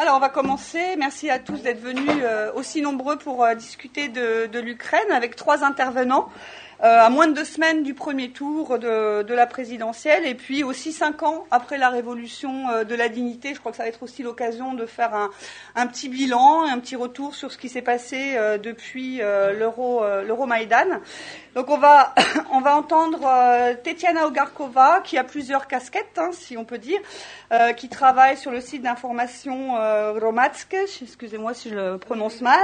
Alors, on va commencer. Merci à tous d'être venus aussi nombreux pour discuter de l'Ukraine avec 3 intervenants. À moins de 2 semaines du premier tour de la présidentielle et puis aussi 5 ans après la révolution de la dignité. Je crois que ça va être aussi l'occasion de faire un petit bilan, un petit retour sur ce qui s'est passé depuis l'Euromaïdan. Donc on va entendre Tetiana Ogarkova, qui a plusieurs casquettes, si on peut dire, qui travaille sur le site d'information Hromadske, excusez-moi si je le prononce mal,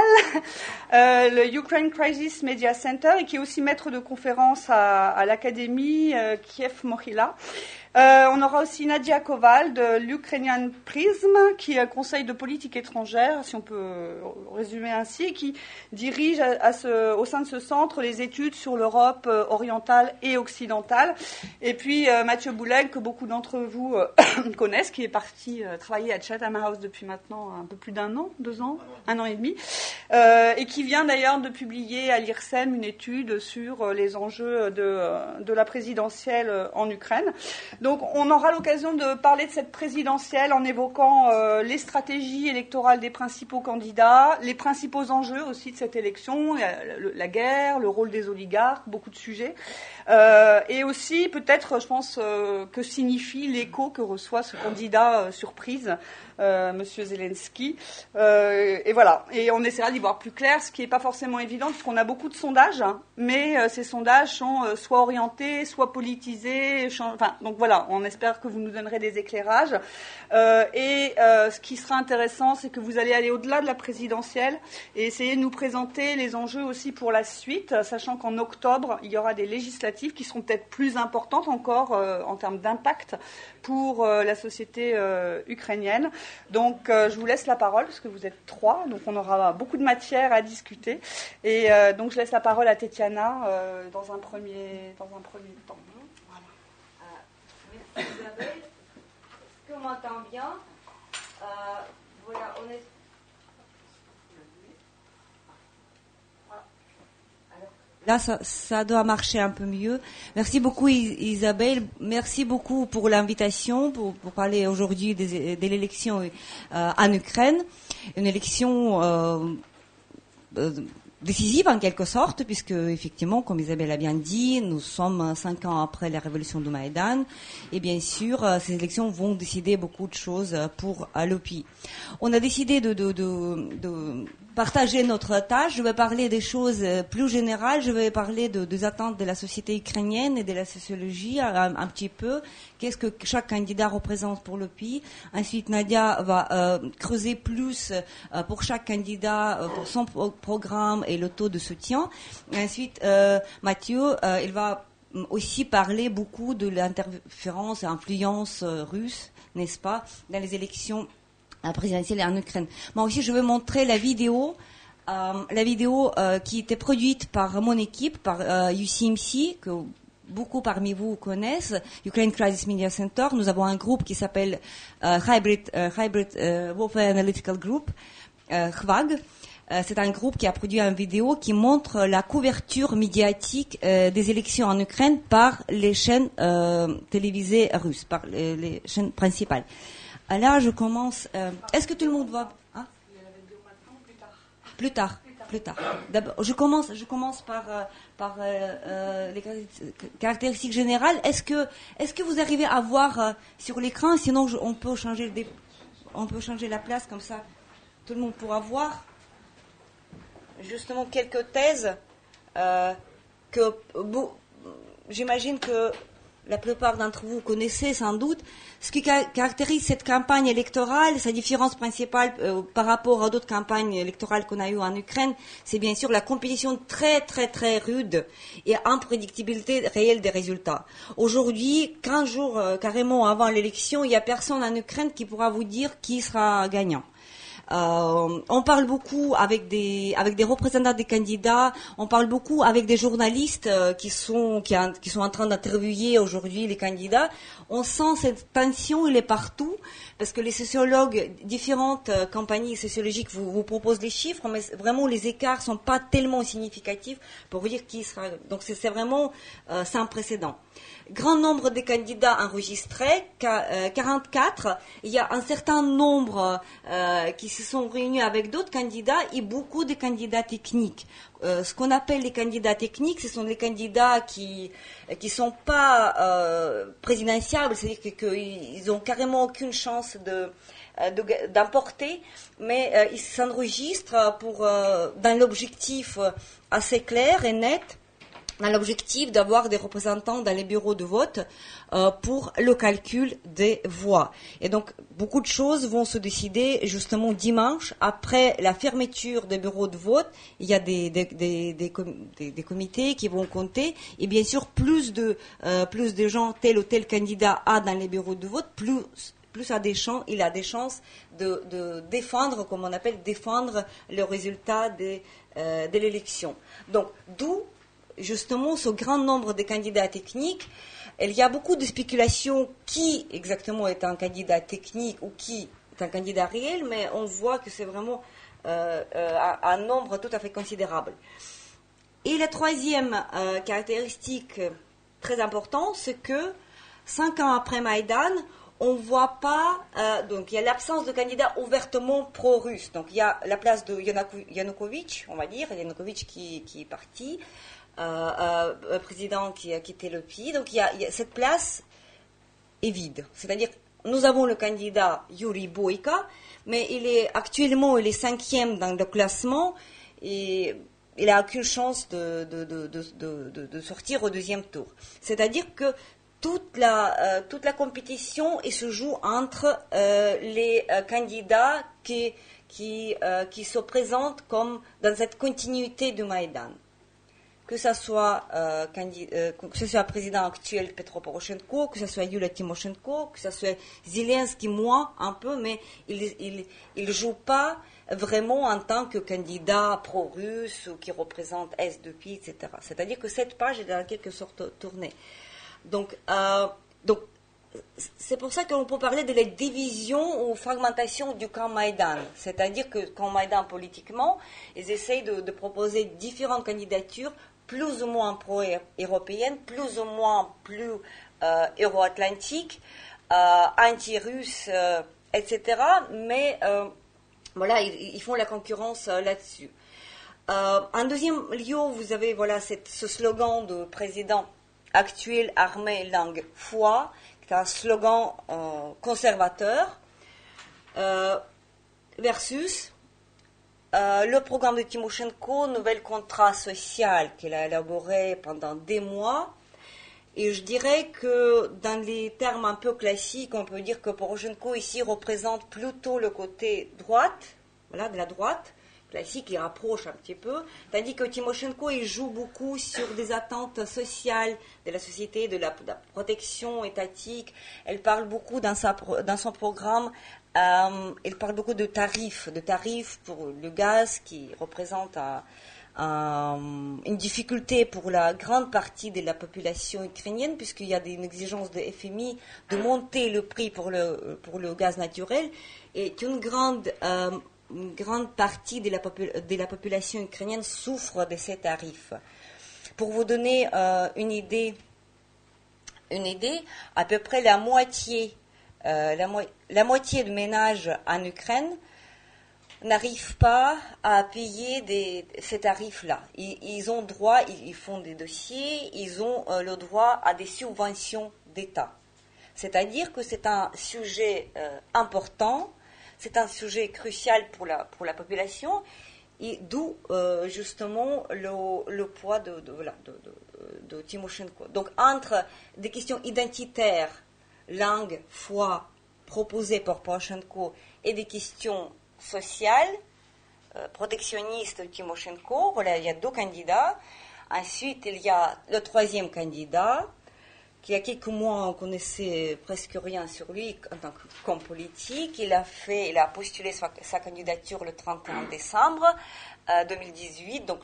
le Ukraine Crisis Media Center, et qui est aussi maître de conférence à l'Académie Kiev Mohyla. On aura aussi Nadia Koval de l'Ukrainian Prism, qui est un conseil de politique étrangère, si on peut résumer ainsi, et qui dirige au sein de ce centre les études sur l'Europe orientale et occidentale. Et puis Mathieu Bouleg, que beaucoup d'entre vous connaissent, qui est parti travailler à Chatham House depuis maintenant un peu plus d'1 an, 2 ans, 1 an et demi, et qui vient d'ailleurs de publier à l'IRSEM une étude sur les enjeux de la présidentielle en Ukraine. Donc on aura l'occasion de parler de cette présidentielle en évoquant les stratégies électorales des principaux candidats, les principaux enjeux aussi de cette élection, la guerre, le rôle des oligarques, beaucoup de sujets, et aussi peut-être, je pense, que signifie l'écho que reçoit ce candidat surprise, Monsieur Zelensky. Et voilà, et on essaiera d'y voir plus clair, ce qui n'est pas forcément évident, parce qu'on a beaucoup de sondages, mais ces sondages sont soit orientés, soit politisés, donc voilà, on espère que vous nous donnerez des éclairages. Ce qui sera intéressant, c'est que vous allez aller au-delà de la présidentielle et essayer de nous présenter les enjeux aussi pour la suite, sachant qu'en octobre, il y aura des législatives qui seront peut-être plus importantes encore en termes d'impact pour la société ukrainienne. Donc, je vous laisse la parole, parce que vous êtes 3, donc on aura beaucoup de matière à discuter. Et donc, je laisse la parole à Tetiana dans un premier temps. Merci Isabelle. Est-ce qu'on m'entend bien? Voilà, on est... Là, ça doit marcher un peu mieux. Merci beaucoup Isabelle. Merci beaucoup pour l'invitation, pour parler aujourd'hui de l'élection en Ukraine. Une élection décisive en quelque sorte, puisque effectivement, comme Isabelle a bien dit, nous sommes 5 ans après la révolution du Maïdan, et bien sûr, ces élections vont décider beaucoup de choses pour le pays. On a décidé de partager notre tâche. Je vais parler des choses plus générales. Je vais parler des attentes de la société ukrainienne et de la sociologie un petit peu. Qu'est-ce que chaque candidat représente pour le pays. Ensuite, Nadia va creuser plus pour chaque candidat, pour son programme et le taux de soutien. Ensuite, Mathieu, il va aussi parler beaucoup de l'interférence et influence russe, n'est-ce pas, dans les élections présidentielle en Ukraine. Moi aussi, je vais montrer la vidéo qui était produite par mon équipe, par UCMC, que beaucoup parmi vous connaissent, Ukraine Crisis Media Center. Nous avons un groupe qui s'appelle Hybrid Warfare Analytical Group, HWAG. C'est un groupe qui a produit une vidéo qui montre la couverture médiatique des élections en Ukraine par les chaînes télévisées russes, par les chaînes principales. Alors, je commence. Est-ce que tout le monde va Plus tard. D'abord, je commence par les caractéristiques générales. Est-ce que vous arrivez à voir sur l'écran? Sinon, on peut changer la place comme ça. Tout le monde pourra voir. Justement, quelques thèses j'imagine que la plupart d'entre vous connaissez sans doute. Ce qui caractérise cette campagne électorale, sa différence principale par rapport à d'autres campagnes électorales qu'on a eues en Ukraine, c'est bien sûr la compétition très très très rude et imprédictibilité réelle des résultats. Aujourd'hui, 15 jours carrément avant l'élection, il n'y a personne en Ukraine qui pourra vous dire qui sera gagnant. On parle beaucoup avec des représentants des candidats, on parle beaucoup avec des journalistes qui sont en train d'interviewer aujourd'hui les candidats. On sent cette tension, elle est partout, parce que les sociologues, différentes compagnies sociologiques vous proposent les chiffres, mais vraiment les écarts sont pas tellement significatifs pour vous dire qui sera. Donc c'est vraiment sans précédent. Grand nombre de candidats enregistrés, 44. Il y a un certain nombre qui se sont réunis avec d'autres candidats et beaucoup de candidats techniques. Ce qu'on appelle les candidats techniques, ce sont les candidats qui sont pas présidentiables, c'est-à-dire qu'ils ont carrément aucune chance d'emporter, mais ils s'enregistrent dans l'objectif assez clair et net, dans l'objectif d'avoir des représentants dans les bureaux de vote pour le calcul des voix. Et donc, beaucoup de choses vont se décider justement dimanche, après la fermeture des bureaux de vote. Il y a des comités qui vont compter. Et bien sûr, plus de gens, tel ou tel candidat a dans les bureaux de vote, plus il a des chances de défendre, comme on appelle, défendre le résultat de l'élection. Donc, d'où justement ce grand nombre de candidats techniques. Il y a beaucoup de spéculations qui exactement est un candidat technique ou qui est un candidat réel, mais on voit que c'est vraiment un nombre tout à fait considérable. Et la troisième caractéristique très importante, c'est que 5 ans après Maïdan, on ne voit pas, donc il y a l'absence de candidats ouvertement pro-russes. Donc il y a la place de Yanukovych, on va dire, Yanukovych qui est parti, président qui a quitté le pays. Donc cette place est vide. C'est-à-dire, nous avons le candidat Yuri Boyka, mais il est 5e dans le classement et il n'a aucune chance de sortir au deuxième tour. C'est-à-dire que toute la compétition se joue entre les candidats qui se présentent comme dans cette continuité du Maïdan. Que ce soit le président actuel Petro Poroshenko, que ce soit Yulia Tymoshenko, que ce soit Zelensky, moi un peu, mais il ne joue pas vraiment en tant que candidat pro-russe ou qui représente Est de pays, etc. C'est-à-dire que cette page est en quelque sorte tournée. Donc c'est pour ça qu'on peut parler de la division ou fragmentation du camp Maïdan. C'est-à-dire que camp Maïdan politiquement, ils essayent de proposer différentes candidatures, plus ou moins pro-européennes, plus ou moins plus euro-atlantiques, anti-russes, etc. Mais voilà, ils font la concurrence là-dessus. En deuxième lieu, vous avez ce slogan de président actuel, armée, langue, foi, qui est un slogan conservateur, versus le programme de Tymoshenko, nouvel contrat social qu'il a élaboré pendant des mois. Et je dirais que dans les termes un peu classiques, on peut dire que Poroshenko ici représente plutôt le côté droite, de la droite classique, il rapproche un petit peu, tandis que Tymoshenko, il joue beaucoup sur des attentes sociales de la société, de la protection étatique. Elle parle beaucoup dans son programme, elle parle beaucoup de tarifs pour le gaz qui représente une difficulté pour la grande partie de la population ukrainienne, puisqu'il y a une exigence de FMI de monter le prix pour le gaz naturel, et qu'une grande partie de la population ukrainienne souffre de ces tarifs. Pour vous donner une idée, à peu près la moitié de ménages en Ukraine n'arrivent pas à payer ces tarifs-là. Ils ont droit, ils font des dossiers, ils ont le droit à des subventions d'État. C'est-à-dire que c'est un sujet important. C'est un sujet crucial pour la population, et d'où justement le poids de Tymoshenko. Donc entre des questions identitaires, langue, foi, proposées par Poroshenko, et des questions sociales, protectionnistes de Tymoshenko, il y a 2 candidats. Ensuite, il y a le 3e candidat, qu'il y a quelques mois, on connaissait presque rien sur lui en tant qu'homme politique. Il a postulé sa candidature le 31 décembre 2018, donc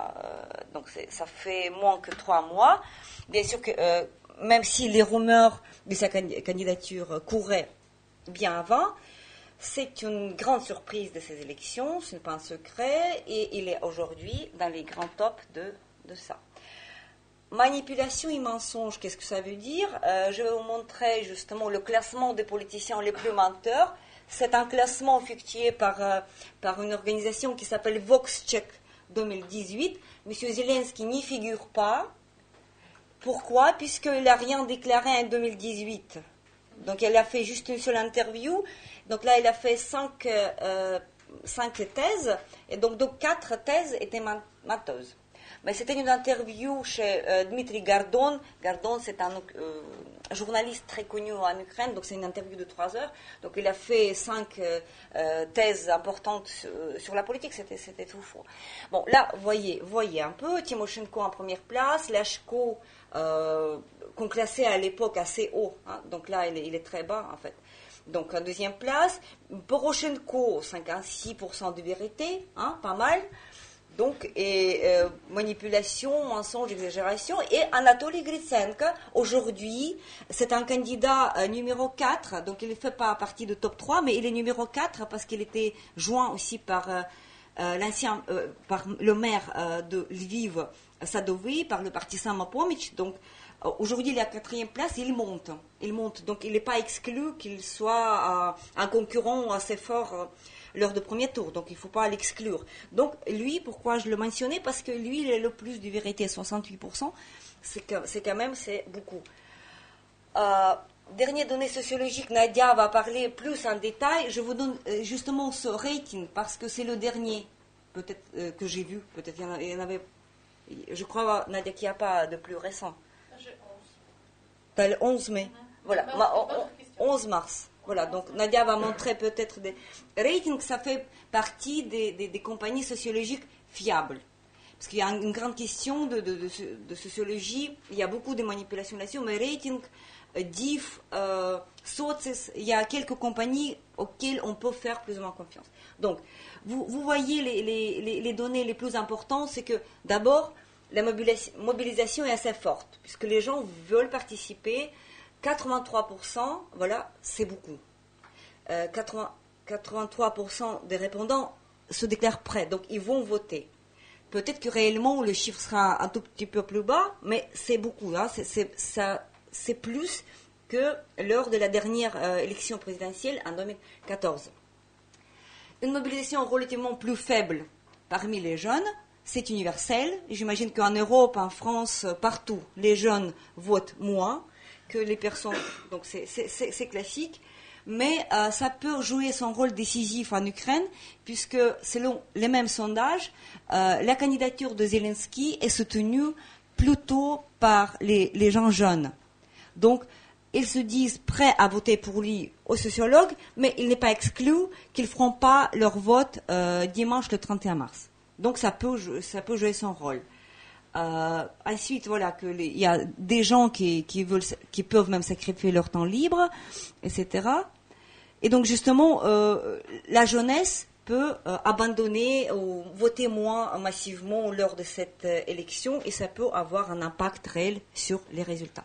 ça fait moins que 3 mois. Bien sûr que même si les rumeurs de sa candidature couraient bien avant, c'est une grande surprise de ces élections, ce n'est pas un secret, et il est aujourd'hui dans les grands tops de ça. Manipulation et mensonge, qu'est-ce que ça veut dire? Je vais vous montrer justement le classement des politiciens les plus menteurs. C'est un classement effectué par une organisation qui s'appelle VoxCheck 2018. Monsieur Zelensky n'y figure pas. Pourquoi? Puisqu'il n'a rien déclaré en 2018. Donc, elle a fait juste une seule interview. Donc là, il a fait 5 thèses. Et donc 4 thèses étaient menteuses. Mais c'était une interview chez Dmitry Gardon. Gardon, c'est un journaliste très connu en Ukraine, donc c'est une interview de 3 heures. Donc il a fait 5 thèses importantes sur la politique, c'était tout faux. Bon, là, voyez un peu, Timoshenko en première place, Lashko, qu'on classait à l'époque assez haut, hein, donc là, il est très bas en fait. Donc en deuxième place, Poroshenko, 56% de vérité, hein, pas mal. Donc, manipulation, mensonge, exagération. Et Anatoly Gritsenko, aujourd'hui, c'est un candidat numéro 4. Donc, il ne fait pas partie de top 3, mais il est numéro 4 parce qu'il était joint aussi par par le maire de Lviv, Sadovy, par le parti Samopomitch. Donc, aujourd'hui, il est à 4e place, il monte. Donc, il n'est pas exclu qu'il soit un concurrent assez fort lors du premier tour, donc il ne faut pas l'exclure. Donc lui, pourquoi je le mentionnais? Parce que lui, il est le plus de vérité, 68%, c'est beaucoup. Dernière donnée sociologique, Nadia va parler plus en détail. Je vous donne justement ce rating, parce que c'est le dernier, peut-être que j'ai vu, peut-être il y en avait, je crois, Nadia, qu'il n'y a pas de plus récent. J'ai 11. Tu as le 11 mai. Voilà, 11 mars. Voilà, donc Nadia va montrer peut-être des ratings, ça fait partie des compagnies sociologiques fiables. Parce qu'il y a une grande question de sociologie, il y a beaucoup de manipulations là-dessus, mais rating, DIF, Soces, il y a quelques compagnies auxquelles on peut faire plus ou moins confiance. Donc, vous voyez les données les plus importantes, c'est que d'abord, la mobilisation est assez forte, puisque les gens veulent participer. 83%, voilà, c'est beaucoup. 83% des répondants se déclarent prêts, donc ils vont voter. Peut-être que réellement le chiffre sera un tout petit peu plus bas, mais c'est beaucoup. Hein, c'est plus que lors de la dernière élection présidentielle en 2014. Une mobilisation relativement plus faible parmi les jeunes, c'est universel. J'imagine qu'en Europe, en France, partout, les jeunes votent moins que les personnes, donc c'est classique, mais ça peut jouer son rôle décisif en Ukraine, puisque selon les mêmes sondages, la candidature de Zelensky est soutenue plutôt par les gens jeunes. Donc, ils se disent prêts à voter pour lui aux sociologues, mais il n'est pas exclu qu'ils ne feront pas leur vote dimanche le 31 mars. Donc, ça peut jouer son rôle. Ensuite, voilà, il y a des gens qui peuvent même sacrifier leur temps libre, etc. Et donc, justement, la jeunesse peut abandonner ou voter moins massivement lors de cette élection, et ça peut avoir un impact réel sur les résultats.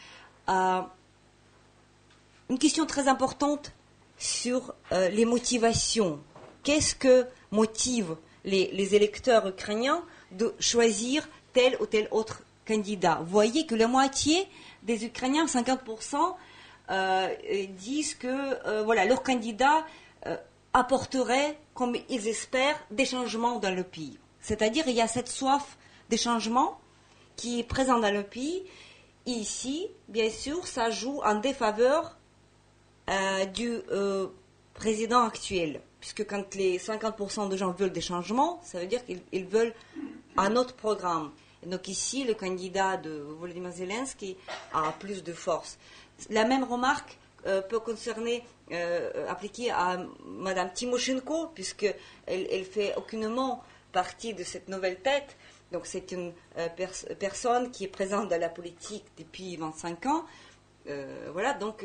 Une question très importante sur les motivations. Qu'est-ce que motive les électeurs ukrainiens de choisir tel ou tel autre candidat? Vous voyez que la moitié des Ukrainiens, 50%, disent que leur candidat apporterait, comme ils espèrent, des changements dans le pays. C'est-à-dire il y a cette soif des changements qui est présente dans le pays. Et ici, bien sûr, ça joue en défaveur du président actuel. Puisque quand les 50% de gens veulent des changements, ça veut dire qu'ils veulent un autre programme. Et donc ici, le candidat de Volodymyr Zelensky a plus de force. La même remarque peut appliquer à Mme Timoshenko, puisqu'elle fait aucunement partie de cette nouvelle tête. Donc c'est une personne qui est présente dans la politique depuis 25 ans. Voilà, donc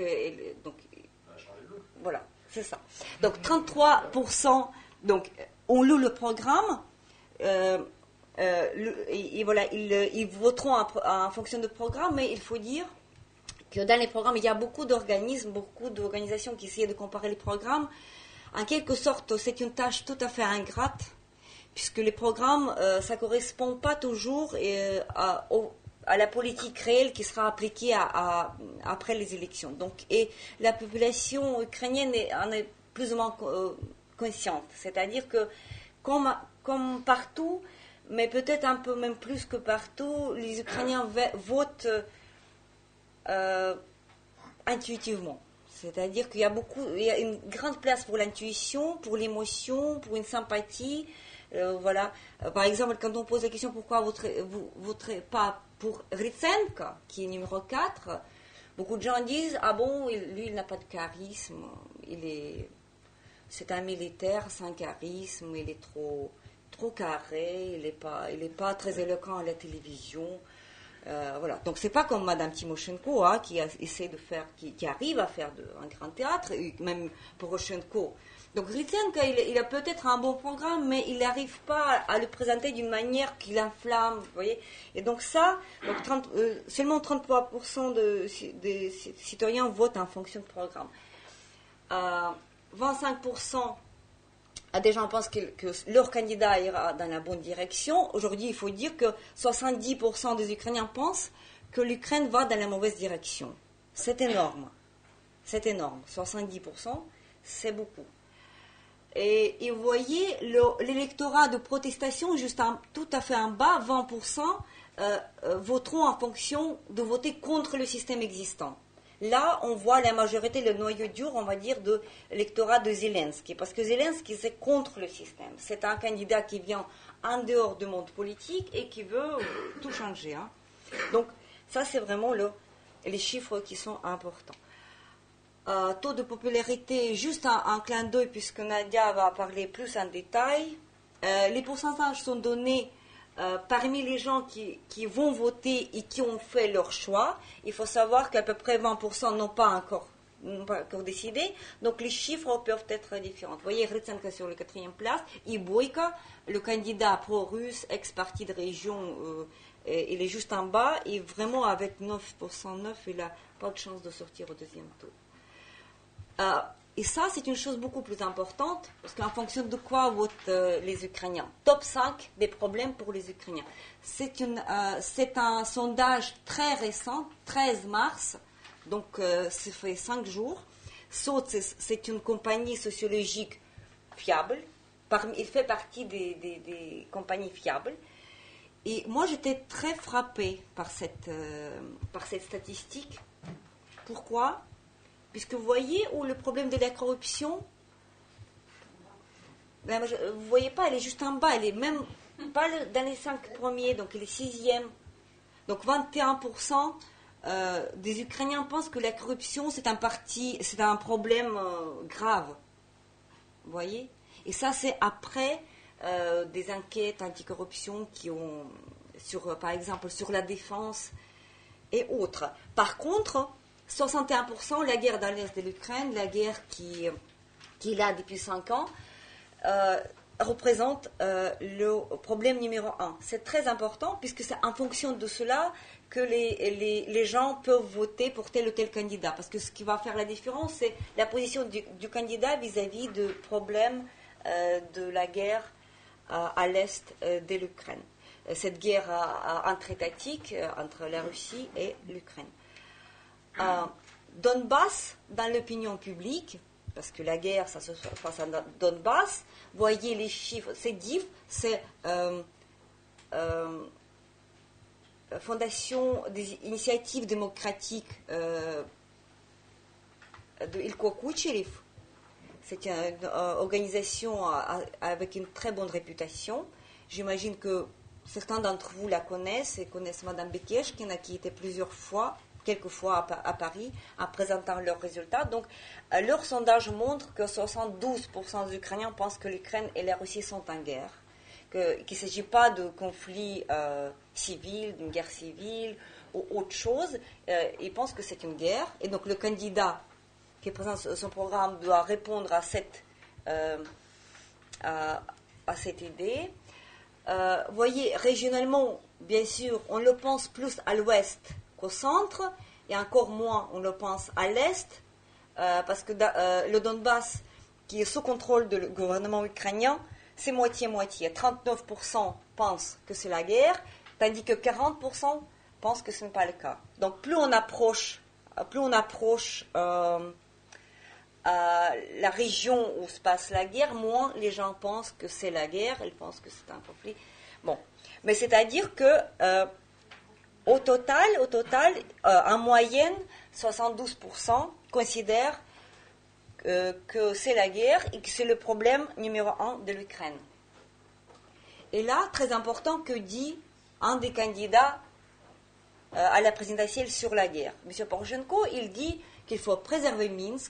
voilà, c'est ça. Donc 33%, donc on loue le programme. Et voilà, ils voteront en fonction du programme, mais il faut dire que dans les programmes, il y a beaucoup d'organismes, beaucoup d'organisations qui essaient de comparer les programmes. En quelque sorte, c'est une tâche tout à fait ingrate, puisque les programmes, ça ne correspond pas toujours à la politique réelle qui sera appliquée après les élections. Donc, et la population ukrainienne en est plus ou moins consciente. C'est-à-dire que, comme partout, mais peut-être un peu même plus que partout, les Ukrainiens votent intuitivement. C'est-à-dire qu'il y a une grande place pour l'intuition, pour l'émotion, pour une sympathie. Voilà. Par exemple, quand on pose la question pourquoi vous voterez pas pour Ritsenko, qui est numéro 4, beaucoup de gens disent ah bon, lui il n'a pas de charisme, c'est un militaire sans charisme, il est trop carré, il est pas très éloquent à la télévision. Voilà. Donc c'est pas comme Madame Timoshenko qui essaie de faire, qui arrive à faire un grand théâtre, même Poroshenko. Donc Ritsenko, il a peut-être un bon programme, mais il n'arrive pas à le présenter d'une manière qui l'inflamme, vous voyez. Et donc ça, seulement 33% des citoyens votent en fonction de programme. 25% des gens pensent que leur candidat ira dans la bonne direction. Aujourd'hui, il faut dire que 70% des Ukrainiens pensent que l'Ukraine va dans la mauvaise direction. C'est énorme. C'est énorme. 70%, c'est beaucoup. Et vous voyez, l'électorat de protestation, juste tout à fait en bas, 20%, voteront en fonction de voter contre le système existant. Là, on voit la majorité, le noyau dur, on va dire, de l'électorat de Zelensky. Parce que Zelensky, c'est contre le système. C'est un candidat qui vient en dehors du monde politique et qui veut tout changer. Hein. Donc, ça, c'est vraiment les chiffres qui sont importants. Taux de popularité, juste un clin d'œil, puisque Nadia va parler plus en détail. Les pourcentages sont donnés parmi les gens qui vont voter et qui ont fait leur choix. Il faut savoir qu'à peu près 20% n'ont pas encore décidé. Donc les chiffres peuvent être différents. Vous voyez, Ritsenko sur la 4e place, et Boyko, le candidat pro-russe, ex-parti de région, il est juste en bas, et vraiment avec 9%, il n'a pas de chance de sortir au deuxième tour. Et ça, c'est une chose beaucoup plus importante, parce qu'en fonction de quoi votent les Ukrainiens. Top 5 des problèmes pour les Ukrainiens. C'est un sondage très récent, 13 mars, donc ça fait 5 jours. SOT, c'est une compagnie sociologique fiable. Il fait partie des compagnies fiables. Et moi, j'étais très frappée par cette statistique. Pourquoi ? Puisque vous voyez où le problème de la corruption, vous ne voyez pas, elle est juste en bas, elle est même pas dans les 5 premiers, donc elle est 6e. Donc 21% des Ukrainiens pensent que la corruption, c'est un problème grave. Vous voyez ? Et ça, c'est après des enquêtes anticorruption qui ont, par exemple, sur la défense et autres. Par contre, 61%, la guerre dans l'est de l'Ukraine, la guerre qui est là depuis 5 ans, représente le problème numéro 1. C'est très important puisque c'est en fonction de cela que les gens peuvent voter pour tel ou tel candidat. Parce que ce qui va faire la différence, c'est la position du candidat vis-à-vis du problème de la guerre à l'est de l'Ukraine. Cette guerre intra-étatique entre la Russie et l'Ukraine. Donbass, dans l'opinion publique, parce que la guerre, ça se passe à Donbass, voyez les chiffres, c'est DIF, c'est Fondation des initiatives démocratiques de Ilko Kucherev. C'est une organisation avec une très bonne réputation. J'imagine que certains d'entre vous la connaissent et connaissent Mme Bekeshkina qui était quelques fois à Paris en présentant leurs résultats. Donc, leur sondage montre que 72% des Ukrainiens pensent que l'Ukraine et la Russie sont en guerre. qu'il ne s'agit pas de conflit civil, d'une guerre civile ou autre chose. Il pense que c'est une guerre. Et donc le candidat qui présente son programme doit répondre à cette idée. Vous voyez, régionalement, bien sûr, on le pense plus à l'ouest qu'au centre, et encore moins on le pense à l'est, parce que le Donbass, qui est sous contrôle du gouvernement ukrainien, c'est moitié-moitié. 39% pensent que c'est la guerre, tandis que 40% pensent que ce n'est pas le cas. Donc plus on approche la région où se passe la guerre, moins les gens pensent que c'est la guerre, ils pensent que c'est un conflit. Bon, mais c'est-à-dire que au total, en moyenne, 72% considèrent que c'est la guerre et que c'est le problème numéro 1 de l'Ukraine. Et là, très important, que dit un des candidats à la présidentielle sur la guerre. M. Poroshenko, il dit qu'il faut préserver Minsk.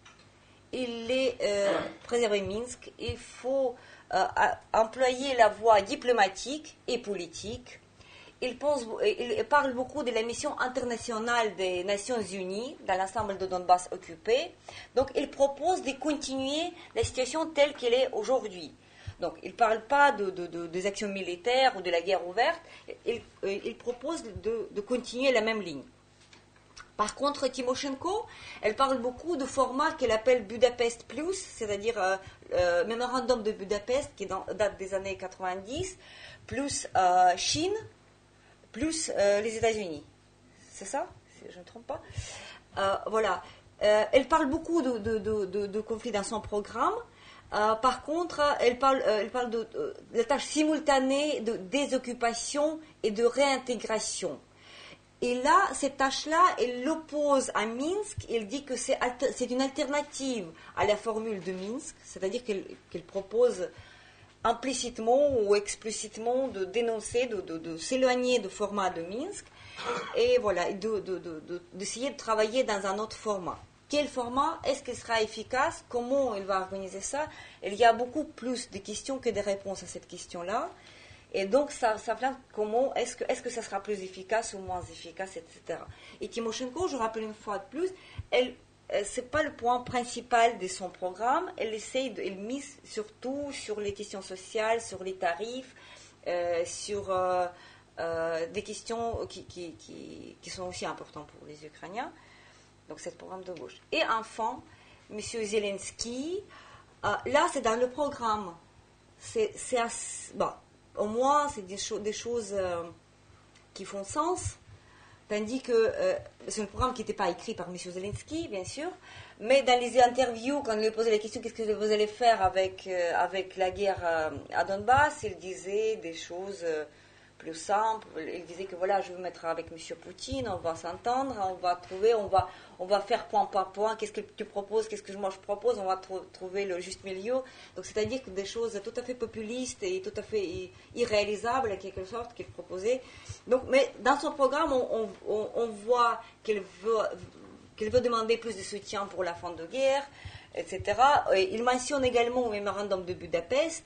Il faut employer la voie diplomatique et politique. Il parle beaucoup de la mission internationale des Nations Unies dans l'ensemble de Donbass occupé. Donc, il propose de continuer la situation telle qu'elle est aujourd'hui. Donc, il ne parle pas des actions militaires ou de la guerre ouverte. Il propose de continuer la même ligne. Par contre, Tymoshenko, elle parle beaucoup de formats qu'elle appelle Budapest Plus, c'est-à-dire Mémorandum de Budapest, qui date des années 90, plus Chine, plus les États-Unis. C'est ça, si je ne me trompe pas. Voilà. Elle parle beaucoup de conflits dans son programme. Par contre, elle parle de la tâche simultanée de désoccupation et de réintégration. Et là, cette tâche-là, elle l'oppose à Minsk. Elle dit que c'est une alternative à la formule de Minsk, c'est-à-dire qu'elle propose implicitement ou explicitement de dénoncer, de s'éloigner du format de Minsk, et voilà, d'essayer de travailler dans un autre format. Quel format? Est-ce qu'il sera efficace? Comment il va organiser ça? Il y a beaucoup plus de questions que de réponses à cette question-là. Et donc, ça vient comment, est-ce que ça sera plus efficace ou moins efficace, etc. Et Tymoshenko, je rappelle une fois de plus, c'est pas le point principal de son programme. Elle mise surtout sur les questions sociales, sur les tarifs, sur des questions qui sont aussi importantes pour les Ukrainiens. Donc, c'est le programme de gauche. Et enfin, M. Zelensky, là, c'est dans le programme. C'est assez, bon, au moins, c'est des choses qui font sens, tandis que c'est un programme qui n'était pas écrit par M. Zelensky, bien sûr, mais dans les interviews, quand on lui posait la question qu'est-ce que vous allez faire avec la guerre à Donbass, il disait des choses plus simples. Il disait que voilà, je vais me mettre avec M. Poutine, on va s'entendre, on va faire point par point, qu'est-ce que tu proposes, qu'est-ce que moi je propose, on va trouver le juste milieu. Donc c'est-à-dire que des choses tout à fait populistes et tout à fait irréalisables en quelque sorte qu'il proposait. Donc, mais dans son programme, on voit qu'elle veut demander plus de soutien pour la fin de guerre, etc. Et il mentionne également au mémorandum de Budapest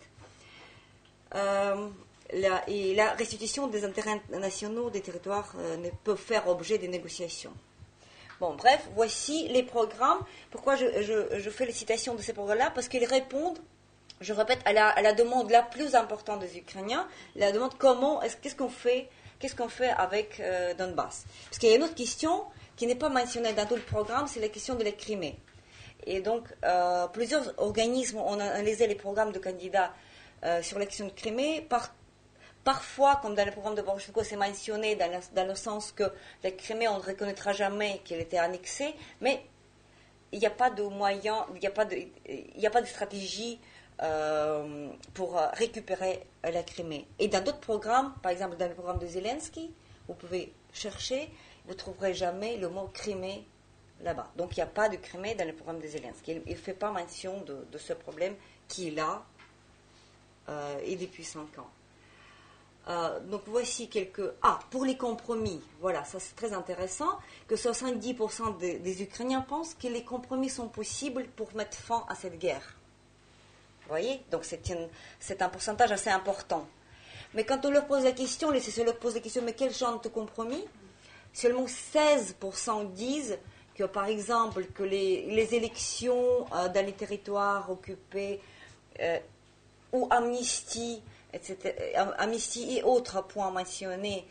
la restitution des intérêts nationaux des territoires ne peut faire objet de négociations. Bon, bref, voici les programmes. Pourquoi je fais les citations de ces programmes-là? Parce qu'ils répondent, je répète, à la demande la plus importante des Ukrainiens, la demande qu'est-ce qu'on fait avec Donbass. Parce qu'il y a une autre question qui n'est pas mentionnée dans tout le programme, c'est la question de la Crimée. Et donc, plusieurs organismes ont analysé les programmes de candidats sur la question de Crimée. Parfois, comme dans le programme de Poroshenko, c'est mentionné dans le sens que la Crimée, on ne reconnaîtra jamais qu'elle était annexée, mais il n'y a pas de moyens, il n'y a pas de stratégie pour récupérer la Crimée. Et dans d'autres programmes, par exemple dans le programme de Zelensky, vous pouvez chercher, vous ne trouverez jamais le mot Crimée là-bas. Donc il n'y a pas de Crimée dans le programme de Zelensky. Il ne fait pas mention de ce problème qui est là et depuis 5 ans. Donc voici pour les compromis, voilà, ça c'est très intéressant, que 70% des Ukrainiens pensent que les compromis sont possibles pour mettre fin à cette guerre. Vous voyez? Donc c'est un pourcentage assez important. Mais quand on leur pose la question, les sociologues posent la question, mais quel genre de compromis? Seulement 16% disent que, par exemple, que les élections dans les territoires occupés ou amnistie, etc., amnistie et autres points mentionnés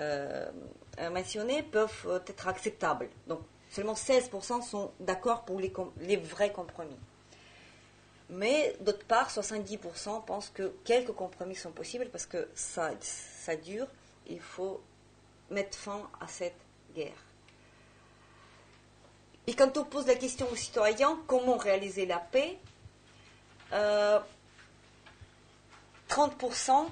peuvent être acceptables. Donc, seulement 16% sont d'accord pour les vrais compromis. Mais d'autre part, 70% pensent que quelques compromis sont possibles parce que ça dure. Il faut mettre fin à cette guerre. Et quand on pose la question aux citoyens, comment réaliser la paix, 30%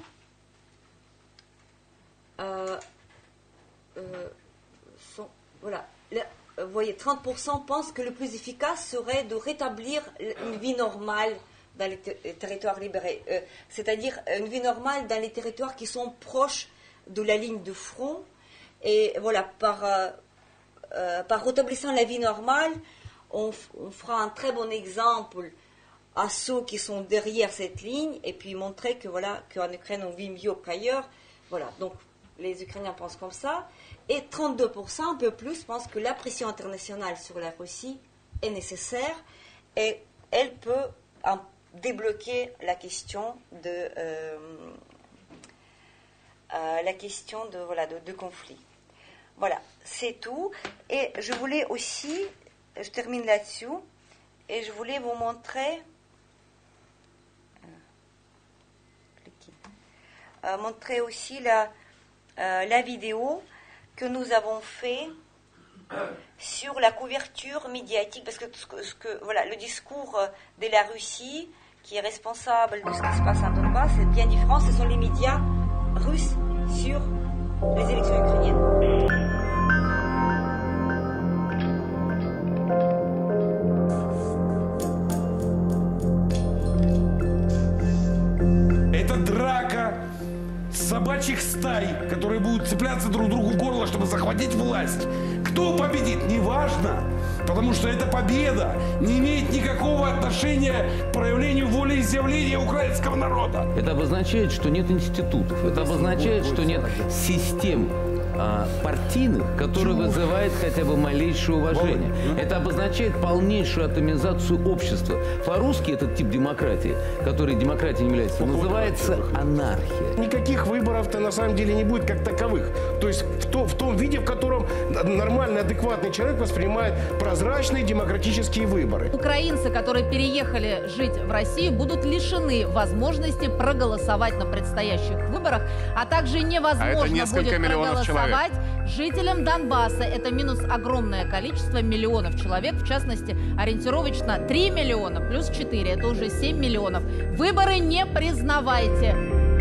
vous voyez, 30% pensent que le plus efficace serait de rétablir une vie normale dans les territoires libérés, c'est-à-dire une vie normale dans les territoires qui sont proches de la ligne de front. Et voilà, par rétablissant la vie normale, on fera un très bon exemple à ceux qui sont derrière cette ligne, et puis montrer que voilà, qu'en Ukraine on vit mieux qu'ailleurs. Voilà, donc les Ukrainiens pensent comme ça. Et 32%, un peu plus, pensent que la pression internationale sur la Russie est nécessaire et elle peut débloquer la question de conflit. Voilà, c'est tout. Et je voulais aussi, je termine là-dessus, et je voulais vous montrer aussi la vidéo que nous avons fait sur la couverture médiatique, parce que le discours de la Russie qui est responsable de ce qui se passe en Donbass, c'est bien différent. Ce sont les médias russes sur les élections ukrainiennes. Это драка собачьих стай, которые будут цепляться друг другу в горло, чтобы захватить власть. Кто победит, неважно, потому что эта победа не имеет никакого отношения к проявлению волеизъявления украинского народа. Это обозначает, что нет институтов, это обозначает, что нет систем партийных, которые вызывают хотя бы малейшее уважение. Это обозначает полнейшую атомизацию общества. По-русски этот тип демократии, который демократией не является, называется анархия. Никаких выборов-то на самом деле не будет как таковых. То есть в том виде, в котором нормальный, адекватный человек воспринимает прозрачные демократические выборы. Украинцы, которые переехали жить в Россию, будут лишены возможности проголосовать на предстоящих выборах, а также невозможно будет проголосовать жителям Донбасса. Это минус огромное количество, миллионов человек, в частности, ориентировочно 3 миллиона плюс 4, это уже 7 миллионов. Выборы не признавайте.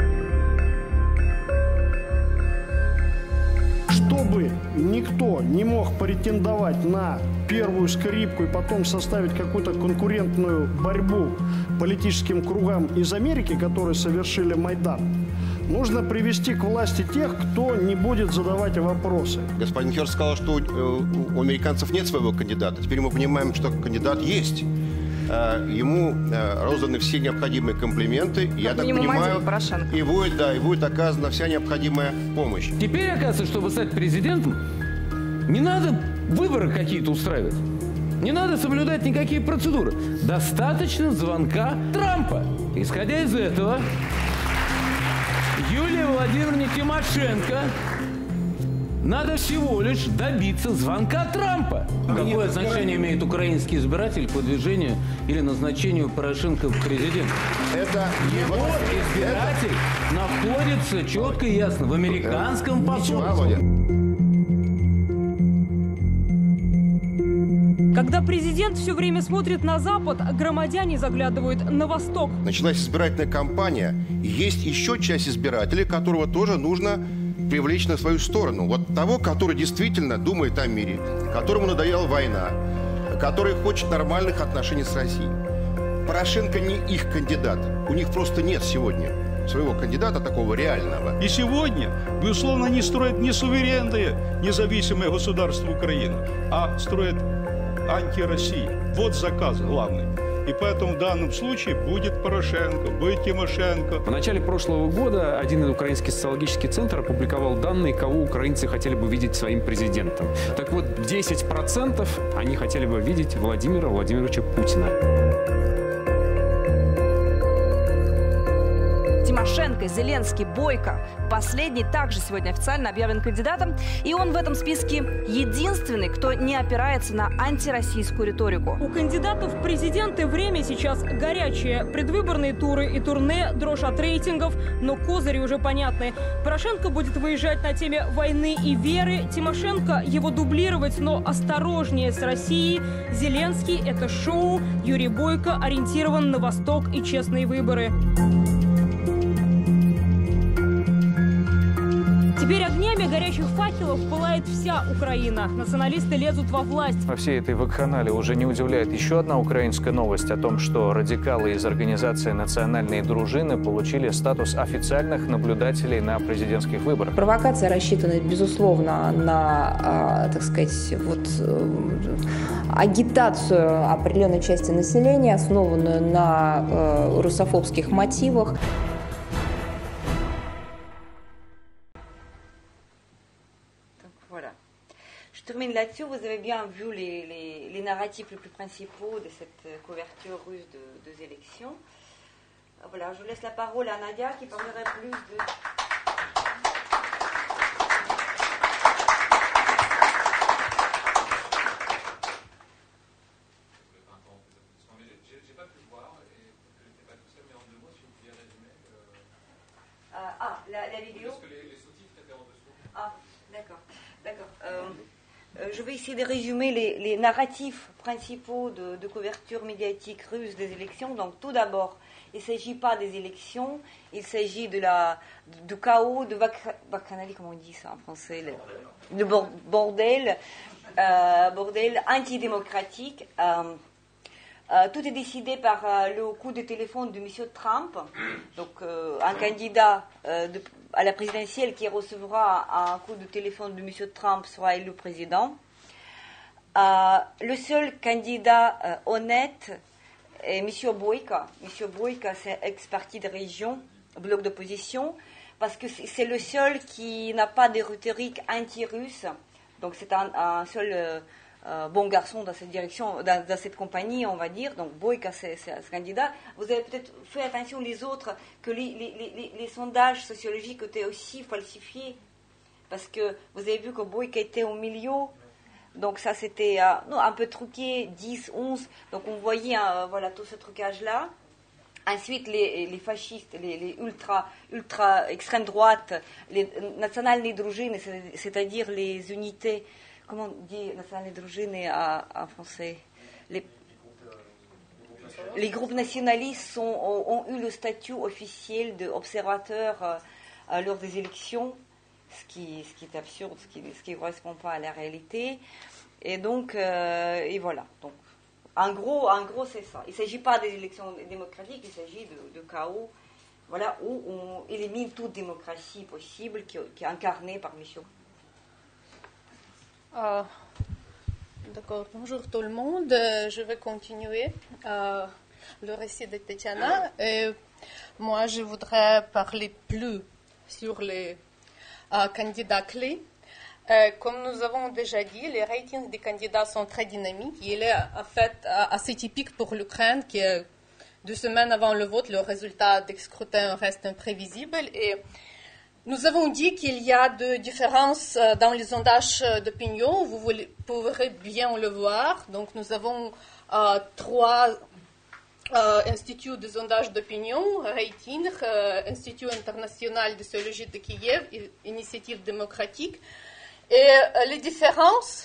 Чтобы никто не мог претендовать на первую скрипку и потом составить какую-то конкурентную борьбу политическим кругам из Америки, которые совершили Майдан, нужно привести к власти тех, кто не будет задавать вопросы. Господин Херст сказал, что у американцев нет своего кандидата. Теперь мы понимаем, что кандидат есть. Ему розданы все необходимые комплименты. Я так понимаю, и будет оказана вся необходимая помощь. Теперь, оказывается, чтобы стать президентом, не надо выборы какие-то устраивать. Не надо соблюдать никакие процедуры. Достаточно звонка Трампа. Исходя из этого, Юлии Владимировне Тимошенко надо всего лишь добиться звонка Трампа. Какое значение имеет украинский избиратель по движению или назначению Порошенко в президент? Его избиратель находится четко и ясно в американском посольстве. Когда президент все время смотрит на Запад, громадяне заглядывают на Восток. Началась избирательная кампания, и есть еще часть избирателей, которого тоже нужно привлечь на свою сторону. Вот того, который действительно думает о мире, которому надоела война, который хочет нормальных отношений с Россией. Порошенко не их кандидат. У них просто нет сегодня своего кандидата такого реального. И сегодня, безусловно, они строят не суверенное, независимое государство Украины, а строят антироссию. Вот заказ главный. И поэтому в данном случае будет Порошенко, будет Тимошенко. В начале прошлого года один украинский социологический центр опубликовал данные, кого украинцы хотели бы видеть своим президентом. Так вот, 10% они хотели бы видеть Владимира Владимировича Путина. Тимошенко, Зеленский, Бойко. Последний также сегодня официально объявлен кандидатом. И он в этом списке единственный, кто не опирается на антироссийскую риторику. У кандидатов в президенты время сейчас горячее. Предвыборные туры и турне, дрожь от рейтингов. Но козыри уже понятны. Порошенко будет выезжать на теме войны и веры. Тимошенко его дублировать, но осторожнее с Россией. Зеленский – это шоу. Юрий Бойко ориентирован на Восток и честные выборы. Теперь огнями горячих факелов пылает вся Украина. Националисты лезут во власть. Во всей этой вакханалии уже не удивляет еще одна украинская новость о том, что радикалы из организации «Национальные дружины» получили статус официальных наблюдателей на президентских выборах. Провокация рассчитана, безусловно, на, так сказать, агитацию определенной части населения, основанную на русофобских мотивах. Je termine là-dessus. Vous avez bien vu les narratifs les plus principaux de cette couverture russe des élections. Voilà, je laisse la parole à Nadia qui parlerait plus de... la vidéo. Parce que les sous-titres étaient en dessous. Ah, d'accord. Je vais essayer de résumer les narratifs principaux de couverture médiatique russe des élections. Donc, tout d'abord, il ne s'agit pas des élections, il s'agit du chaos, de vacchanalie, comment on dit ça en français, de bordel antidémocratique. Tout est décidé par le coup de téléphone de M. Trump, donc un candidat à la présidentielle qui recevra un coup de téléphone de M. Trump sera élu président. Le seul candidat honnête est M. Boyka. M. Boyka, c'est ex-parti de région, bloc d'opposition, parce que c'est le seul qui n'a pas de rhétorique anti-russe. Donc c'est un seul... bon garçon dans cette direction, dans cette compagnie, on va dire. Donc Boyka, c'est ce candidat. Vous avez peut-être fait attention les autres, que les sondages sociologiques étaient aussi falsifiés. Parce que vous avez vu que Boyka était au milieu. Donc ça, c'était un peu truqué, 10, 11. Donc on voyait voilà, tout ce trucage-là. Ensuite, les fascistes, les ultra extrême droite, les nationales druzhine, c'est-à-dire les unités... Comment on dit nationales druzhine en français? Les groupes nationalistes ont eu le statut officiel d'observateurs lors des élections, ce qui est absurde, ce qui ne correspond pas à la réalité. Et donc, et voilà. Donc, en gros, c'est ça. Il ne s'agit pas des élections démocratiques, il s'agit de chaos, voilà, où on élimine toute démocratie possible qui est incarnée par M. D'accord, bonjour tout le monde. Je vais continuer le récit de Tatiana. Et moi, je voudrais parler plus sur les candidats clés. Comme nous avons déjà dit, les ratings des candidats sont très dynamiques. Il est en fait assez typique pour l'Ukraine que 2 semaines avant le vote, le résultat des scrutins reste imprévisible. Et nous avons dit qu'il y a de différences dans les sondages d'opinion. Vous pourrez bien le voir. Donc, nous avons 3 instituts de sondage d'opinion, Rating, Institut international de sociologie de Kiev, Initiative démocratique. Et les différences,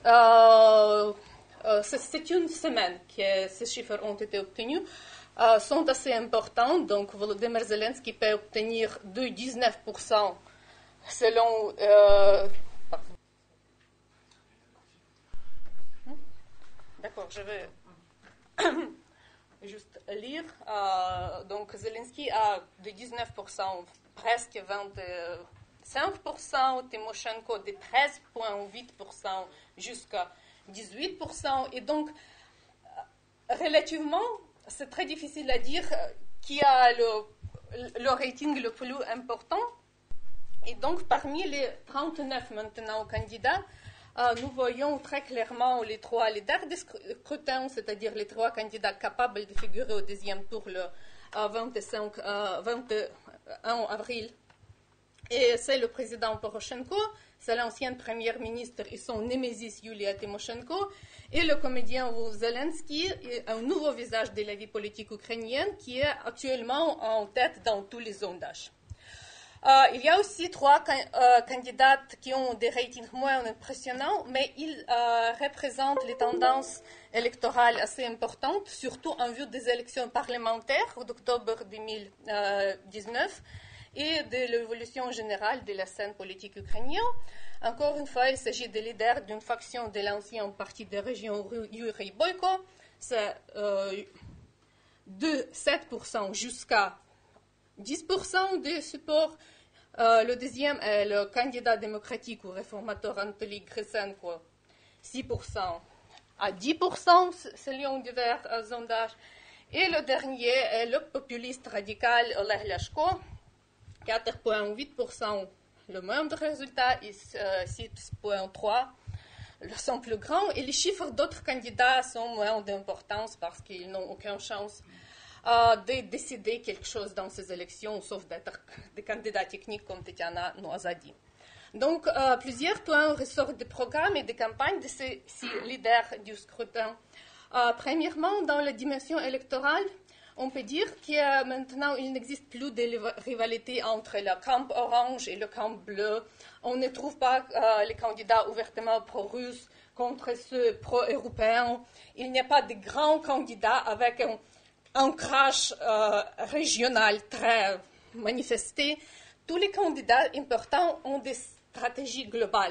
c'est une semaine que ces chiffres ont été obtenus. Sont assez importantes. Donc, Volodymyr Zelensky peut obtenir de 19% selon... D'accord, je vais juste lire. Donc, Zelensky a de 19%, presque 25%, Tymoshenko de 13,8% jusqu'à 18%. Et donc, relativement, c'est très difficile à dire qui a le rating le plus important. Et donc, parmi les 39 maintenant candidats, nous voyons très clairement les 3 leaders des scrutins, c'est-à-dire les 3 candidats capables de figurer au deuxième tour le 21 avril. Et c'est le président Poroshenko, c'est l'ancienne première ministre et son némésis Yulia Tymoshenko, et le comédien Zelensky, un nouveau visage de la vie politique ukrainienne qui est actuellement en tête dans tous les sondages. Il y a aussi 3 candidats qui ont des ratings moins impressionnants, mais ils représentent les tendances électorales assez importantes, surtout en vue des élections parlementaires d'octobre 2019 et de l'évolution générale de la scène politique ukrainienne. Encore une fois, il s'agit des leaders d'une faction de l'ancien parti de région Yuri Boyko, c'est de 7% jusqu'à 10% des supports. Le deuxième est le candidat démocratique ou réformateur Anatoly Grisenko, 6% à 10% selon divers sondages. Et le dernier est le populiste radical Oleg Lyashko, 4,8%, le moindre résultat, et 6,3% sont plus grands. Et les chiffres d'autres candidats sont moins d'importance parce qu'ils n'ont aucune chance de décider quelque chose dans ces élections, sauf d'être des candidats techniques comme Tatiana nous a dit. Donc, plusieurs points ressortent des programmes et des campagnes de ces 6 leaders du scrutin. Premièrement, dans la dimension électorale, on peut dire que maintenant, il n'existe plus de rivalité entre le camp orange et le camp bleu. On ne trouve pas les candidats ouvertement pro-russes contre ceux pro-européens. Il n'y a pas de grands candidats avec un ancrage régional très manifesté. Tous les candidats importants ont des stratégies globales.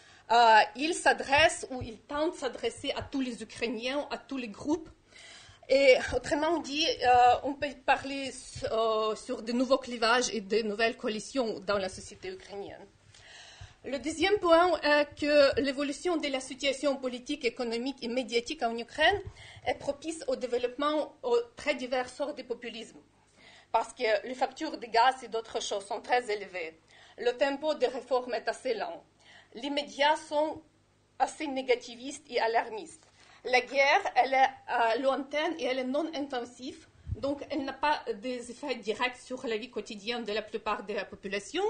Ils s'adressent ou ils tentent de s'adresser à tous les Ukrainiens, à tous les groupes. Et autrement dit, on peut parler sur de nouveaux clivages et de nouvelles coalitions dans la société ukrainienne. Le deuxième point est que l'évolution de la situation politique, économique et médiatique en Ukraine est propice au développement de très diverses sortes de populisme. Parce que les factures de gaz et d'autres choses sont très élevées. Le tempo des réformes est assez lent. Les médias sont assez négativistes et alarmistes. La guerre, elle est lointaine et elle est non intensive, donc elle n'a pas des effets directs sur la vie quotidienne de la plupart de la population.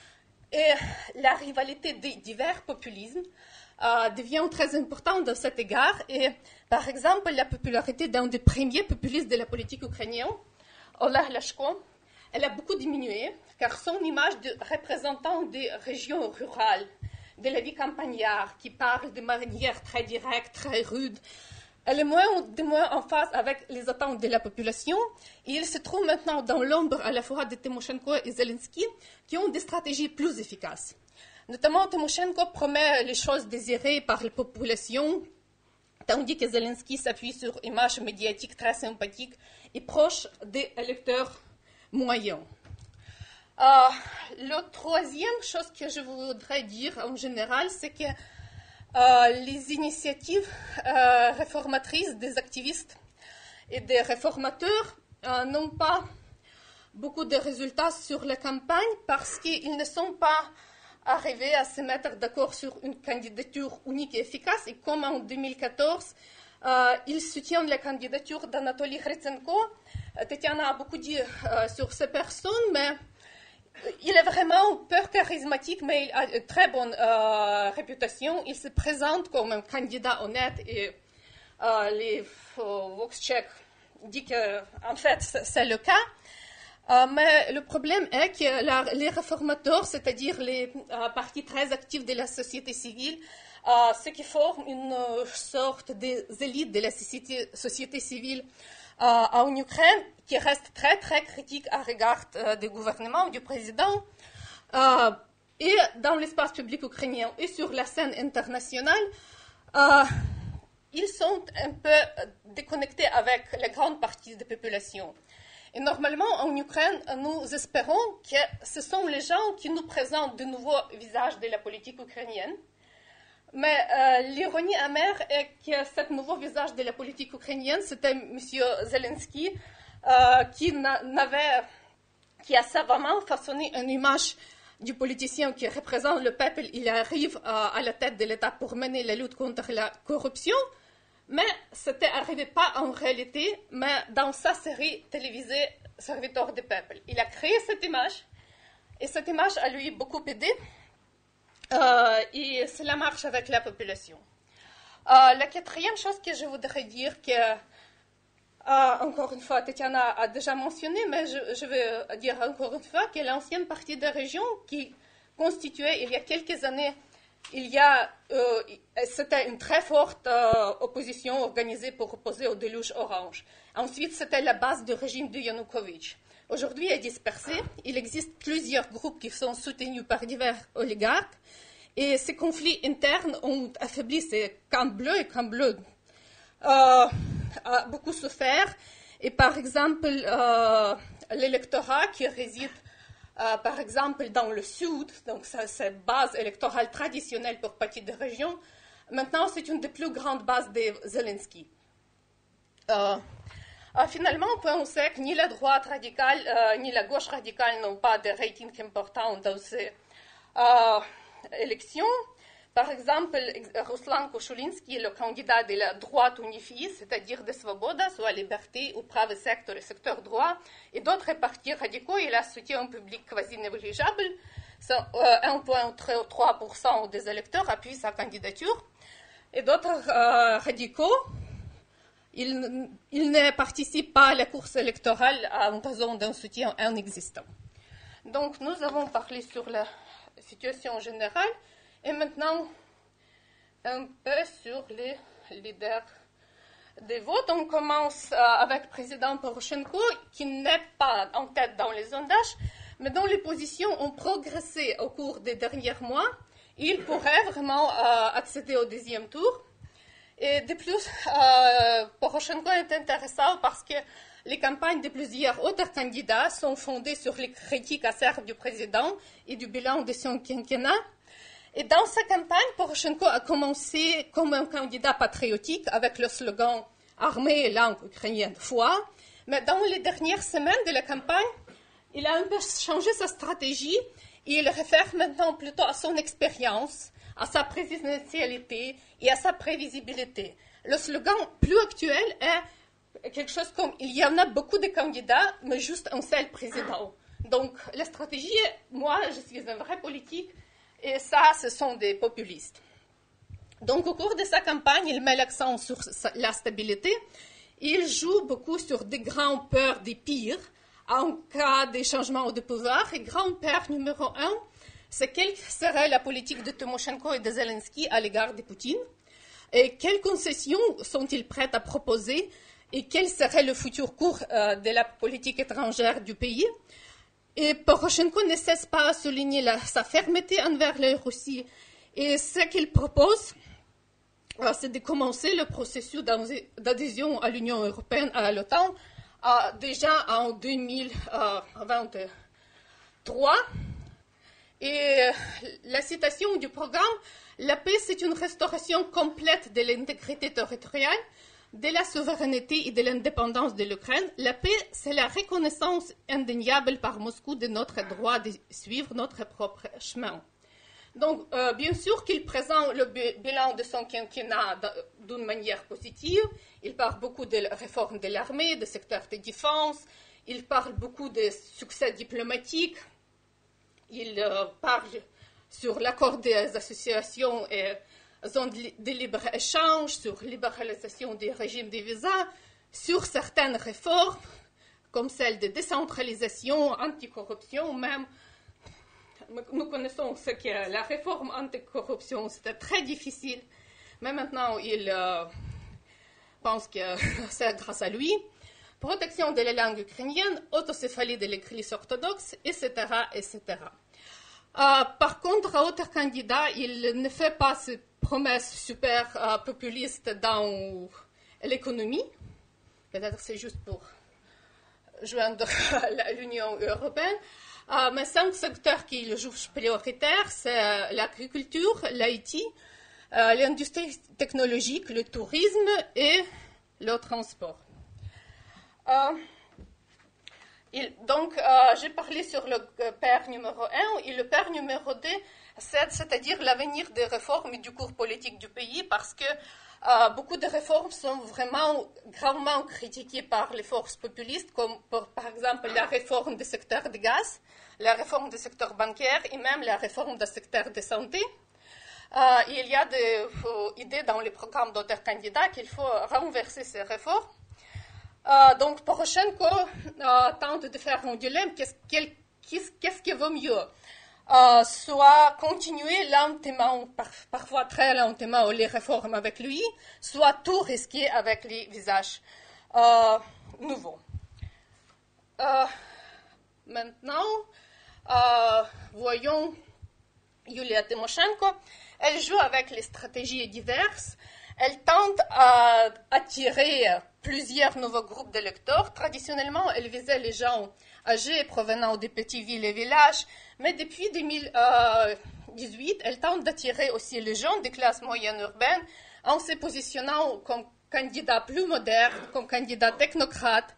Et la rivalité des divers populismes devient très importante dans cet égard. Et par exemple, la popularité d'un des premiers populistes de la politique ukrainienne, Oleg Lyashko, elle a beaucoup diminué, car son image de représentant des régions rurales, de la vie campagnarde, qui parle de manière très directe, très rude, elle est moins en phase avec les attentes de la population. Et il se trouve maintenant dans l'ombre à la fois de Tymoshenko et Zelensky, qui ont des stratégies plus efficaces. Notamment, Tymoshenko promet les choses désirées par la population, tandis que Zelensky s'appuie sur une image médiatique très sympathique et proche des électeurs moyens. La troisième chose que je voudrais dire en général, c'est que les initiatives réformatrices des activistes et des réformateurs n'ont pas beaucoup de résultats sur la campagne parce qu'ils ne sont pas arrivés à se mettre d'accord sur une candidature unique et efficace. Et comme en 2014, ils soutiennent la candidature d'Anatoly Grisenko. Tatiana a beaucoup dit sur ces personnes, mais il est vraiment peu charismatique, mais il a une très bonne réputation. Il se présente comme un candidat honnête et les Vox-Check disent qu'en fait, c'est le cas. Mais le problème est que les réformateurs, c'est-à-dire les partis très actifs de la société civile, ceux qui forment une sorte d'élite de la société civile en Ukraine, qui reste très, très critique à l'égard du gouvernement, du président, et dans l'espace public ukrainien et sur la scène internationale, ils sont un peu déconnectés avec la grande partie de la population. Et normalement, en Ukraine, nous espérons que ce sont les gens qui nous présentent de nouveaux visages de la politique ukrainienne. Mais l'ironie amère est que ce nouveau visage de la politique ukrainienne, c'était M. Zelensky, qui a savamment façonné une image du politicien qui représente le peuple. Il arrive à la tête de l'État pour mener la lutte contre la corruption, mais ce n'était arrivé pas en réalité, mais dans sa série télévisée Serviteur du peuple. Il a créé cette image, et cette image a lui beaucoup aidé, et cela marche avec la population. La quatrième chose que je voudrais dire, encore une fois, Tatiana a déjà mentionné, mais je vais dire encore une fois que l'ancienne partie de région qui constituait il y a quelques années, c'était une très forte opposition organisée pour opposer au déluge orange. Ensuite, c'était la base du régime de Yanukovych. Aujourd'hui, elle est dispersée. Il existe plusieurs groupes qui sont soutenus par divers oligarques. Et ces conflits internes ont affaibli ces camps bleus et camps bleus. A beaucoup souffert. Et par exemple, l'électorat qui réside, par exemple, dans le sud, donc c'est base électorale traditionnelle pour partie de région, maintenant c'est une des plus grandes bases de Zelensky. Finalement, on peut penser que ni la droite radicale ni la gauche radicale n'ont pas de rating important dans ces élections. Par exemple, Ruslan Koshulinsky, le candidat de la droite unifiée, c'est-à-dire de Svoboda, soit liberté ou Pravый secteur et secteur droit, et d'autres partis radicaux, il a soutien public quasi négligeable. 1,3% des électeurs appuient sa candidature. Et d'autres radicaux, ils ne participent pas à la course électorale en raison d'un soutien inexistant. Donc, nous avons parlé sur la situation générale. Et maintenant, un peu sur les leaders des votes. On commence avec le président Poroshenko, qui n'est pas en tête dans les sondages, mais dont les positions ont progressé au cours des derniers mois. Il pourrait vraiment accéder au deuxième tour. Et de plus, Poroshenko est intéressant parce que les campagnes de plusieurs autres candidats sont fondées sur les critiques acerbes du président et du bilan de son quinquennat. Et dans sa campagne, Poroshenko a commencé comme un candidat patriotique avec le slogan « Armée et langue ukrainienne, foi ». Mais dans les dernières semaines de la campagne, il a un peu changé sa stratégie et il réfère maintenant plutôt à son expérience, à sa présidentialité et à sa prévisibilité. Le slogan plus actuel est quelque chose comme « Il y en a beaucoup de candidats, mais juste un seul président ». Donc la stratégie est « Moi, je suis un vrai politique ». Et ça, ce sont des populistes. Donc, au cours de sa campagne, il met l'accent sur la stabilité. Il joue beaucoup sur des grandes peurs des pires en cas de changement de pouvoir. Et grande peur numéro 1, c'est quelle serait la politique de Tymoshenko et de Zelensky à l'égard de Poutine. Et quelles concessions sont-ils prêts à proposer et quel serait le futur cours de la politique étrangère du pays. Et Poroshenko ne cesse pas de souligner sa fermeté envers la Russie. Et ce qu'il propose, c'est de commencer le processus d'adhésion à l'Union européenne, à l'OTAN, déjà en 2023. Et la citation du programme, la paix, c'est une restauration complète de l'intégrité territoriale, de la souveraineté et de l'indépendance de l'Ukraine. La paix, c'est la reconnaissance indéniable par Moscou de notre droit de suivre notre propre chemin. Donc, bien sûr qu'il présente le bilan de son quinquennat d'une manière positive. Il parle beaucoup de la réforme de l'armée, du secteur de défense. Il parle beaucoup de succès diplomatiques. Il parle sur l'accord des associations et zone de libre-échange, sur libéralisation des régimes des visas, sur certaines réformes, comme celle de décentralisation, anticorruption même. Nous connaissons ce qu'est la réforme anticorruption, c'était très difficile, mais maintenant il pense que c'est grâce à lui. Protection de la langue ukrainienne, autocéphalie de l'Église orthodoxe, etc., etc. Par contre, à autres candidats, il ne fait pas ces promesses super populistes dans l'économie. Peut-être c'est juste pour joindre l'Union européenne. Mais 5 secteurs qui le jugent prioritaires, c'est l'agriculture, l'IT, l'industrie technologique, le tourisme et le transport. J'ai parlé sur le paire numéro 1 et le paire numéro 2, c'est-à-dire l'avenir des réformes et du cours politique du pays, parce que beaucoup de réformes sont vraiment gravement critiquées par les forces populistes, comme par exemple la réforme du secteur du gaz, la réforme du secteur bancaire et même la réforme du secteur de santé. Il y a des idées dans les programmes d'autres candidats qu'il faut renverser ces réformes. Donc, Poroshenko tente de faire un dilemme. Qu'est-ce qui vaut mieux? Soit continuer lentement, parfois très lentement, les réformes avec lui, soit tout risquer avec les visages nouveaux. Maintenant, voyons Yulia Tymoshenko. Elle joue avec les stratégies diverses. Elle tente à attirer plusieurs nouveaux groupes d'électeurs. Traditionnellement, elle visait les gens âgés provenant des petites villes et villages, mais depuis 2018, elle tente d'attirer aussi les gens des classes moyennes urbaines en se positionnant comme candidat plus moderne, comme candidat technocrate.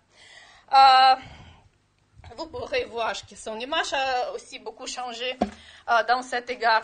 Vous pourrez voir que son image a aussi beaucoup changé dans cet égard.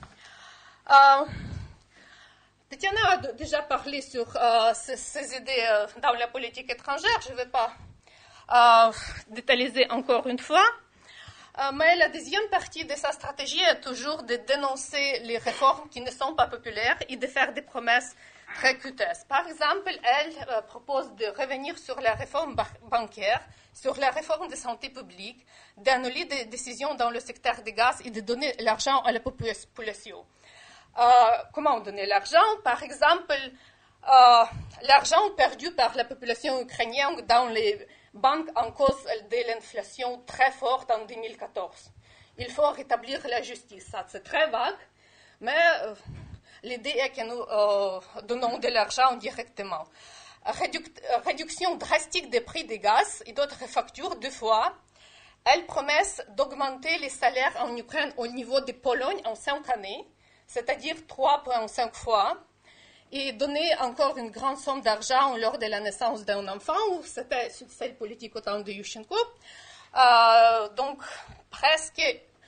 Tatiana a déjà parlé sur ses idées dans la politique étrangère. Je ne vais pas détailler encore une fois. Mais la deuxième partie de sa stratégie est toujours de dénoncer les réformes qui ne sont pas populaires et de faire des promesses très coûteuses. Par exemple, elle propose de revenir sur la réforme bancaire, sur la réforme de santé publique, d'annuler des décisions dans le secteur des gaz et de donner l'argent à la population. Comment donner l'argent? Par exemple, l'argent perdu par la population ukrainienne dans les banques en cause de l'inflation très forte en 2014. Il faut rétablir la justice. Ça, c'est très vague, mais l'idée est que nous donnons de l'argent directement. Réduction drastique des prix des gaz et d'autres factures 2 fois. Elle promet d'augmenter les salaires en Ukraine au niveau de Pologne en 5 années, c'est-à-dire 3,5 fois, et donner encore une grande somme d'argent lors de la naissance d'un enfant. C'était celle politique au temps de Yushchenko. Donc, presque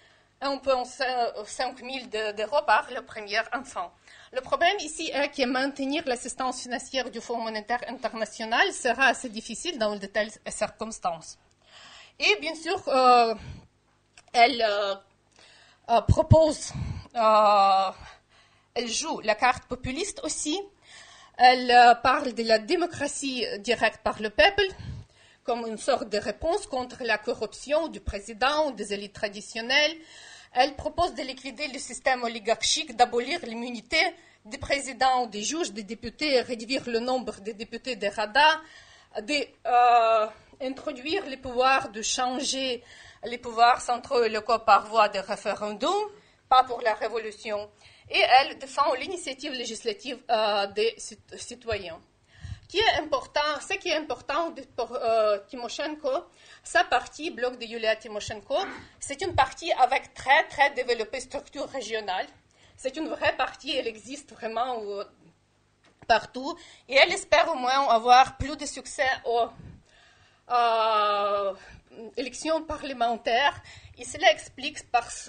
1,5 million d'euros par le premier enfant. Le problème ici est que maintenir l'assistance financière du Fonds monétaire international sera assez difficile dans de telles circonstances. Et bien sûr, elle propose... elle joue la carte populiste aussi. Elle parle de la démocratie directe par le peuple comme une sorte de réponse contre la corruption du président, des élites traditionnelles. Elle propose de liquider le système oligarchique, d'abolir l'immunité des présidents, des juges, des députés, réduire le nombre des députés des Rada, d'introduire les pouvoirs, de changer les pouvoirs centraux et locaux par voie de référendum, pas pour la révolution. Et elle défend l'initiative législative des citoyens. Ce qui est important pour Tymoshenko, sa partie, bloc de Yulia Tymoshenko, c'est une partie avec très, très développée structure régionale. C'est une vraie partie, elle existe vraiment partout. Et elle espère au moins avoir plus de succès aux élections parlementaires. Et cela explique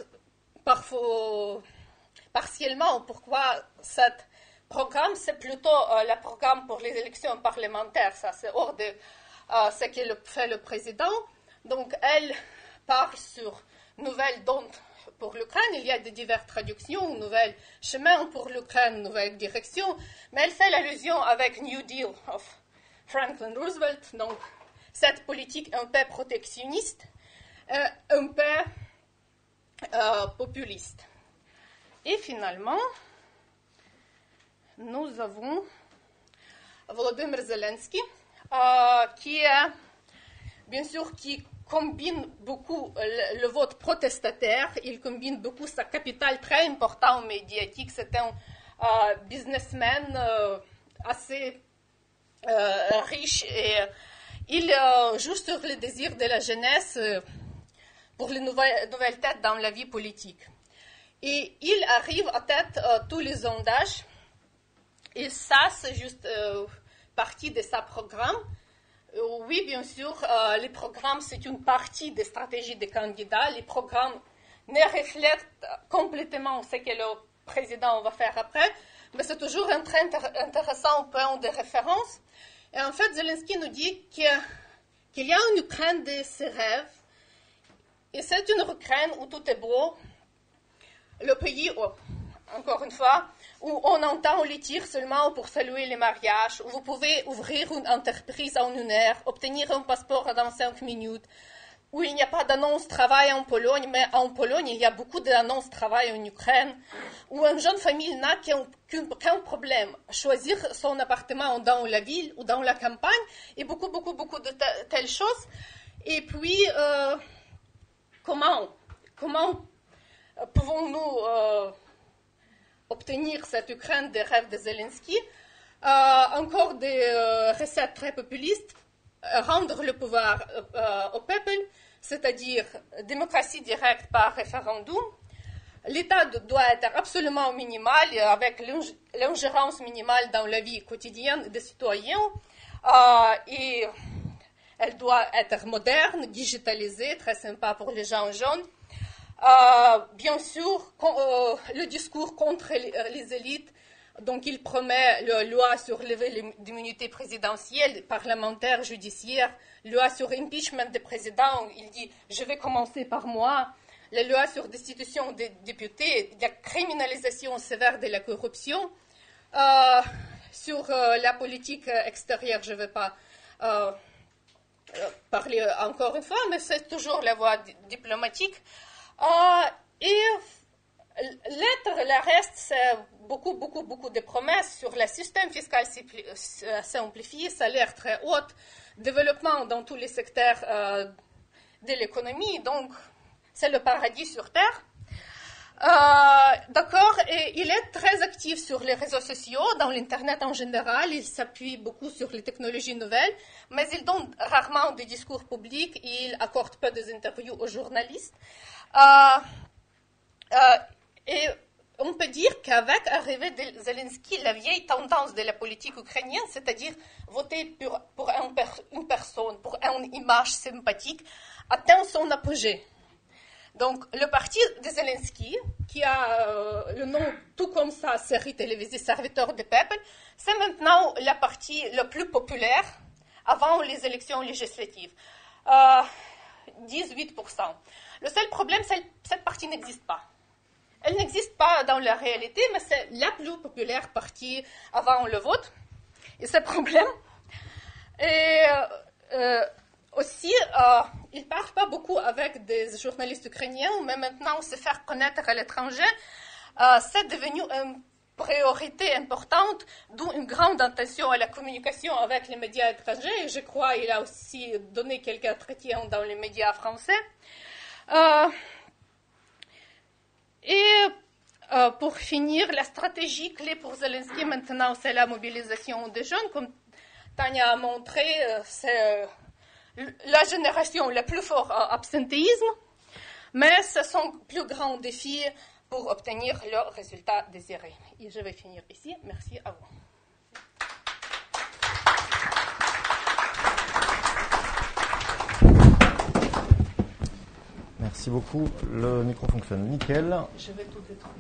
partiellement pourquoi cet programme, c'est plutôt le programme pour les élections parlementaires. Ça, c'est hors de ce que fait le président. Donc, elle parle sur nouvelles donnes pour l'Ukraine. Il y a de diverses traductions, nouvelles chemins pour l'Ukraine, nouvelles directions. Mais elle fait l'allusion avec New Deal of Franklin Roosevelt. Donc, cette politique un peu protectionniste, un peu populiste. Et finalement, nous avons Volodymyr Zelensky, qui combine beaucoup le vote protestataire. Il combine beaucoup sa capitale très importante médiatique. C'est un businessman assez riche et il joue sur le désir de la jeunesse pour les nouvelles têtes dans la vie politique. Et il arrive à tête tous les sondages et ça, c'est juste partie de sa programme. Oui, bien sûr, les programmes, c'est une partie des stratégies des candidats. Les programmes ne reflètent complètement ce que le président va faire après, mais c'est toujours un très intéressant point de référence. Et en fait, Zelensky nous dit qu'il y a une Ukraine de ses rêves, et c'est une Ukraine où tout est beau, le pays, encore une fois, où on entend les tirs seulement pour saluer les mariages, où vous pouvez ouvrir une entreprise en 1 heure, obtenir un passeport dans 5 minutes, où il n'y a pas d'annonce travail en Pologne, mais en Pologne, il y a beaucoup d'annonces travail en Ukraine, où une jeune famille n'a qu'un problème, choisir son appartement dans la ville ou dans la campagne, et beaucoup de telles choses. Et puis, comment pouvons-nous obtenir cette Ukraine des rêves de Zelensky? Encore des recettes très populistes. Rendre le pouvoir au peuple, c'est-à-dire démocratie directe par référendum. L'État doit être absolument minimal, avec l'ingérence minimale dans la vie quotidienne des citoyens. Et elle doit être moderne, digitalisée, très sympa pour les gens jeunes. Bien sûr, le discours contre les élites. Donc, il promet la loi sur l'immunité présidentielle, parlementaire, judiciaire, loi sur impeachment des présidents. Il dit, je vais commencer par moi. La loi sur destitution des députés, la criminalisation sévère de la corruption. Sur la politique extérieure, je ne vais pas parler encore une fois, mais c'est toujours la voie diplomatique. Et le reste, c'est beaucoup de promesses sur le système fiscal simplifié, salaire très haut, développement dans tous les secteurs de l'économie. Donc, c'est le paradis sur Terre. D'accord, et il est très actif sur les réseaux sociaux, dans l'Internet en général. Il s'appuie beaucoup sur les technologies nouvelles, mais il donne rarement des discours publics. Il accorde peu des interviews aux journalistes. Et on peut dire qu'avec l'arrivée de Zelensky, la vieille tendance de la politique ukrainienne, c'est-à-dire voter pour une personne, pour une image sympathique, atteint son apogée. Donc, le parti de Zelensky, qui a le nom tout comme sa série télévisée Serviteur du peuple, c'est maintenant la partie la plus populaire avant les élections législatives. 18%. Le seul problème, c'est que cette partie n'existe pas. Elle n'existe pas dans la réalité, mais c'est la plus populaire partie avant le vote. Et c'est un problème. Et aussi, il ne parle pas beaucoup avec des journalistes ukrainiens, mais maintenant, se faire connaître à l'étranger, c'est devenu une priorité importante, d'où une grande attention à la communication avec les médias étrangers. Et je crois qu'il a aussi donné quelques entretiens dans les médias français. Pour finir, la stratégie clé pour Zelensky maintenant, c'est la mobilisation des jeunes. Comme Tania a montré, c'est la génération la plus forte en absentéisme, mais ce sont plus grands défis pour obtenir le résultat désiré. Et je vais finir ici. Merci à vous. Merci beaucoup. Le micro fonctionne nickel. Je vais tout détruire.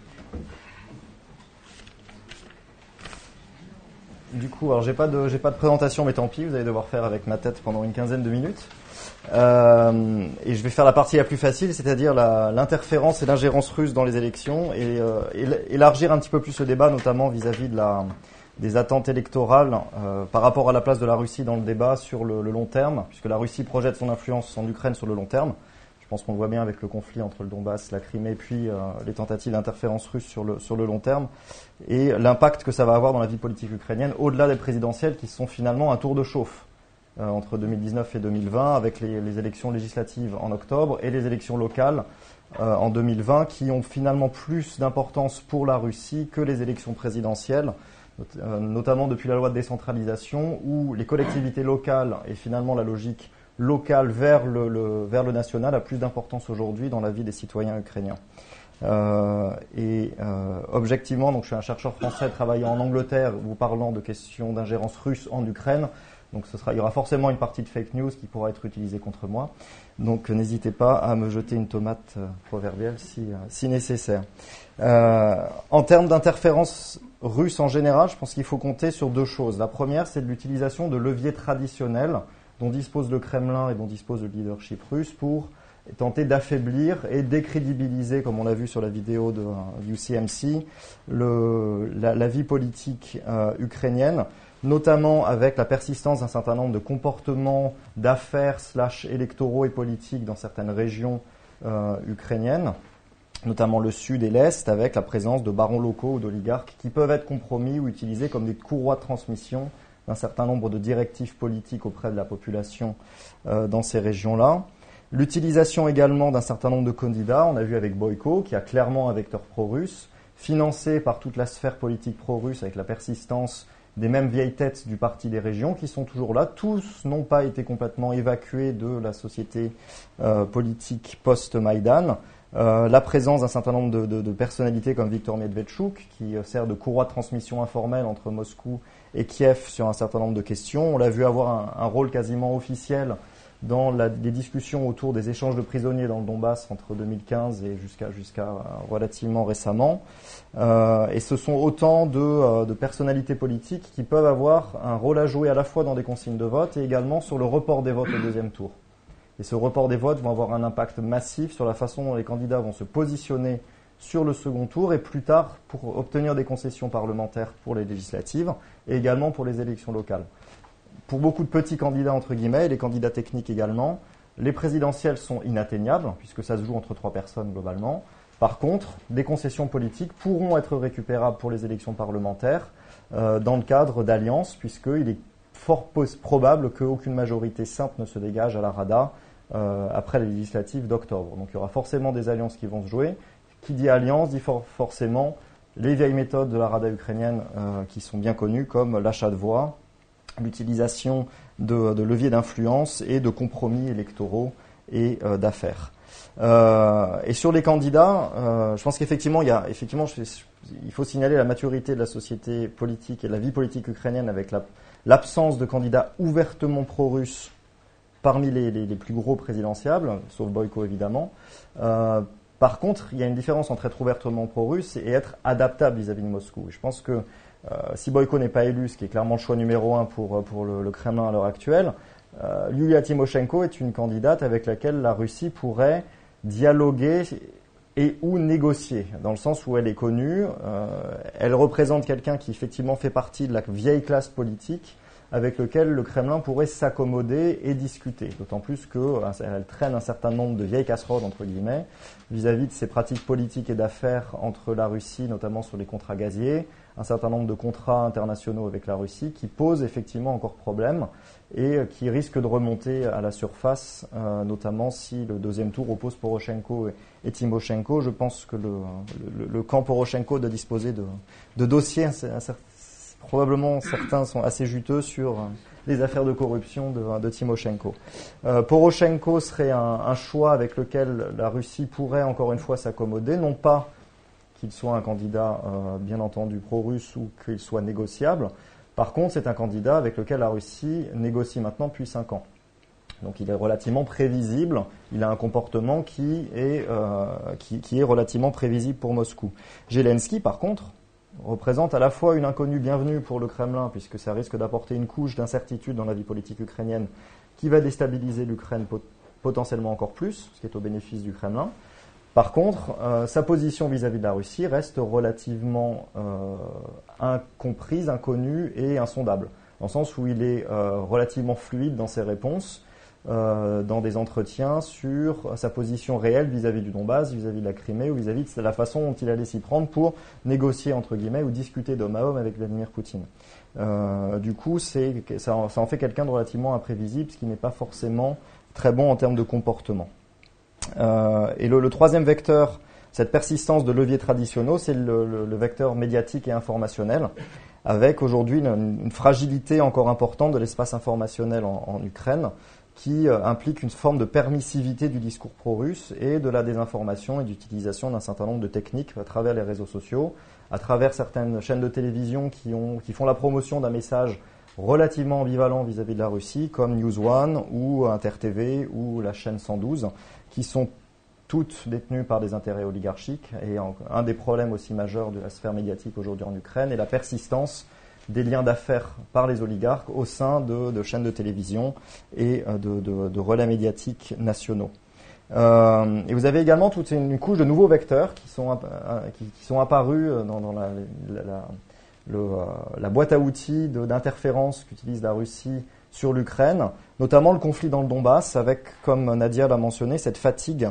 Du coup, alors j'ai pas de présentation, mais tant pis, vous allez devoir faire avec ma tête pendant une quinzaine de minutes. Et je vais faire la partie la plus facile, c'est-à-dire l'interférence et l'ingérence russe dans les élections, et élargir un petit peu plus le débat, notamment vis-à-vis des attentes électorales par rapport à la place de la Russie dans le débat sur le long terme, puisque la Russie projette son influence en Ukraine sur le long terme. Je pense qu'on le voit bien avec le conflit entre le Donbass, la Crimée, puis les tentatives d'interférence russe sur le long terme, et l'impact que ça va avoir dans la vie politique ukrainienne, au-delà des présidentielles qui sont finalement un tour de chauffe entre 2019 et 2020, avec les élections législatives en octobre et les élections locales en 2020, qui ont finalement plus d'importance pour la Russie que les élections présidentielles, notamment depuis la loi de décentralisation, où les collectivités locales et finalement la logique locale vers le national a plus d'importance aujourd'hui dans la vie des citoyens ukrainiens. Objectivement, donc je suis un chercheur français travaillant en Angleterre, vous parlant de questions d'ingérence russe en Ukraine. Donc il y aura forcément une partie de fake news qui pourra être utilisée contre moi. Donc n'hésitez pas à me jeter une tomate proverbiale si nécessaire. En termes d'interférence russe en général, je pense qu'il faut compter sur deux choses. La première, c'est de l'utilisation de leviers traditionnels dont dispose le Kremlin et dont dispose le leadership russe pour tenter d'affaiblir et décrédibiliser, comme on l'a vu sur la vidéo de UCMC, la vie politique ukrainienne, notamment avec la persistance d'un certain nombre de comportements d'affaires / électoraux et politiques dans certaines régions ukrainiennes, notamment le sud et l'est, avec la présence de barons locaux ou d'oligarques qui peuvent être compromis ou utilisés comme des courroies de transmission d'un certain nombre de directives politiques auprès de la population dans ces régions-là. L'utilisation également d'un certain nombre de candidats, on a vu avec Boyko, qui a clairement un vecteur pro-russe, financé par toute la sphère politique pro-russe avec la persistance des mêmes vieilles têtes du parti des régions qui sont toujours là. Tous n'ont pas été complètement évacués de la société politique post-Maïdan. La présence d'un certain nombre de personnalités comme Viktor Medvedchuk, qui sert de courroie de transmission informelle entre Moscou et Kiev sur un certain nombre de questions. On l'a vu avoir un rôle quasiment officiel dans les discussions autour des échanges de prisonniers dans le Donbass entre 2015 et jusqu'à relativement récemment. Et ce sont autant de personnalités politiques qui peuvent avoir un rôle à jouer à la fois dans des consignes de vote et également sur le report des votes au deuxième tour. Et ce report des votes va avoir un impact massif sur la façon dont les candidats vont se positionner sur le second tour et plus tard pour obtenir des concessions parlementaires pour les législatives et également pour les élections locales. Pour beaucoup de petits candidats, entre guillemets, et les candidats techniques également, les présidentielles sont inatteignables, puisque ça se joue entre 3 personnes globalement. Par contre, des concessions politiques pourront être récupérables pour les élections parlementaires dans le cadre d'alliances, puisqu'il est fort probable qu'aucune majorité simple ne se dégage à la Rada après les législatives d'octobre. Donc il y aura forcément des alliances qui vont se jouer. Qui dit alliance dit forcément les vieilles méthodes de la Rada ukrainienne qui sont bien connues, comme l'achat de voix, l'utilisation de leviers d'influence et de compromis électoraux et d'affaires. Et sur les candidats, je pense qu'effectivement, il faut signaler la maturité de la société politique et de la vie politique ukrainienne avec l'absence de candidats ouvertement pro-russes parmi les plus gros présidentiables, sauf Boyko évidemment. Par contre, il y a une différence entre être ouvertement pro-russe et être adaptable vis-à-vis de Moscou. Et je pense que si Boyko n'est pas élu, ce qui est clairement le choix numéro 1 pour le Kremlin à l'heure actuelle, Yulia Tymoshenko est une candidate avec laquelle la Russie pourrait dialoguer et ou négocier, dans le sens où elle est connue. Elle représente quelqu'un qui effectivement fait partie de la vieille classe politique avec lequel le Kremlin pourrait s'accommoder et discuter. D'autant plus qu'elle traîne un certain nombre de vieilles casseroles, entre guillemets, vis-à-vis de ses pratiques politiques et d'affaires entre la Russie, notamment sur les contrats gaziers, un certain nombre de contrats internationaux avec la Russie qui posent effectivement encore problème et qui risquent de remonter à la surface, notamment si le deuxième tour oppose Poroshenko et Tymoshenko. Je pense que le camp Poroshenko doit disposer de dossiers, probablement certains sont assez juteux sur les affaires de corruption de Tymoshenko. Poroshenko serait un choix avec lequel la Russie pourrait encore une fois s'accommoder, non pas qu'il soit un candidat bien entendu pro-russe ou qu'il soit négociable. Par contre, c'est un candidat avec lequel la Russie négocie maintenant depuis 5 ans. Donc il est relativement prévisible, il a un comportement qui est relativement prévisible pour Moscou. Zelensky, par contre, représente à la fois une inconnue bienvenue pour le Kremlin, puisque ça risque d'apporter une couche d'incertitude dans la vie politique ukrainienne qui va déstabiliser l'Ukraine potentiellement encore plus, ce qui est au bénéfice du Kremlin. Par contre, sa position vis-à-vis de la Russie reste relativement incomprise, inconnue et insondable, dans le sens où il est relativement fluide dans ses réponses, dans des entretiens sur sa position réelle vis-à-vis du Donbass, vis-à-vis de la Crimée ou vis-à-vis de la façon dont il allait s'y prendre pour négocier, entre guillemets, ou discuter d'homme à homme avec Vladimir Poutine. Du coup, ça en fait quelqu'un de relativement imprévisible, ce qui n'est pas forcément très bon en termes de comportement. Et le troisième vecteur, cette persistance de leviers traditionnels, c'est le vecteur médiatique et informationnel, avec aujourd'hui une fragilité encore importante de l'espace informationnel en Ukraine, qui implique une forme de permissivité du discours pro-russe et de la désinformation et d'utilisation d'un certain nombre de techniques à travers les réseaux sociaux, à travers certaines chaînes de télévision qui font la promotion d'un message relativement ambivalent vis-à-vis de la Russie, comme News One ou Inter TV ou la chaîne 112, qui sont toutes détenues par des intérêts oligarchiques. Et un des problèmes aussi majeurs de la sphère médiatique aujourd'hui en Ukraine est la persistance des liens d'affaires par les oligarques au sein de chaînes de télévision et de relais médiatiques nationaux. Et vous avez également toute une couche de nouveaux vecteurs qui sont apparus dans la boîte à outils d'interférence qu'utilise la Russie sur l'Ukraine, notamment le conflit dans le Donbass, avec, comme Nadia l'a mentionné, cette fatigue,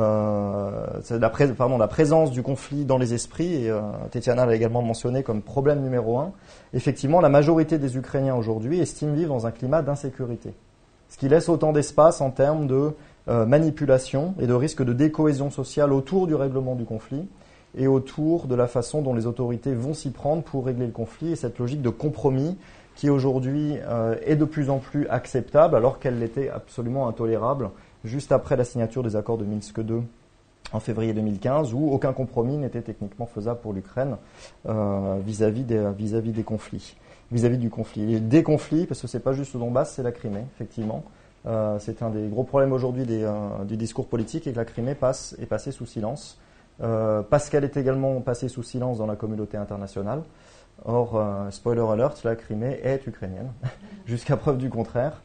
la présence du conflit dans les esprits, et Tetiana l'a également mentionné comme problème numéro 1. Effectivement, la majorité des Ukrainiens aujourd'hui estiment vivre dans un climat d'insécurité, ce qui laisse autant d'espace en termes de manipulation et de risque de décohésion sociale autour du règlement du conflit et autour de la façon dont les autorités vont s'y prendre pour régler le conflit, et cette logique de compromis qui aujourd'hui est de plus en plus acceptable alors qu'elle l'était absolument intolérable juste après la signature des accords de Minsk II en février 2015, où aucun compromis n'était techniquement faisable pour l'Ukraine vis-à-vis des conflits, vis-à-vis du conflit. Et des conflits, parce que c'est pas juste le Donbass, c'est la Crimée, effectivement. C'est un des gros problèmes aujourd'hui du discours politique, et que la Crimée est passée sous silence, parce qu'elle est également passée sous silence dans la communauté internationale. Or, spoiler alert, la Crimée est ukrainienne, jusqu'à preuve du contraire.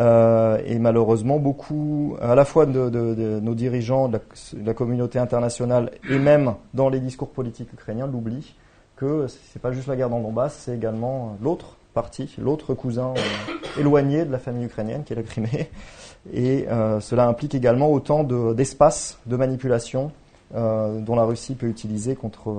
Et malheureusement, beaucoup, à la fois de nos dirigeants, de la communauté internationale, et même dans les discours politiques ukrainiens, l'oublient que c'est pas juste la guerre dans le Donbass, c'est également l'autre partie, l'autre cousin éloigné de la famille ukrainienne, qui est la Crimée. Et cela implique également autant d'espace de manipulation dont la Russie peut utiliser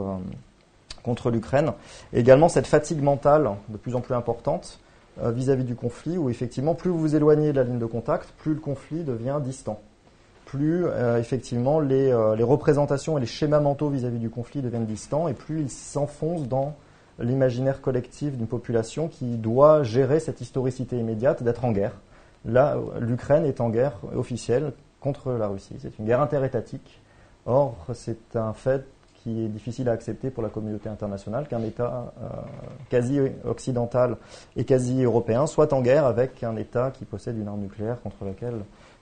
contre l'Ukraine. Et également cette fatigue mentale de plus en plus importante vis-à-vis du conflit, où effectivement, plus vous vous éloignez de la ligne de contact, plus le conflit devient distant. Plus effectivement les représentations et les schémas mentaux vis-à-vis du conflit deviennent distants, et plus ils s'enfoncent dans l'imaginaire collectif d'une population qui doit gérer cette historicité immédiate d'être en guerre. Là, l'Ukraine est en guerre officielle contre la Russie. C'est une guerre interétatique. Or, c'est un fait qui est difficile à accepter pour la communauté internationale, qu'un État quasi occidental et quasi européen soit en guerre avec un État qui possède une arme nucléaire contre laquelle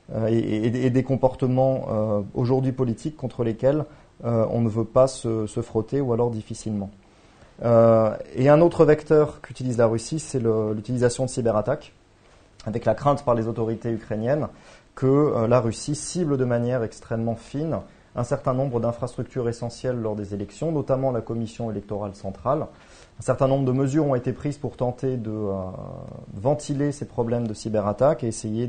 et des comportements aujourd'hui politiques contre lesquels on ne veut pas se frotter, ou alors difficilement. Et un autre vecteur qu'utilise la Russie, c'est l'utilisation de cyberattaques, avec la crainte par les autorités ukrainiennes que la Russie cible de manière extrêmement fine un certain nombre d'infrastructures essentielles lors des élections, notamment la Commission électorale centrale. Un certain nombre de mesures ont été prises pour tenter de ventiler ces problèmes de cyberattaque et essayer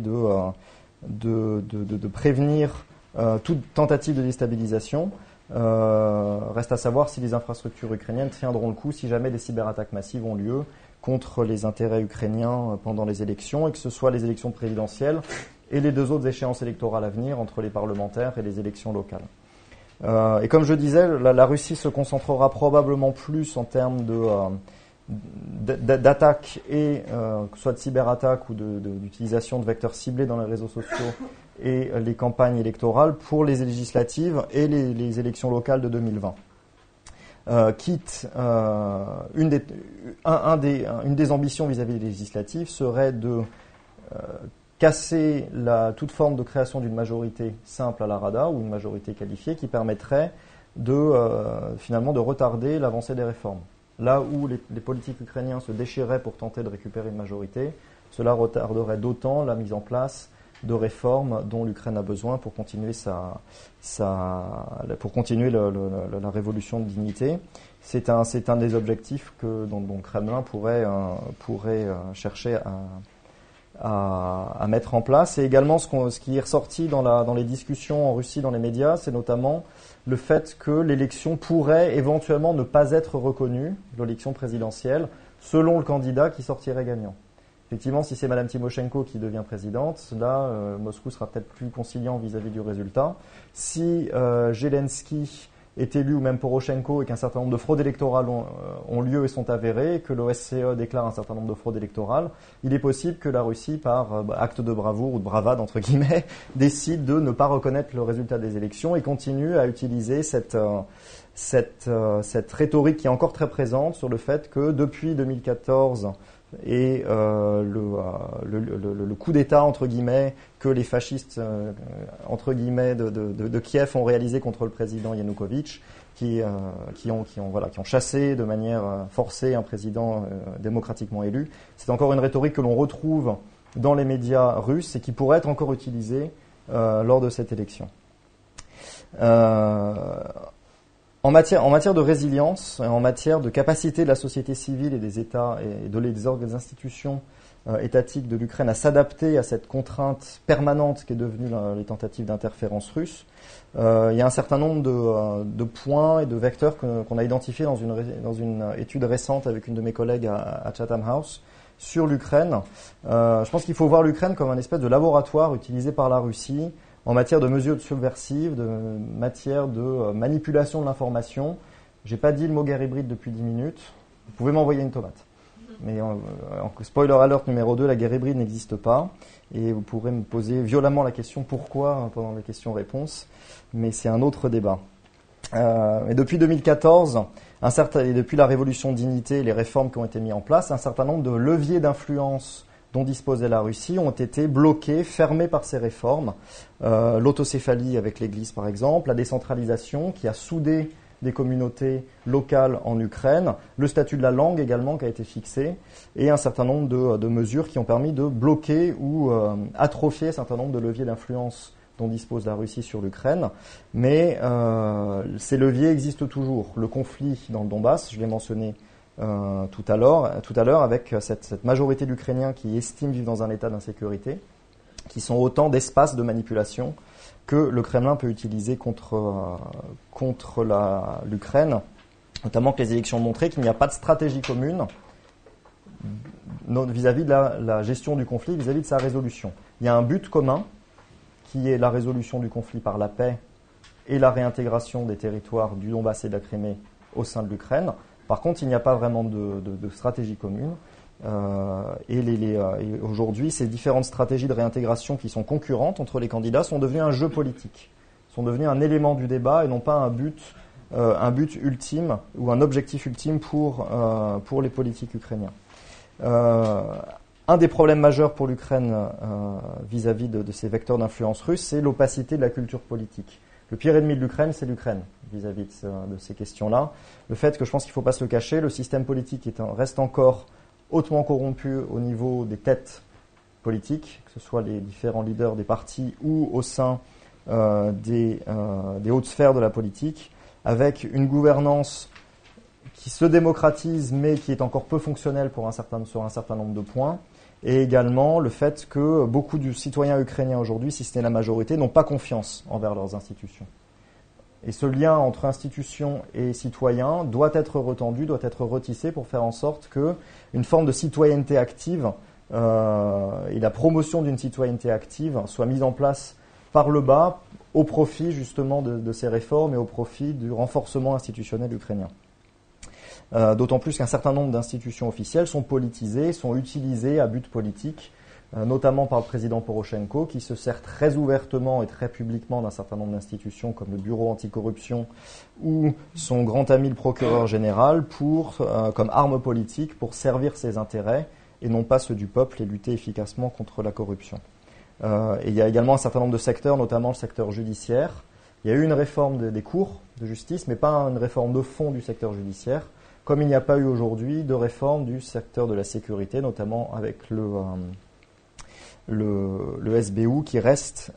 de prévenir toute tentative de déstabilisation. Reste à savoir si les infrastructures ukrainiennes tiendront le coup si jamais des cyberattaques massives ont lieu contre les intérêts ukrainiens pendant les élections, et que ce soit les élections présidentielles et les deux autres échéances électorales à venir entre les parlementaires et les élections locales. Et comme je disais, la Russie se concentrera probablement plus en termes d'attaques, et soit de cyberattaques ou d'utilisation de vecteurs ciblés dans les réseaux sociaux et les campagnes électorales pour les législatives et les élections locales de 2020. Une des ambitions vis-à-vis des législatives serait de casser toute forme de création d'une majorité simple à la Rada, ou une majorité qualifiée, qui permettrait finalement de retarder l'avancée des réformes. Là où les politiques ukrainiens se déchiraient pour tenter de récupérer une majorité, cela retarderait d'autant la mise en place de réformes dont l'Ukraine a besoin pour continuer la révolution de dignité. C'est un des objectifs dont le Kremlin pourrait chercher à mettre en place. Et également, ce qui est ressorti dans les discussions en Russie, dans les médias, c'est notamment le fait que l'élection pourrait éventuellement ne pas être reconnue, l'élection présidentielle, selon le candidat qui sortirait gagnant. Effectivement, si c'est Mme Tymoshenko qui devient présidente, là, Moscou sera peut-être plus conciliant vis-à-vis du résultat. Si Zelensky est élu, ou même Poroshenko, et qu'un certain nombre de fraudes électorales ont lieu et sont avérées, et que l'OSCE déclare un certain nombre de fraudes électorales, il est possible que la Russie, par acte de bravoure ou de bravade, entre guillemets, décide de ne pas reconnaître le résultat des élections et continue à utiliser cette rhétorique qui est encore très présente sur le fait que depuis 2014 et le coup d'État, entre guillemets, que les fascistes, entre guillemets, de Kiev ont réalisé contre le président Yanukovych, qui ont chassé de manière forcée un président démocratiquement élu. C'est encore une rhétorique que l'on retrouve dans les médias russes et qui pourrait être encore utilisée lors de cette élection. En matière de résilience, en matière de capacité de la société civile et des États et des institutions étatiques de l'Ukraine à s'adapter à cette contrainte permanente qui est devenue les tentatives d'interférence russe, il y a un certain nombre de points et de vecteurs qu'on a identifiés dans une étude récente avec une de mes collègues à Chatham House sur l'Ukraine. Je pense qu'il faut voir l'Ukraine comme un espèce de laboratoire utilisé par la Russie en matière de mesures subversives, de matière de manipulation de l'information. J'ai pas dit le mot guerre hybride depuis 10 minutes. Vous pouvez m'envoyer une tomate. Mais spoiler alert numéro 2, la guerre hybride n'existe pas. Et vous pourrez me poser violemment la question pourquoi pendant les questions-réponses. Mais c'est un autre débat. Et depuis 2014, et depuis la révolution Dignité et les réformes qui ont été mises en place, un certain nombre de leviers d'influence dont disposait la Russie ont été bloqués, fermés par ces réformes. L'autocéphalie avec l'Église, par exemple, la décentralisation qui a soudé des communautés locales en Ukraine, le statut de la langue également qui a été fixé, et un certain nombre de mesures qui ont permis de bloquer ou atrophier un certain nombre de leviers d'influence dont dispose la Russie sur l'Ukraine. Mais ces leviers existent toujours. Le conflit dans le Donbass, je l'ai mentionné tout à l'heure, avec cette majorité d'Ukrainiens qui estiment vivre dans un état d'insécurité, qui sont autant d'espaces de manipulation que le Kremlin peut utiliser contre l'Ukraine, notamment que les élections ont montré qu'il n'y a pas de stratégie commune vis-à-vis de la gestion du conflit, vis-à-vis de sa résolution. Il y a un but commun qui est la résolution du conflit par la paix et la réintégration des territoires du Donbass et de la Crimée au sein de l'Ukraine. Par contre, il n'y a pas vraiment de stratégie commune. Et aujourd'hui, ces différentes stratégies de réintégration qui sont concurrentes entre les candidats sont devenues un jeu politique, sont devenues un élément du débat et non pas un but ultime ou un objectif ultime pour les politiques ukrainiens. Un des problèmes majeurs pour l'Ukraine vis-à-vis de ces vecteurs d'influence russes, c'est l'opacité de la culture politique. Le pire ennemi de l'Ukraine, c'est l'Ukraine vis-à-vis de ces questions-là. Le fait que, je pense qu'il ne faut pas se le cacher, le système politique reste encore hautement corrompu au niveau des têtes politiques, que ce soit les différents leaders des partis ou au sein des hautes sphères de la politique, avec une gouvernance qui se démocratise mais qui est encore peu fonctionnelle sur un certain nombre de points, et également le fait que beaucoup de citoyens ukrainiens aujourd'hui, si ce n'est la majorité, n'ont pas confiance envers leurs institutions. Et ce lien entre institutions et citoyens doit être retendu, doit être retissé pour faire en sorte qu'une forme de citoyenneté active et la promotion d'une citoyenneté active soit mise en place par le bas au profit justement de ces réformes et au profit du renforcement institutionnel ukrainien. D'autant plus qu'un certain nombre d'institutions officielles sont politisées, sont utilisées à but politique, notamment par le président Poroshenko, qui se sert très ouvertement et très publiquement d'un certain nombre d'institutions comme le Bureau anticorruption ou son grand ami le procureur général comme arme politique pour servir ses intérêts et non pas ceux du peuple et lutter efficacement contre la corruption. Et il y a également un certain nombre de secteurs, notamment le secteur judiciaire. Il y a eu une réforme des cours de justice, mais pas une réforme de fond du secteur judiciaire, comme il n'y a pas eu aujourd'hui de réforme du secteur de la sécurité, notamment avec le SBU qui reste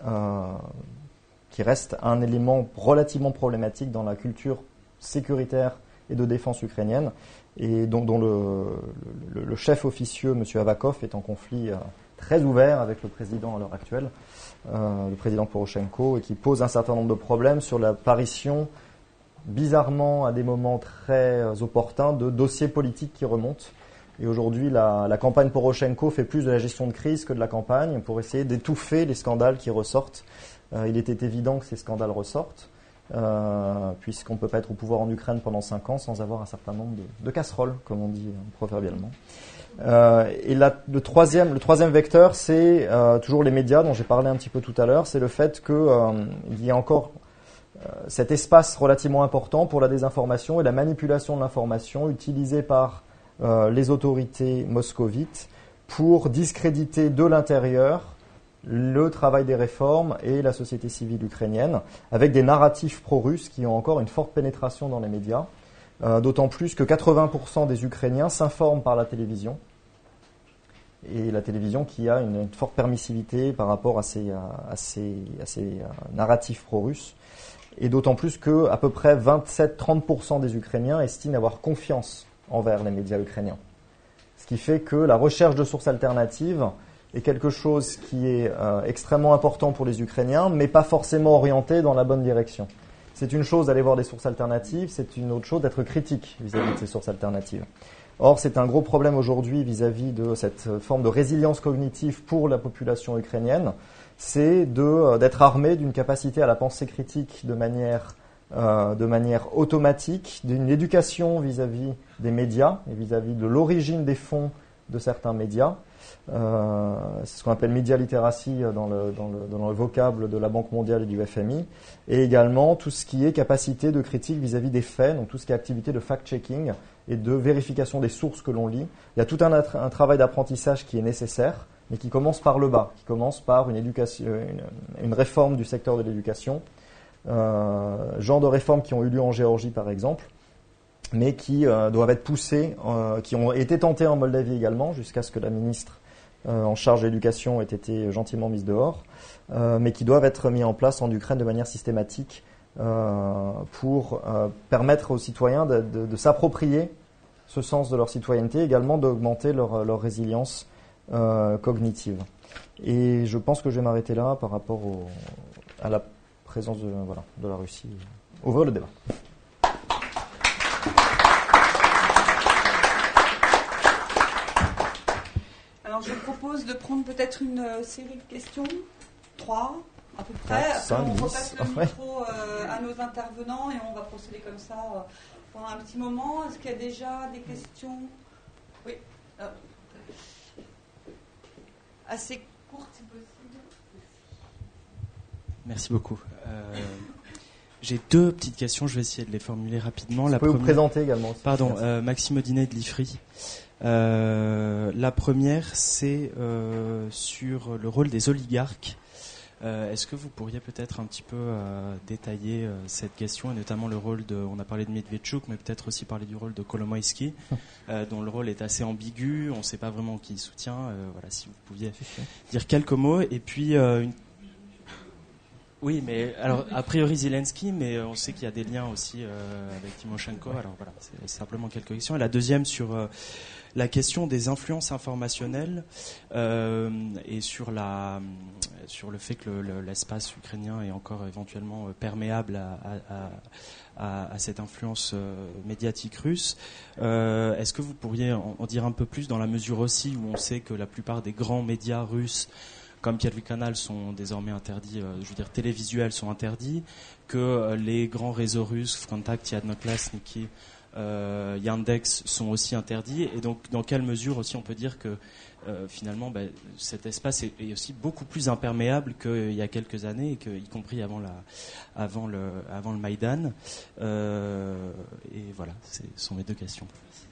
un élément relativement problématique dans la culture sécuritaire et de défense ukrainienne, et dont le chef officieux, M. Avakov, est en conflit très ouvert avec le président à l'heure actuelle, le président Poroshenko, et qui pose un certain nombre de problèmes sur l'apparition, bizarrement à des moments très opportuns, de dossiers politiques qui remontent. Et aujourd'hui, la campagne Poroshenko fait plus de la gestion de crise que de la campagne pour essayer d'étouffer les scandales qui ressortent. Il était évident que ces scandales ressortent. puisqu'on ne peut pas être au pouvoir en Ukraine pendant 5 ans sans avoir un certain nombre de casseroles, comme on dit proverbialement. Et le troisième vecteur, c'est toujours les médias dont j'ai parlé un petit peu tout à l'heure. C'est le fait qu'il y a encore cet espace relativement important pour la désinformation et la manipulation de l'information utilisée par les autorités moscovites pour discréditer de l'intérieur le travail des réformes et la société civile ukrainienne, avec des narratifs pro-russes qui ont encore une forte pénétration dans les médias, d'autant plus que 80% des Ukrainiens s'informent par la télévision, et la télévision qui a une forte permissivité par rapport à ces narratifs pro-russes, et d'autant plus que à peu près 27-30% des Ukrainiens estiment avoir confiance envers les médias ukrainiens. Ce qui fait que la recherche de sources alternatives est quelque chose qui est extrêmement important pour les Ukrainiens, mais pas forcément orienté dans la bonne direction. C'est une chose d'aller voir des sources alternatives, c'est une autre chose d'être critique vis-à-vis de ces sources alternatives. Or, c'est un gros problème aujourd'hui vis-à-vis de cette forme de résilience cognitive pour la population ukrainienne, c'est d'être armé d'une capacité à la pensée critique de manière automatique, d'une éducation vis-à-vis des médias et vis-à-vis de l'origine des fonds de certains médias. C'est ce qu'on appelle media literacy dans le vocable de la Banque mondiale et du FMI, et également tout ce qui est capacité de critique vis-à-vis des faits, donc tout ce qui est activité de fact-checking et de vérification des sources que l'on lit. Il y a tout un travail d'apprentissage qui est nécessaire, mais qui commence par le bas, qui commence par une réforme du secteur de l'éducation, genre de réformes qui ont eu lieu en Géorgie par exemple, mais qui doivent être poussées, qui ont été tentées en Moldavie également, jusqu'à ce que la ministre en charge de l'éducation ait été gentiment mise dehors, mais qui doivent être mis en place en Ukraine de manière systématique pour permettre aux citoyens de s'approprier ce sens de leur citoyenneté, également d'augmenter leur résilience cognitive. Et je pense que je vais m'arrêter là par rapport à la présence de la Russie. Ouvrir le débat. Alors je propose de prendre peut-être une série de questions, 3 à peu près. 4, 5, on 10. repasse le micro à nos intervenants et on va procéder comme ça pendant un petit moment. Est-ce qu'il y a déjà des questions? Oui. Assez courtes si possible. Merci beaucoup. J'ai 2 petites questions, je vais essayer de les formuler rapidement. Vous pouvez vous présenter également. Pardon, Maxime Audinet de l'IFRI. La première, c'est sur le rôle des oligarques. Est-ce que vous pourriez peut-être un petit peu détailler cette question, et notamment le rôle on a parlé de Medvedchuk, mais peut-être aussi parler du rôle de Kolomoïski, dont le rôle est assez ambigu, on ne sait pas vraiment qui il soutient. Voilà, si vous pouviez dire quelques mots. Et puis, oui, mais alors, a priori Zelensky, mais on sait qu'il y a des liens aussi avec Timoshenko. Alors voilà, c'est simplement quelques questions. Et la deuxième sur la question des influences informationnelles et sur le fait que l'espace ukrainien est encore éventuellement perméable à cette influence médiatique russe. Est-ce que vous pourriez en dire un peu plus, dans la mesure aussi où on sait que la plupart des grands médias russes comme Первый Canal sont désormais interdits, télévisuels sont interdits, que les grands réseaux russes, Vkontakte, Jednoklassniki, Yandex sont aussi interdits, et donc dans quelle mesure aussi on peut dire que finalement cet espace est aussi beaucoup plus imperméable qu'il y a quelques années, et que, y compris avant le Maïdan. Et voilà, ce sont mes 2 questions.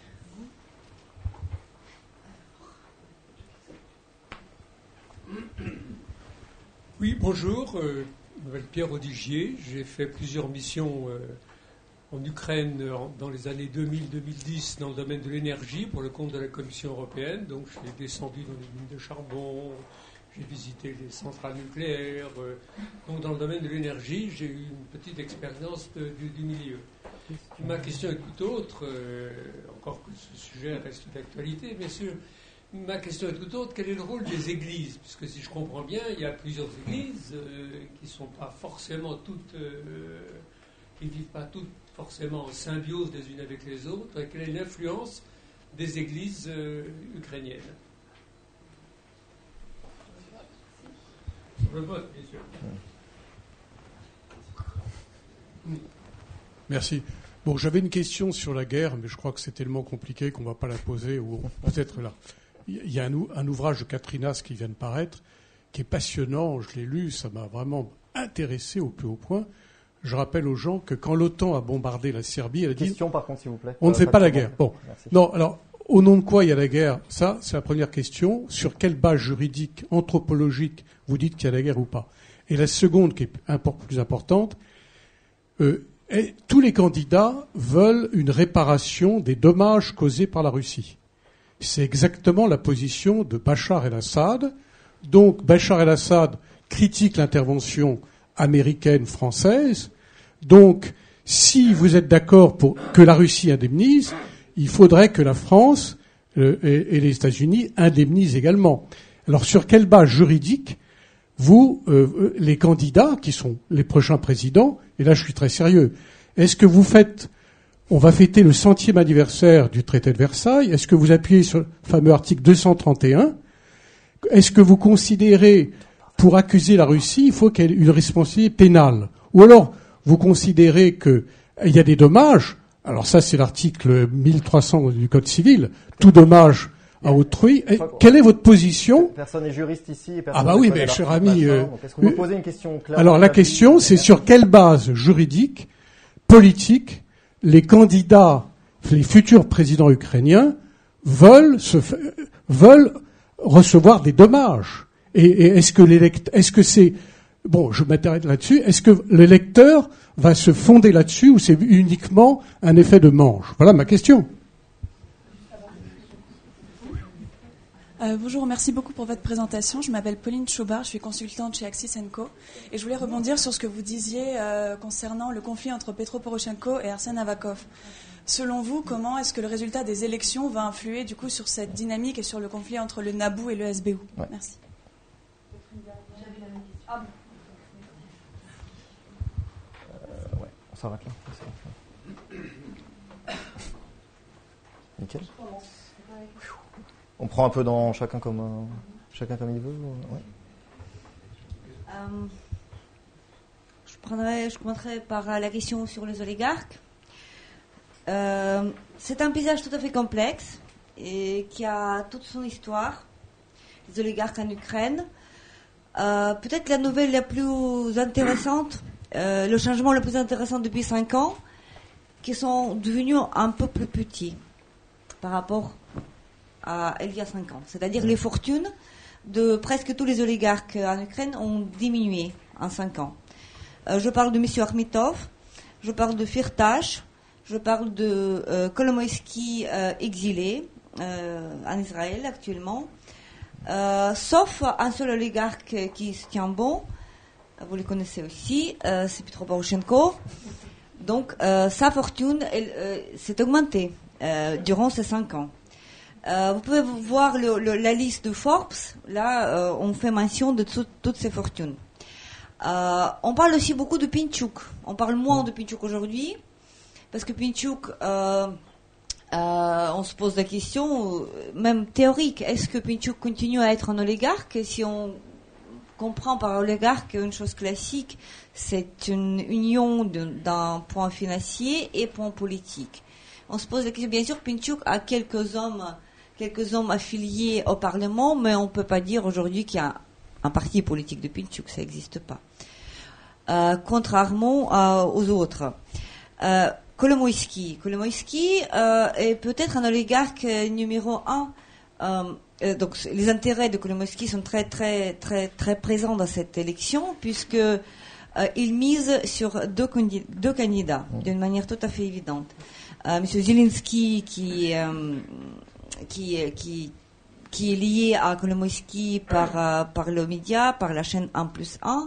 Oui, bonjour, je m'appelle Pierre Odigier, j'ai fait plusieurs missions en Ukraine dans les années 2000-2010 dans le domaine de l'énergie pour le compte de la Commission européenne. Donc je suis descendu dans les mines de charbon, j'ai visité les centrales nucléaires. Donc dans le domaine de l'énergie, j'ai eu une petite expérience du milieu. Ma question est tout autre, encore que ce sujet reste d'actualité, bien sûr. Ma question est tout autre. Quel est le rôle des églises? Puisque si je comprends bien, il y a plusieurs églises qui ne sont pas forcément toutes... qui ne vivent pas toutes forcément en symbiose les unes avec les autres. Quelle est l'influence des églises ukrainiennes? Sur le vote, bien sûr. Merci. Bon, j'avais une question sur la guerre, mais je crois que c'est tellement compliqué qu'on ne va pas la poser, ou peut-être là. Il y a un ouvrage de Katrinas qui vient de paraître, qui est passionnant, je l'ai lu, ça m'a vraiment intéressé au plus haut point. Je rappelle aux gens que quand l'OTAN a bombardé la Serbie, elle a dit... Question par contre, s'il vous plaît. On ne fait pas la guerre. Bon. Merci. Non, alors, au nom de quoi il y a la guerre? Ça, c'est la première question. Sur quelle base juridique, anthropologique, vous dites qu'il y a la guerre ou pas? Et la seconde, qui est plus importante, tous les candidats veulent une réparation des dommages causés par la Russie. C'est exactement la position de Bachar el-Assad. Donc, Bachar el-Assad critique l'intervention américaine, française. Donc, si vous êtes d'accord pour que la Russie indemnise, il faudrait que la France et les États-Unis indemnisent également. Alors, sur quelle base juridique vous, les candidats qui sont les prochains présidents, et là je suis très sérieux, est-ce que vous faites, on va fêter le 100e anniversaire du traité de Versailles, est-ce que vous appuyez sur le fameux article 231? Est-ce que vous considérez, pour accuser la Russie, il faut qu'elle ait une responsabilité pénale? Ou alors, vous considérez qu'il y a des dommages, alors ça c'est l'article 1300 du Code civil, tout dommage à autrui. Quelle est votre position? Personne n'est juriste ici. Ah bah oui, mais cher ami... Est-ce que vous posez une question claire? Alors la question, c'est sur quelle base juridique, politique, les candidats, les futurs présidents ukrainiens veulent recevoir des dommages? Et est-ce que c'est... Bon, je m'intéresse là-dessus. Est-ce que l'électeur va se fonder là-dessus ou c'est uniquement un effet de manche? Voilà ma question. Bonjour, merci beaucoup pour votre présentation. Je m'appelle Pauline Chaubard, je suis consultante chez Axis & Co. Et je voulais rebondir sur ce que vous disiez concernant le conflit entre Petro Poroshenko et Arsène Avakov. Selon vous, comment est-ce que le résultat des élections va influer du coup sur cette dynamique et sur le conflit entre le NABU et le SBU? Ouais. Merci. Ouais, on s'arrête là. Nickel. On prend un peu dans chacun comme il veut. Ouais. Je commencerai par la question sur les oligarques. C'est un paysage tout à fait complexe et qui a toute son histoire. Les oligarques en Ukraine. Peut-être la nouvelle la plus intéressante, le changement le plus intéressant depuis 5 ans, qui sont devenus un peu plus petits par rapport à il y a 5 ans. C'est-à-dire les fortunes de presque tous les oligarques en Ukraine ont diminué en 5 ans. Je parle de M. Akhmetov, je parle de Firtash, je parle de Kolomoïski exilé en Israël actuellement, sauf un seul oligarque qui se tient bon, vous le connaissez aussi, c'est Petro Poroshenko. Donc sa fortune s'est augmentée durant ces 5 ans. Vous pouvez voir la liste de Forbes. Là, on fait mention de toutes ces fortunes. On parle aussi beaucoup de Pintchouk. On parle moins de Pintchouk aujourd'hui, parce que Pintchouk, on se pose la question, même théorique, est-ce que Pintchouk continue à être un oligarque? Si on comprend par oligarque une chose classique, c'est une union d'un point financier et point politique. On se pose la question, bien sûr, Pintchouk a quelques hommes affiliés au Parlement, mais on ne peut pas dire aujourd'hui qu'il y a un parti politique de Pintchouk, ça n'existe pas. Contrairement aux autres. Kolomoïski est peut-être un oligarque numéro 1. Donc les intérêts de Kolomoïski sont très très très très présents dans cette élection, puisque il mise sur deux candidats d'une manière tout à fait évidente. Monsieur Zelensky qui est lié à Kolomoïski par le média, par la chaîne 1+1.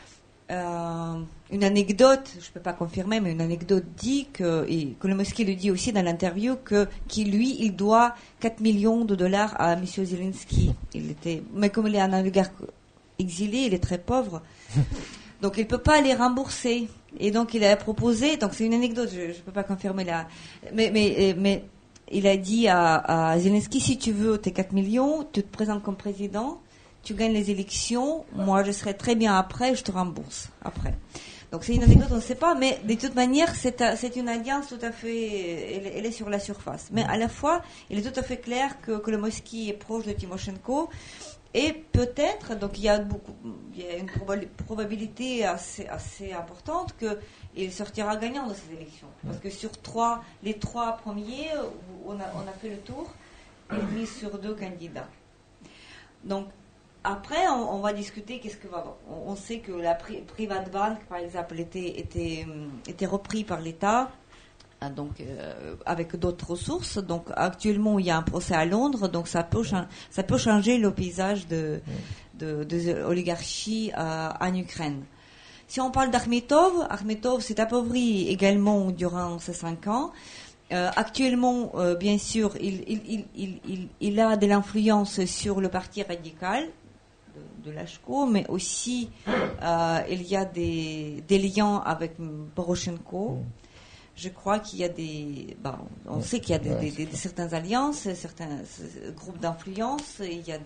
Une anecdote, je ne peux pas confirmer, mais une anecdote dit que, et Kolomoïski le dit aussi dans l'interview, il doit 4 millions de dollars à M. Zelensky. Mais comme il est un oligarque exilé, il est très pauvre, donc il ne peut pas les rembourser. Et donc il a proposé, donc c'est une anecdote, je ne peux pas confirmer là, mais il a dit à Zelensky, si tu veux tes 4 millions, tu te présentes comme président, tu gagnes les élections, moi je serai très bien après, je te rembourse après. Donc c'est une anecdote, on ne sait pas, mais de toute manière, c'est une alliance tout à fait, elle est sur la surface. Mais à la fois, il est tout à fait clair que Kolomoïski est proche de Timoshenko, et peut-être, donc il y a une probabilité assez importante qu'il sortira gagnant de ces élections. Parce que sur les trois premiers, on a fait le tour, et mis sur 2 candidats. Donc, après, on va discuter qu'est-ce que va. On sait que la Private Bank, par exemple, était repris par l'État, donc avec d'autres ressources. Donc, actuellement, il y a un procès à Londres, donc ça peut changer le paysage de l'oligarchie en Ukraine. Si on parle d'Akhmetov s'est appauvri également durant ces 5 ans. Actuellement, bien sûr, il a de l'influence sur le parti radical de Lashko, mais aussi il y a des liens avec Poroshenko. Je crois qu'il y a on sait qu'il y a certaines alliances, certains groupes d'influence, il y a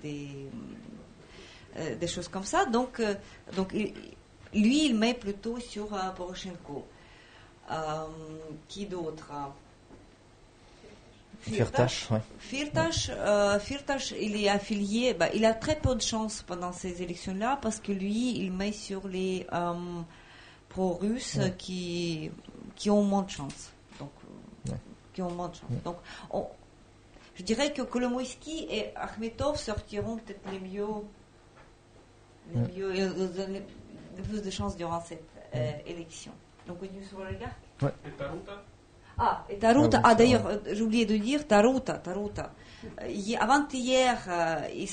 des choses comme ça. Donc lui, il met plutôt sur Poroshenko. Qui d'autre? Firtash, ouais. Firtash, il est affilié, il a très peu de chance pendant ces élections-là parce que lui, il met sur les pro-russes qui ont moins de chance. Donc, je dirais que Kolomoïski et Akhmetov sortiront peut-être les mieux, le plus de chances durant cette élection. Donc, continue sur le gars. Ouais. Et Taruta, d'ailleurs, j'ai oublié de dire Taruta. Avant-hier, ils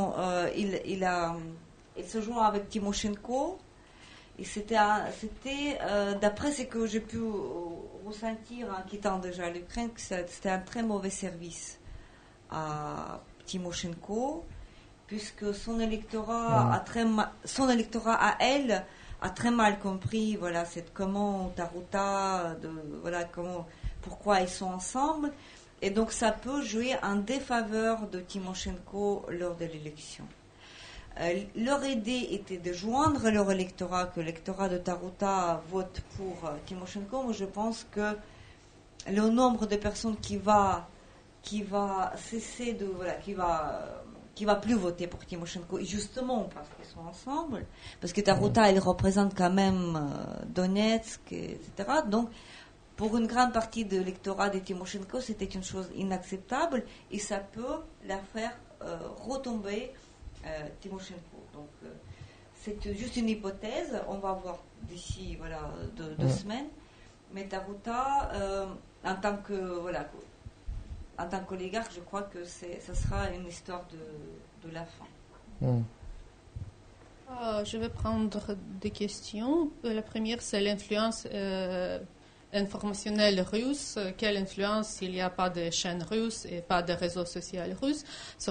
se joint avec Timoshenko. Et c'était d'après ce que j'ai pu ressentir en quittant déjà l'Ukraine, que c'était un très mauvais service à Timoshenko, puisque son électorat à elle a très mal compris, comment Taruta, pourquoi ils sont ensemble, et donc ça peut jouer en défaveur de Timoshenko lors de l'élection. Leur idée était de joindre leur électorat, que l'électorat de Taruta vote pour Timoshenko, mais je pense que le nombre de personnes qui va cesser de, qui va plus voter pour Timoshenko, justement parce qu'ils sont ensemble, parce que Taruta, elle représente quand même Donetsk, etc. Donc, pour une grande partie de l'électorat de Timoshenko, c'était une chose inacceptable, et ça peut la faire retomber Timoshenko. Donc, c'est juste une hypothèse, on va voir d'ici 2 semaines, mais Taruta, en tant qu'oligarque, je crois que ça sera une histoire de la fin. Je vais prendre des questions. La première, c'est l'influence informationnelle russe. Quelle influence s'il n'y a pas de chaînes russes et pas de réseaux sociaux russes,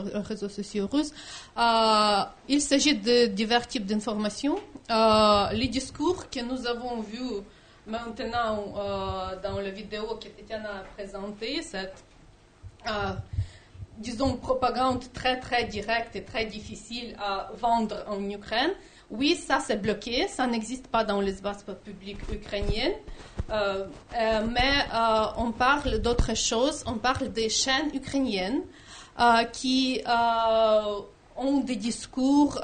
il s'agit de divers types d'informations. Les discours que nous avons vus maintenant dans la vidéo que Tatiana a présentée, cette disons, propagande très, très directe et très difficile à vendre en Ukraine. Oui, ça c'est bloqué, ça n'existe pas dans l'espace public ukrainien, mais on parle d'autres choses, on parle des chaînes ukrainiennes qui ont des discours,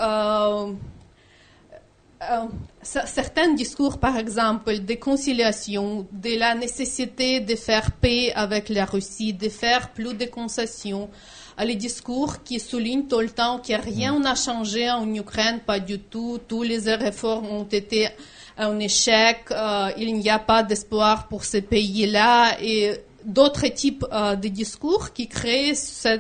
certains discours par exemple de conciliation, de la nécessité de faire paix avec la Russie, de faire plus de concessions, les discours qui soulignent tout le temps que rien n'a changé en Ukraine, pas du tout, toutes les réformes ont été un échec, il n'y a pas d'espoir pour ce pays-là, et d'autres types de discours qui créent ce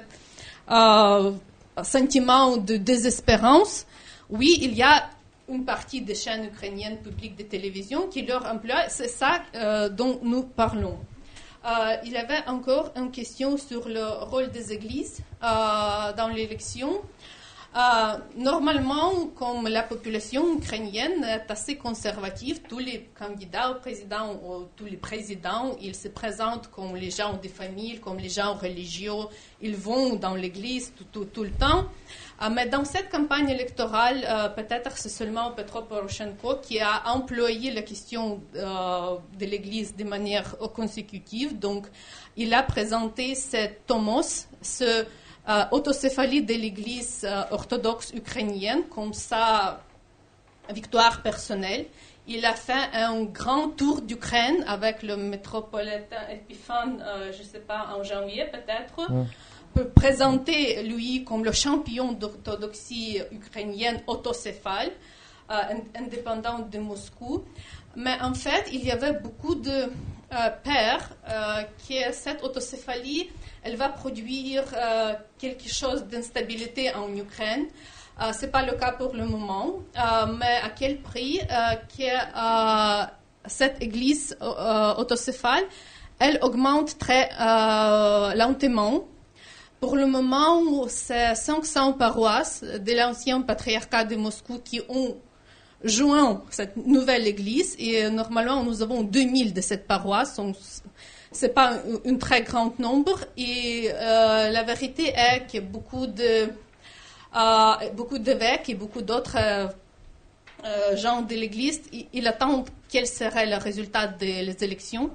sentiment de désespérance. Oui, il y a une partie des chaînes ukrainiennes publiques de télévision qui leur emploie, c'est ça dont nous parlons. Il y avait encore une question sur le rôle des églises dans l'élection. Normalement, comme la population ukrainienne est assez conservative, tous les candidats au président ou tous les présidents, ils se présentent comme les gens des familles, comme les gens religieux. Ils vont dans l'église tout le temps. Mais dans cette campagne électorale, peut-être c'est seulement Petro Poroshenko qui a employé la question de l'église de manière consécutive. Donc, il a présenté ce tomos, ce autocéphalie de l'Église orthodoxe ukrainienne comme sa victoire personnelle. Il a fait un grand tour d'Ukraine avec le métropolitain Epiphane, je ne sais pas, en janvier peut-être, pour présenter lui comme le champion d'orthodoxie ukrainienne autocéphale, indépendant de Moscou. Mais en fait, il y avait beaucoup de peur que cette autocéphalie, elle va produire quelque chose d'instabilité en Ukraine. Ce n'est pas le cas pour le moment, mais à quel prix que cette église autocéphale, elle augmente très lentement. Pour le moment, c'est 500 paroisses de l'ancien patriarcat de Moscou qui ont joint cette nouvelle église et normalement nous avons 2000 de cette paroisse. Ce n'est pas un très grand nombre et la vérité est que beaucoup d'évêques et beaucoup d'autres gens de l'église, ils attendent quel serait le résultat des élections.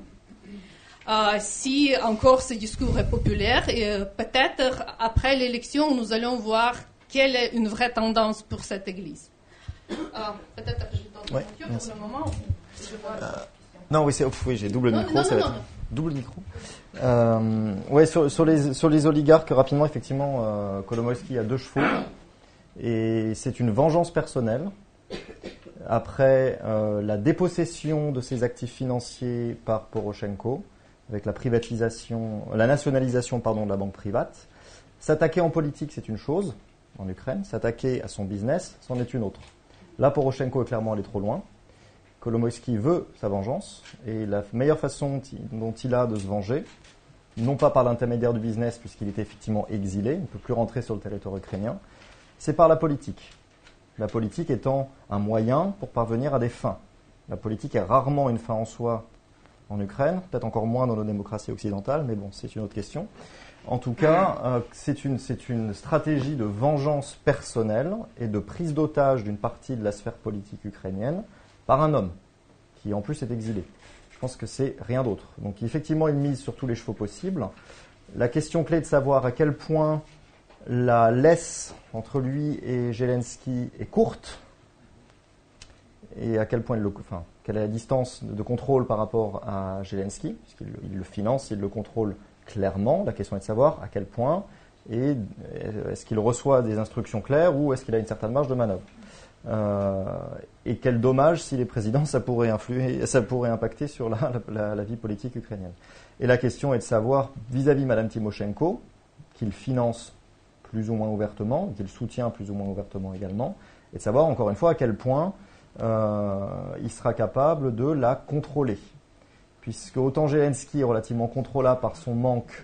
Si encore ce discours est populaire, et peut-être après l'élection, nous allons voir quelle est une vraie tendance pour cette église. Peut-être que je donne pour le moment. Non, oui, j'ai double micro. Double micro. Sur les oligarques, rapidement, effectivement, Kolomoïski a deux chevaux. Et c'est une vengeance personnelle. Après la dépossession de ses actifs financiers par Poroshenko, avec la nationalisation de la banque private. S'attaquer en politique, c'est une chose, en Ukraine. S'attaquer à son business, c'en est une autre. Là, Poroshenko est clairement allé trop loin. Kolomoïski veut sa vengeance. Et la meilleure façon dont il a de se venger, non pas par l'intermédiaire du business, puisqu'il était effectivement exilé, il ne peut plus rentrer sur le territoire ukrainien, c'est par la politique. La politique étant un moyen pour parvenir à des fins. La politique est rarement une fin en soi en Ukraine, peut-être encore moins dans nos démocraties occidentales, mais bon, c'est une autre question. En tout cas, c'est une stratégie de vengeance personnelle et de prise d'otage d'une partie de la sphère politique ukrainienne par un homme qui en plus est exilé. Je pense que c'est rien d'autre. Donc effectivement, il mise sur tous les chevaux possibles. La question clé est de savoir à quel point la laisse entre lui et Zelensky est courte et à quel point quelle est la distance de contrôle par rapport à Zelensky, puisqu'il le finance, il le contrôle clairement. La question est de savoir à quel point et est-ce qu'il reçoit des instructions claires ou est-ce qu'il a une certaine marge de manœuvre. Et quel dommage, s'il est président, ça pourrait impacter sur la vie politique ukrainienne. Et la question est de savoir, vis-à-vis Mme Tymoshenko, qu'il finance plus ou moins ouvertement, qu'il soutient plus ou moins ouvertement également, et de savoir encore une fois à quel point il sera capable de la contrôler. Puisque autant Zelensky est relativement contrôlable par son manque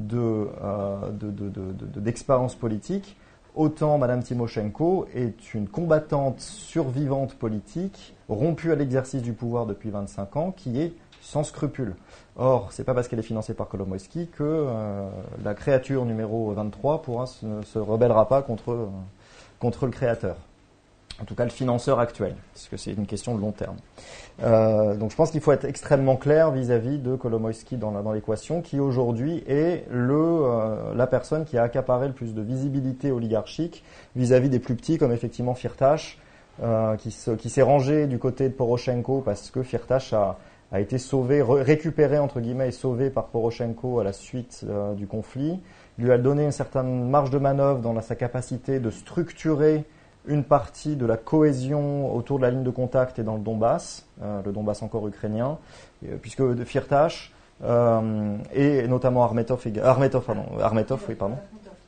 d'expérience politique, autant Mme Tymoshenko est une combattante survivante politique, rompue à l'exercice du pouvoir depuis 25 ans, qui est sans scrupules. Or, ce n'est pas parce qu'elle est financée par Kolomoïski que la créature numéro 23 ne se rebellera pas contre le créateur. En tout cas, le financeur actuel, parce que c'est une question de long terme. Donc je pense qu'il faut être extrêmement clair vis-à-vis de Kolomoïski dans l'équation, qui aujourd'hui est la personne qui a accaparé le plus de visibilité oligarchique vis-à-vis des plus petits, comme effectivement Firtash, qui s'est rangé du côté de Poroshenko parce que Firtash a été sauvé, récupéré entre guillemets et sauvé par Poroshenko à la suite du conflit, lui a donné une certaine marge de manœuvre dans sa capacité de structurer une partie de la cohésion autour de la ligne de contact et dans le Donbass encore ukrainien, puisque Firtash et notamment Armetov,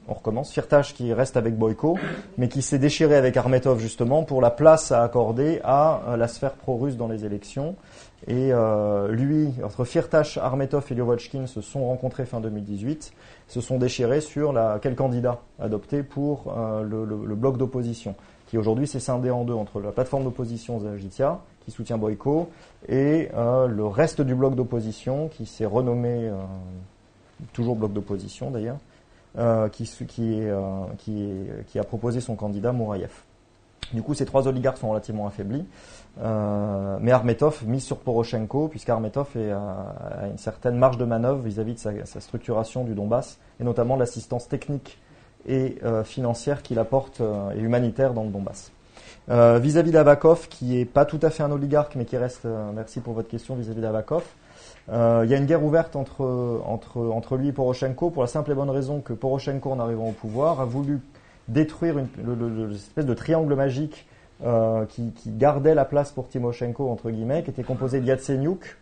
On recommence. Firtash qui reste avec Boyko, mais qui s'est déchiré avec Armetov justement pour la place à accorder à la sphère pro-russe dans les élections. Et lui, entre Firtash, Armetov et Lyovochkin se sont rencontrés fin 2018, se sont déchirés sur quel candidat adopter pour le bloc d'opposition, qui aujourd'hui s'est scindé en deux entre la plateforme d'opposition Zagitya, qui soutient Boyko, et le reste du bloc d'opposition, qui s'est renommé, toujours bloc d'opposition d'ailleurs, qui a proposé son candidat Mouraïev. Du coup, ces trois oligarques sont relativement affaiblis, mais Armetov mise sur Poroshenko, puisqu'Armetov a une certaine marge de manœuvre vis-à-vis de sa structuration du Donbass, et notamment l'assistance technique et financière qu'il apporte et humanitaire dans le Donbass. Vis-à-vis d'Avakov, qui est pas tout à fait un oligarque, mais qui reste, merci pour votre question vis-à-vis d'Avakov, il y a une guerre ouverte entre lui et Poroshenko, pour la simple et bonne raison que Poroshenko, en arrivant au pouvoir, a voulu détruire l'espèce de triangle magique qui gardait la place pour Timoshenko, entre guillemets, qui était composé de Yatsenyuk,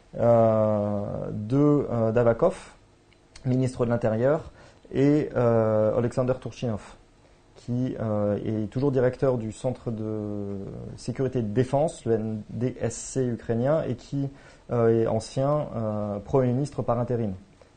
d'Avakov, ministre de l'Intérieur, et Alexander Turchinov, qui est toujours directeur du Centre de sécurité et de défense, le NDSC ukrainien, et qui est ancien Premier ministre par intérim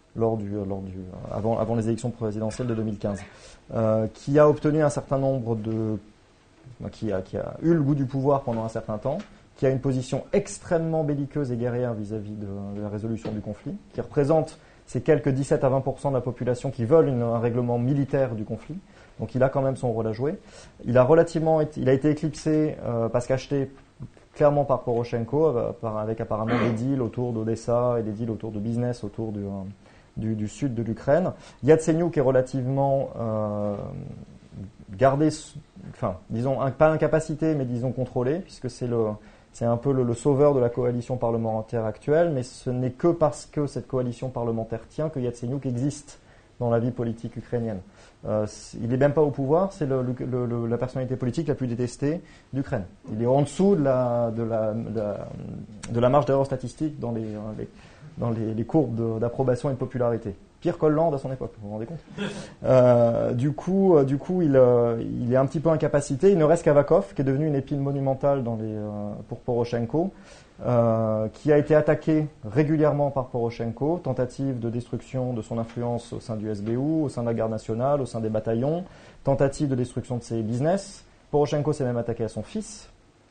avant les élections présidentielles de 2015, qui a obtenu un certain nombre qui a eu le goût du pouvoir pendant un certain temps, qui a une position extrêmement belliqueuse et guerrière vis-à-vis de la résolution du conflit, qui représente ces quelques 17 à 20% de la population qui veulent un règlement militaire du conflit. Donc il a quand même son rôle à jouer. Il a été éclipsé parce qu'acheté clairement par Poroshenko, avec apparemment des deals autour d'Odessa et des deals autour de business autour du sud de l'Ukraine. Yatsenyuk est relativement gardé, disons pas incapacité, mais disons contrôlé, puisque c'est un peu le sauveur de la coalition parlementaire actuelle, mais ce n'est que parce que cette coalition parlementaire tient que Yatsenyuk existe dans la vie politique ukrainienne. Il n'est même pas au pouvoir, c'est la personnalité politique la plus détestée d'Ukraine. Il est en dessous de la marge d'erreur statistique dans les courbes d'approbation et de popularité. Pire qu'Hollande à son époque, vous vous rendez compte. Du coup, il est un petit peu incapacité. Il ne reste qu'Avakov, qui est devenu une épine monumentale pour Poroshenko, qui a été attaqué régulièrement par Poroshenko, tentative de destruction de son influence au sein du SBU, au sein de la garde nationale, au sein des bataillons, tentative de destruction de ses business. Poroshenko s'est même attaqué à son fils,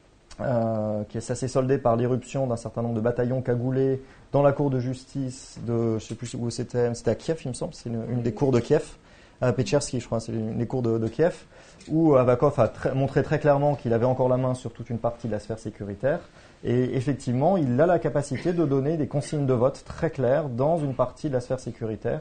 ça s'est soldé par l'irruption d'un certain nombre de bataillons cagoulés dans la cour de justice je sais plus où c'était à Kiev, il me semble, c'est une des cours de Kiev, à Pechersky, je crois, c'est une des cours de Kiev, où Avakov a montré très clairement qu'il avait encore la main sur toute une partie de la sphère sécuritaire. Et effectivement, il a la capacité de donner des consignes de vote très claires dans une partie de la sphère sécuritaire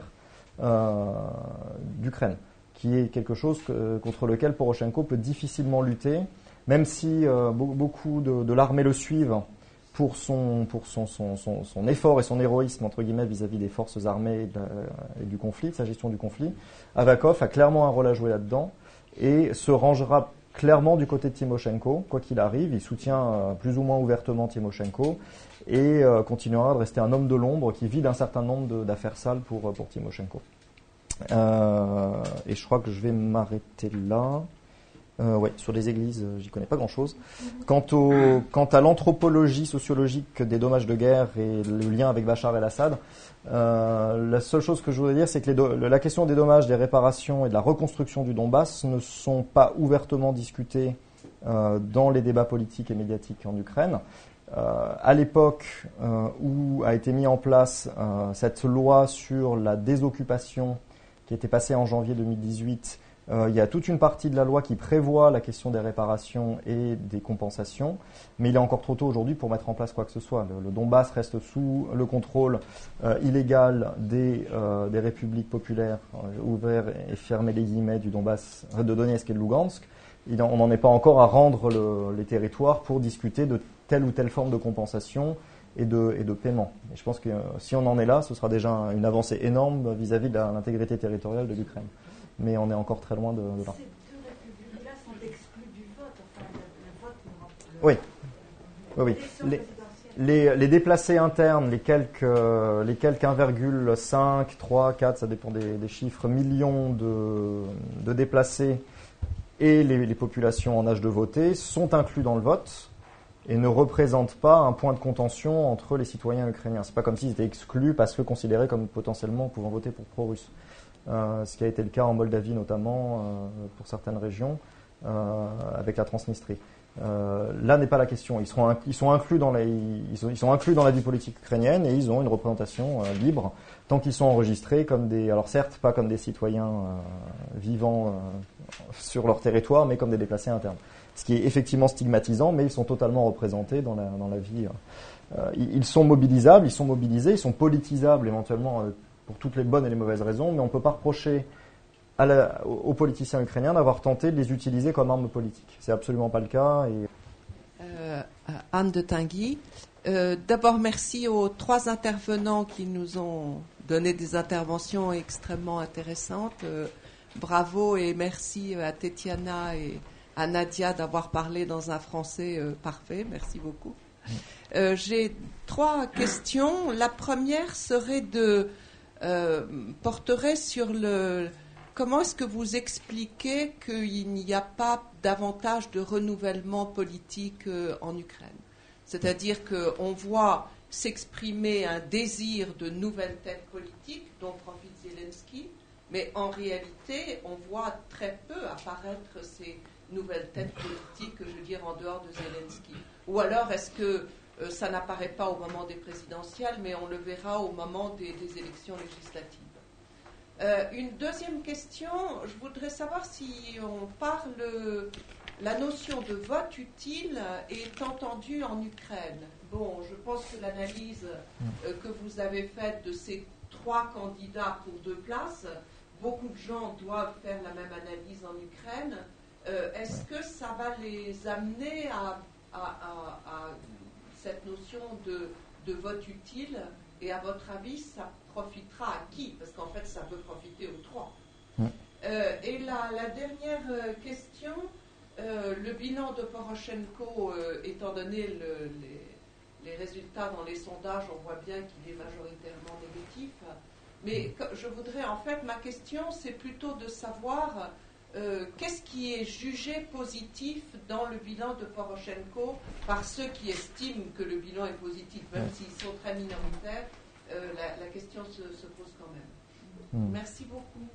d'Ukraine, qui est quelque chose contre lequel Poroshenko peut difficilement lutter, même si beaucoup de l'armée le suivent pour son effort et son héroïsme, entre guillemets, vis-à-vis des forces armées et du conflit, de sa gestion du conflit. Avakov a clairement un rôle à jouer là-dedans et se rangera clairement du côté de Timoshenko, quoi qu'il arrive. Il soutient plus ou moins ouvertement Timoshenko et continuera de rester un homme de l'ombre qui vide un certain nombre d'affaires sales pour Timoshenko. Et je crois que je vais m'arrêter là. Sur les églises, j'y connais pas grand-chose. Quant à l'anthropologie sociologique des dommages de guerre et le lien avec Bachar el-Assad, la seule chose que je voudrais dire, c'est que la question des dommages, des réparations et de la reconstruction du Donbass ne sont pas ouvertement discutées dans les débats politiques et médiatiques en Ukraine. À l'époque où a été mis en place cette loi sur la désoccupation qui a été passée en janvier 2018, il y a toute une partie de la loi qui prévoit la question des réparations et des compensations, mais il est encore trop tôt aujourd'hui pour mettre en place quoi que ce soit. Le Donbass reste sous le contrôle illégal des républiques populaires, ouvrir et fermer les guillemets, du Donbass, de Donetsk et de Lugansk. On n'en est pas encore à rendre les territoires pour discuter de telle ou telle forme de compensation et de paiement. Et je pense que si on en est là, ce sera déjà une avancée énorme vis-à-vis de l'intégrité territoriale de l'Ukraine. Mais on est encore très loin de là. Ces deux républiques-là sont exclues du vote. Enfin, le vote ne rentre pas. Oui. Les déplacés internes, les quelques 1,5, 3, 4, ça dépend des chiffres, millions de déplacés et les populations en âge de voter sont inclus dans le vote et ne représentent pas un point de contention entre les citoyens ukrainiens. C'est pas comme s'ils étaient exclus parce que considérés comme potentiellement pouvant voter pour pro-russe. Ce qui a été le cas en Moldavie notamment, pour certaines régions, avec la Transnistrie. Là n'est pas la question. Ils sont inclus dans la vie politique ukrainienne et ils ont une représentation libre tant qu'ils sont enregistrés comme alors certes pas comme des citoyens vivant sur leur territoire, mais comme des déplacés internes. Ce qui est effectivement stigmatisant, mais ils sont totalement représentés dans la vie. Ils sont mobilisables, ils sont mobilisés, ils sont politisables éventuellement pour toutes les bonnes et les mauvaises raisons, mais on ne peut pas reprocher aux politiciens ukrainiens d'avoir tenté de les utiliser comme armes politiques. C'est absolument pas le cas. Anne de Tinguy. D'abord, merci aux 3 intervenants qui nous ont donné des interventions extrêmement intéressantes. Bravo et merci à Tetiana et à Nadia d'avoir parlé dans un français parfait. Merci beaucoup. J'ai 3 questions. La première serait porterait sur comment est-ce que vous expliquez qu'il n'y a pas davantage de renouvellement politique en Ukraine? C'est-à-dire qu'on voit s'exprimer un désir de nouvelles têtes politiques dont profite Zelensky, mais en réalité, on voit très peu apparaître ces nouvelles têtes politiques, je veux dire, en dehors de Zelensky. Ou alors, est-ce que ça n'apparaît pas au moment des présidentielles, mais on le verra au moment des élections législatives? Une deuxième question, je voudrais savoir si on parle, la notion de vote utile est entendue en Ukraine. Bon, je pense que l'analyse que vous avez faite de ces 3 candidats pour 2 places, beaucoup de gens doivent faire la même analyse en Ukraine. Est-ce que ça va les amener à cette notion de vote utile? Et à votre avis, ça profitera à qui? Parce qu'en fait, ça peut profiter aux 3. Et la dernière question, le bilan de Poroshenko, étant donné les résultats dans les sondages, on voit bien qu'il est majoritairement négatif. Mais je voudrais, en fait, ma question, c'est plutôt de savoir qu'est-ce qui est jugé positif dans le bilan de Poroshenko par ceux qui estiment que le bilan est positif, même s'ils sont très minoritaires. La question se pose quand même. Merci beaucoup.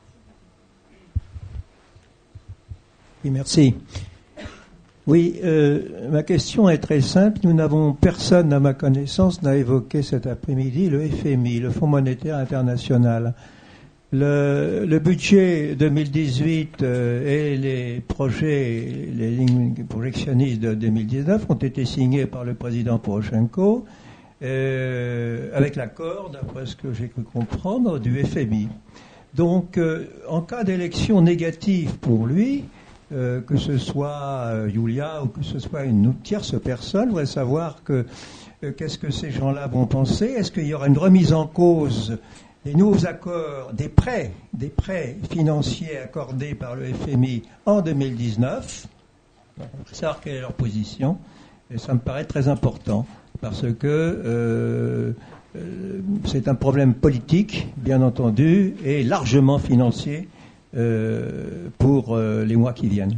Oui, merci. Oui, ma question est très simple. Nous n'avons personne, à ma connaissance, n'a évoqué cet après-midi le FMI, le Fonds monétaire international. Le budget 2018 et les projets, les lignes projectionnistes de 2019 ont été signés par le président Poroshenko avec l'accord, d'après ce que j'ai pu comprendre, du FMI. Donc, en cas d'élection négative pour lui, que ce soit Yulia ou que ce soit une tierce personne, on voudrait savoir qu'est-ce que ces gens-là vont penser. Est-ce qu'il y aura une remise en cause des nouveaux accords, des prêts financiers accordés par le FMI en 2019? On va savoir quelle est leur position. Et ça me paraît très important parce que c'est un problème politique, bien entendu, et largement financier pour les mois qui viennent.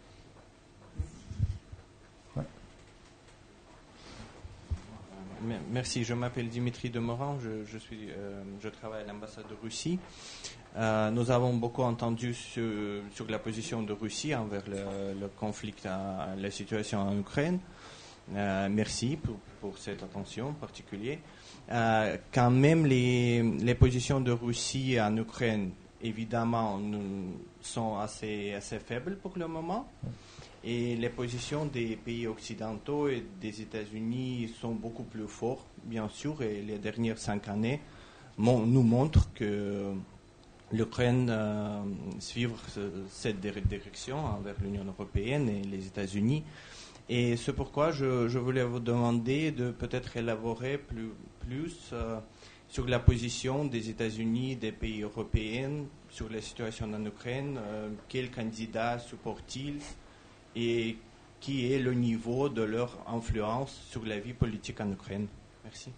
Merci, je m'appelle Dimitri Demoran, je travaille à l'ambassade de Russie. Nous avons beaucoup entendu sur la position de Russie envers le conflit, la situation en Ukraine. Merci pour cette attention particulière. Quand même, les positions de Russie en Ukraine, évidemment, sont assez faibles pour le moment. Et les positions des pays occidentaux et des États-Unis sont beaucoup plus fortes, bien sûr, et les dernières 5 années nous montrent que l'Ukraine suit cette direction envers l'Union européenne et les États-Unis. Et c'est pourquoi je voulais vous demander de peut-être élaborer plus sur la position des États-Unis, des pays européens, sur la situation en Ukraine, quels candidats supportent-ils et qui est le niveau de leur influence sur la vie politique en Ukraine. Merci.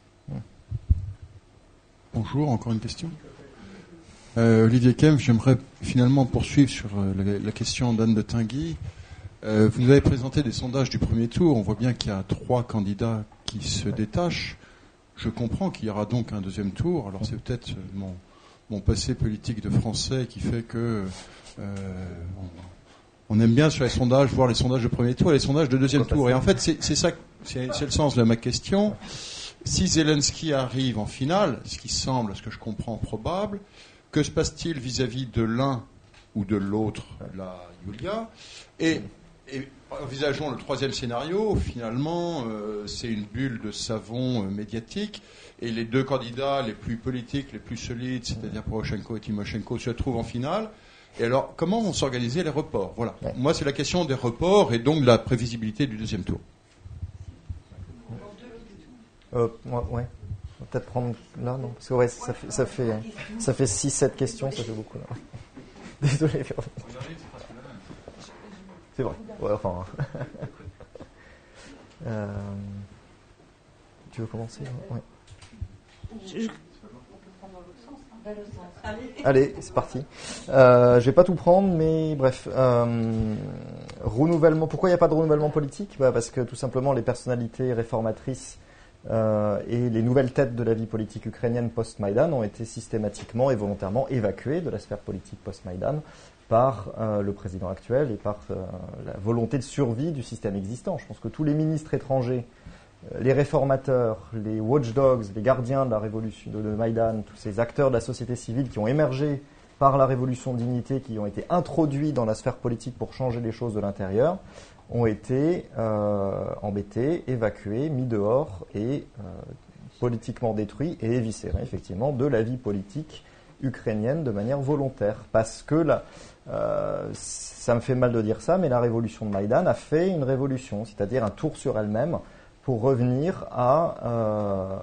Bonjour, encore une question. Olivier Kempf, j'aimerais finalement poursuivre sur la question d'Anne de Tinguy. Vous nous avez présenté des sondages du premier tour. On voit bien qu'il y a 3 candidats qui se détachent. Je comprends qu'il y aura donc un deuxième tour. Alors c'est peut-être mon passé politique de Français qui fait que on aime bien sur les sondages voir les sondages de premier tour et les sondages de deuxième tour. Et en fait, c'est le sens de ma question. Si Zelensky arrive en finale, ce qui semble, ce que je comprends, probable, que se passe-t-il vis-à-vis de l'un ou de l'autre, la Yulia, et envisageons le troisième scénario, finalement, c'est une bulle de savon médiatique, et les 2 candidats les plus politiques, les plus solides, c'est-à-dire Poroshenko et Tymoshenko, se trouvent en finale. Et alors, comment vont s'organiser les reports? Voilà. Ouais. Moi, c'est la question des reports et donc de la prévisibilité du deuxième tour. Ouais. On va peut-être prendre là, non? Parce que ouais, ça fait 6-7 questions, ça fait beaucoup là. Désolé. C'est vrai. Ouais, enfin. Tu veux commencer? Ouais. Allez, c'est parti. Je vais pas tout prendre, mais bref. Renouvellement. Pourquoi il n'y a pas de renouvellement politique? Parce que tout simplement les personnalités réformatrices et les nouvelles têtes de la vie politique ukrainienne post-Maïdan ont été systématiquement et volontairement évacuées de la sphère politique post-Maïdan par le président actuel et par la volonté de survie du système existant. Je pense que tous les ministres étrangers, les réformateurs, les watchdogs, les gardiens de la révolution de Maïdan, tous ces acteurs de la société civile qui ont émergé par la révolution de dignité, qui ont été introduits dans la sphère politique pour changer les choses de l'intérieur, ont été embêtés, évacués, mis dehors et politiquement détruits et éviscérés effectivement de la vie politique ukrainienne de manière volontaire. Parce que ça me fait mal de dire ça, mais la révolution de Maïdan a fait une révolution, c'est-à-dire un tour sur elle-même pour revenir à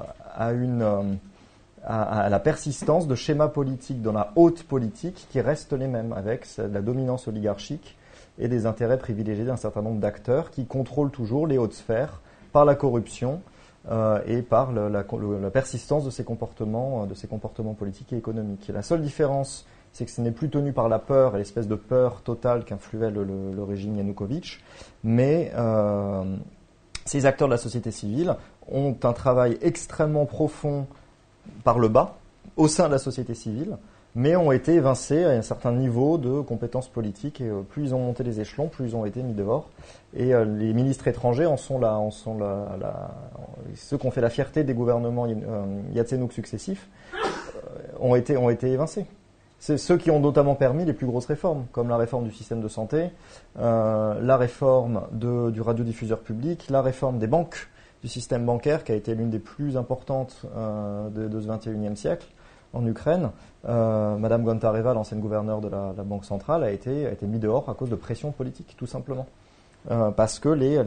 la persistance de schémas politiques dans la haute politique qui restent les mêmes, avec la dominance oligarchique et des intérêts privilégiés d'un certain nombre d'acteurs qui contrôlent toujours les hautes sphères par la corruption et par la persistance de ces comportements politiques et économiques. Et la seule différence, c'est que ce n'est plus tenu par la peur et l'espèce de peur totale qu'influait le régime Yanukovych, mais ces acteurs de la société civile ont un travail extrêmement profond par le bas, au sein de la société civile, mais ont été évincés à un certain niveau de compétences politiques, et plus ils ont monté les échelons, plus ils ont été mis dehors. Et les ministres étrangers ceux qui ont fait la fierté des gouvernements Yatsenyuk successifs ont été évincés. C'est ceux qui ont notamment permis les plus grosses réformes, comme la réforme du système de santé, la réforme du radiodiffuseur public, la réforme des banques, du système bancaire, qui a été l'une des plus importantes de ce XXIe siècle en Ukraine. Madame Gontareva, l'ancienne gouverneure de la Banque centrale, a été mise dehors à cause de pression politique, tout simplement. Parce que les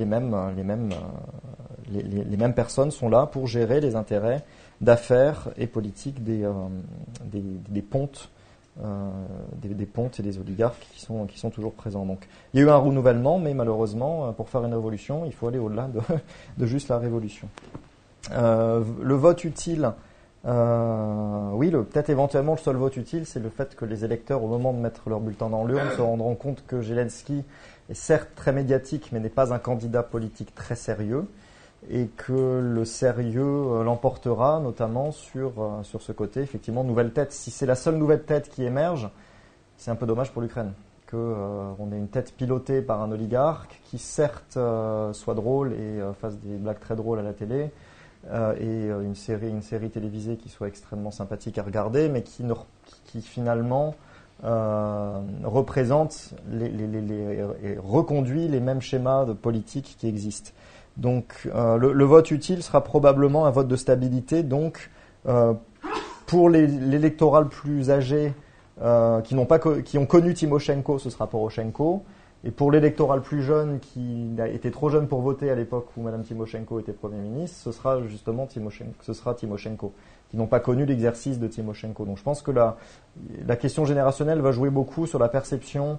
mêmes personnes sont là pour gérer les intérêts d'affaires et politiques des pontes. Des pontes et des oligarques qui sont toujours présents. Donc, il y a eu un renouvellement, mais malheureusement, pour faire une révolution, il faut aller au-delà de juste la révolution. Le vote utile, oui, peut-être éventuellement le seul vote utile, c'est le fait que les électeurs, au moment de mettre leur bulletin dans l'urne, se rendront compte que Zelensky est certes très médiatique, mais n'est pas un candidat politique très sérieux, et que le sérieux l'emportera, notamment sur ce côté, effectivement, nouvelle tête. Si c'est la seule nouvelle tête qui émerge, c'est un peu dommage pour l'Ukraine. Qu'on ait une tête pilotée par un oligarque qui, certes, soit drôle et fasse des blagues très drôles à la télé, et une série télévisée qui soit extrêmement sympathique à regarder, mais qui finalement représente et reconduit les mêmes schémas de politique qui existent. Donc le vote utile sera probablement un vote de stabilité. Donc pour l'électorat plus âgé qui ont connu Tymoshenko, ce sera Poroshenko. Et pour l'électorat plus jeune qui a été trop jeune pour voter à l'époque où Mme Tymoshenko était Premier ministre, ce sera justement Tymoshenko, qui n'ont pas connu l'exercice de Tymoshenko. Donc je pense que la question générationnelle va jouer beaucoup sur la perception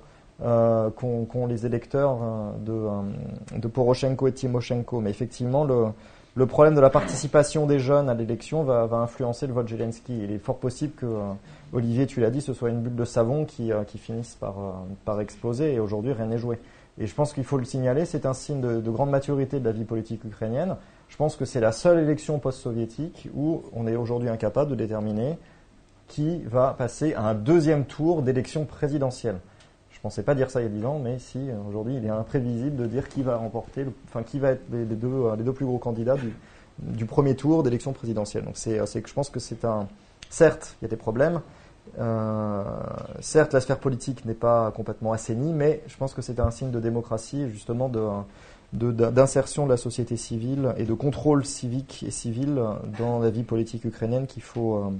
qu'ont les électeurs de Poroshenko et Timoshenko. Mais effectivement, le problème de la participation des jeunes à l'élection va influencer le vote Zelensky. Il est fort possible que, Olivier, tu l'as dit, ce soit une bulle de savon qui finisse par exploser, et aujourd'hui rien n'est joué. Et je pense qu'il faut le signaler, c'est un signe de grande maturité de la vie politique ukrainienne. Je pense que c'est la seule élection post-soviétique où on est aujourd'hui incapable de déterminer qui va passer à un deuxième tour d'élection présidentielle. Je ne pensais pas dire ça il y a 10 ans, mais si, aujourd'hui, il est imprévisible de dire qui va remporter, qui va être les deux plus gros candidats du premier tour d'élection présidentielle. Donc je pense que c'est certes, il y a des problèmes. Certes, la sphère politique n'est pas complètement assainie, mais je pense que c'est un signe de démocratie, justement, d'insertion de la société civile et de contrôle civique et civil dans la vie politique ukrainienne qu'il faut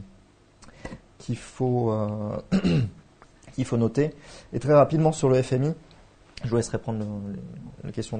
noter. Et très rapidement sur le FMI, je vous laisserai prendre la question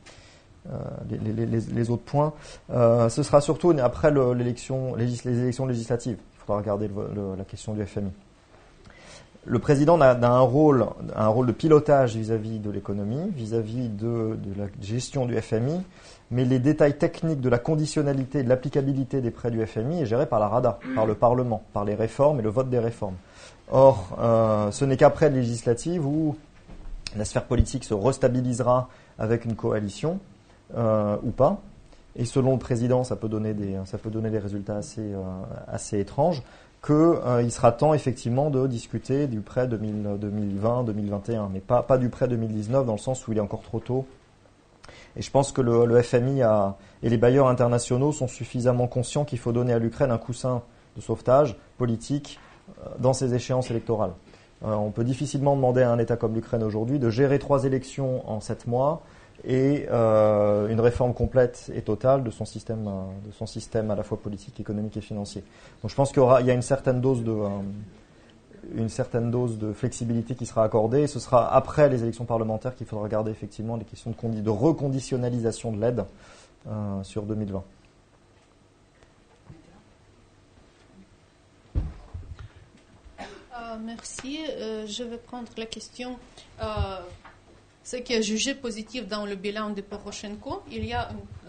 les autres points. Ce sera surtout après les élections législatives. Il faudra regarder la question du FMI. Le président a un rôle de pilotage vis-à-vis de l'économie, vis-à-vis de la gestion du FMI, mais les détails techniques de la conditionnalité et de l'applicabilité des prêts du FMI est géré par la Rada, par le Parlement, par les réformes et le vote des réformes. Or, ce n'est qu'après les législatives où la sphère politique se restabilisera avec une coalition ou pas. Et selon le président, ça peut donner des résultats assez étranges, qu'il sera temps effectivement de discuter du prêt 2020-2021, mais pas du prêt 2019 dans le sens où il est encore trop tôt. Et je pense que le FMI et les bailleurs internationaux sont suffisamment conscients qu'il faut donner à l'Ukraine un coussin de sauvetage politique dans ces échéances électorales. On peut difficilement demander à un État comme l'Ukraine aujourd'hui de gérer 3 élections en 7 mois et une réforme complète et totale de son système à la fois politique, économique et financier. Donc je pense qu'il y a une certaine dose de flexibilité qui sera accordée, et ce sera après les élections parlementaires qu'il faudra regarder effectivement les questions de reconditionnalisation de l'aide sur 2020. Merci. Je vais prendre la question. Ce qui est jugé positif dans le bilan de Poroshenko, il y a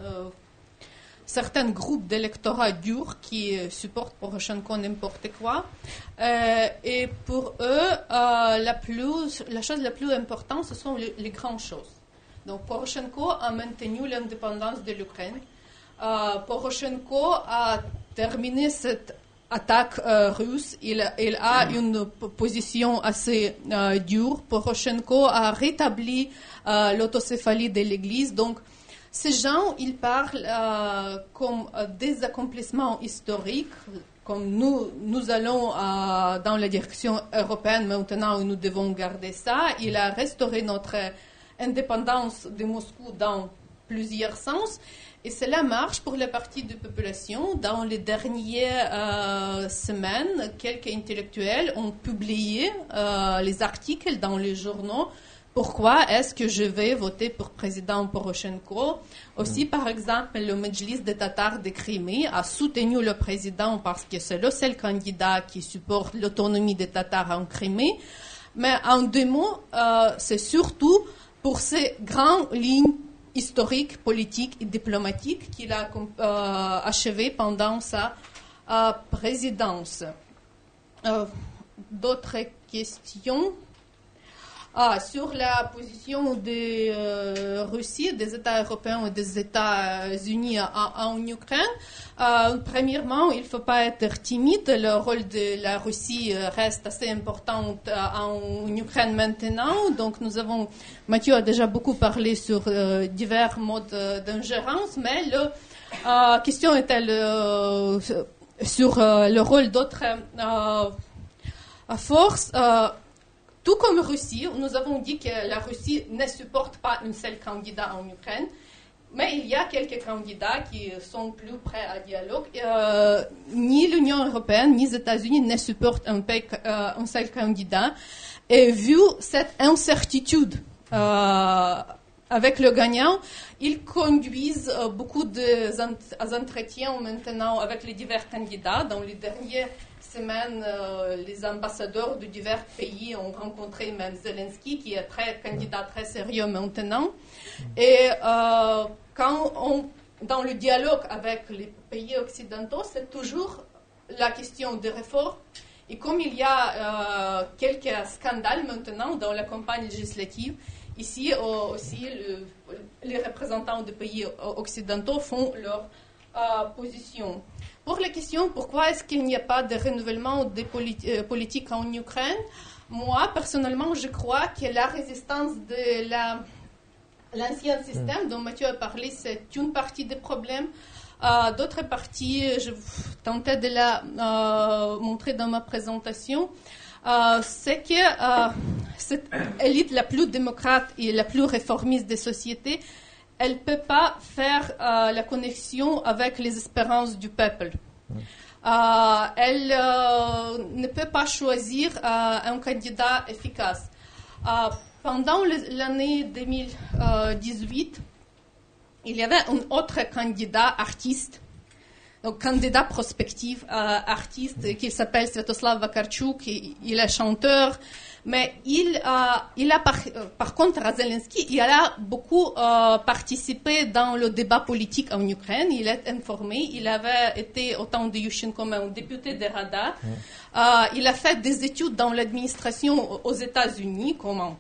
certains groupes d'électorat dur qui supportent Poroshenko n'importe quoi. Et pour eux, la chose la plus importante, ce sont les grandes choses. Donc Poroshenko a maintenu l'indépendance de l'Ukraine. Poroshenko a terminé cette attaque russe. Il a une position assez dure. Poroshenko a rétabli l'autocéphalie de l'Église. Donc, ces gens, ils parlent comme des accomplissements historiques, comme nous allons dans la direction européenne maintenant où nous devons garder ça. Il a restauré notre indépendance de Moscou dans plusieurs sens. Et cela marche pour la partie de la population. Dans les dernières semaines, quelques intellectuels ont publié les articles dans les journaux. Pourquoi est-ce que je vais voter pour président Poroshenko? Aussi, par exemple, le Medjlis des Tatars de Crimée a soutenu le président parce que c'est le seul candidat qui supporte l'autonomie des Tatars en Crimée. Mais en 2 mots, c'est surtout pour ces grandes lignes historique, politique et diplomatique qu'il a achevé pendant sa présidence. D'autres questions? Sur la position de Russie, des États européens et des États-Unis en Ukraine. Premièrement, il ne faut pas être timide. Le rôle de la Russie reste assez important en Ukraine maintenant. Donc, Mathieu a déjà beaucoup parlé sur divers modes d'ingérence, mais la question était sur le rôle d'autres forces. Tout comme Russie, nous avons dit que la Russie ne supporte pas un seul candidat en Ukraine, mais il y a quelques candidats qui sont plus prêts à dialogue. Ni l'Union européenne, ni les États-Unis ne supportent un seul candidat. Et vu cette incertitude avec le gagnant, ils conduisent beaucoup d'entretiens maintenant avec les divers candidats. Dans les dernières semaine, les ambassadeurs de divers pays ont rencontré même Zelensky, qui est candidat très sérieux maintenant. Et dans le dialogue avec les pays occidentaux, c'est toujours la question des réformes. Et comme il y a quelques scandales maintenant dans la campagne législative, ici aussi les représentants des pays occidentaux font leur position. Pour la question pourquoi est-ce qu'il n'y a pas de renouvellement des politiques en Ukraine, moi personnellement je crois que la résistance de l'ancien système dont Mathieu a parlé, c'est une partie des problèmes. D'autres parties, je tentais de la montrer dans ma présentation, c'est que cette élite la plus démocrate et la plus réformiste des sociétés, elle ne peut pas faire la connexion avec les espérances du peuple. Elle ne peut pas choisir un candidat efficace. Pendant l'année 2018, il y avait un autre candidat artiste, donc candidat prospectif artiste, qui s'appelle Sviatoslav Vakarchuk. Il est chanteur, mais il a par contre à Zelensky, il a beaucoup participé dans le débat politique en Ukraine. Il est informé. Il avait été au temps de Yushchenko un député de Rada. Il a fait des études dans l'administration aux États-Unis,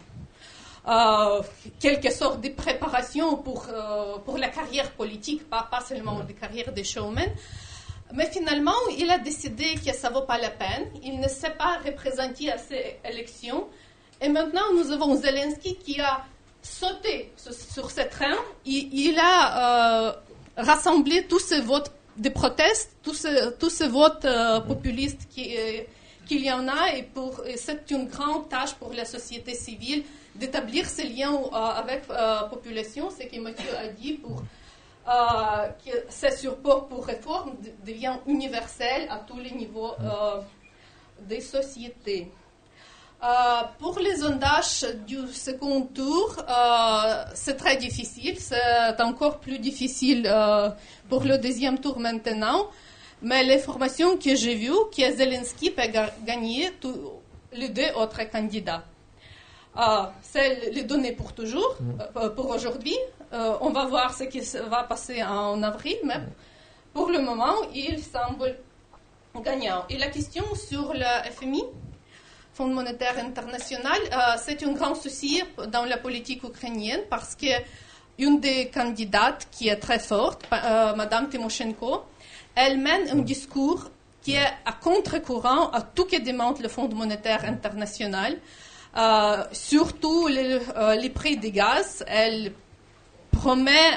quelque sorte de préparation pour la carrière politique, pas seulement la carrière de showman. Mais finalement, il a décidé que ça ne vaut pas la peine. Il ne s'est pas représenté à ces élections. Et maintenant, nous avons Zelensky qui a sauté sur ce train. Il a rassemblé tous ces votes de proteste, tous ces votes populistes qu'il y en a. Et c'est une grande tâche pour la société civile d'établir ces liens avec la population, ce que Mathieu a dit, pour que ce support pour réforme devient universel à tous les niveaux des sociétés. Pour les sondages du second tour, c'est très difficile, c'est encore plus difficile pour le deuxième tour maintenant, mais l'information que j'ai vue, que Zelensky peut gagner les deux autres candidats. C'est les données pour toujours, pour aujourd'hui. On va voir ce qui va passer en avril, mais pour le moment, il semble gagnant. Et la question sur le FMI, Fonds monétaire international, c'est un grand souci dans la politique ukrainienne parce qu'une des candidates qui est très forte, Madame Tymoshenko, elle mène un discours qui est à contre-courant à tout ce que demande le Fonds monétaire international. Surtout les prix des gaz, elle promet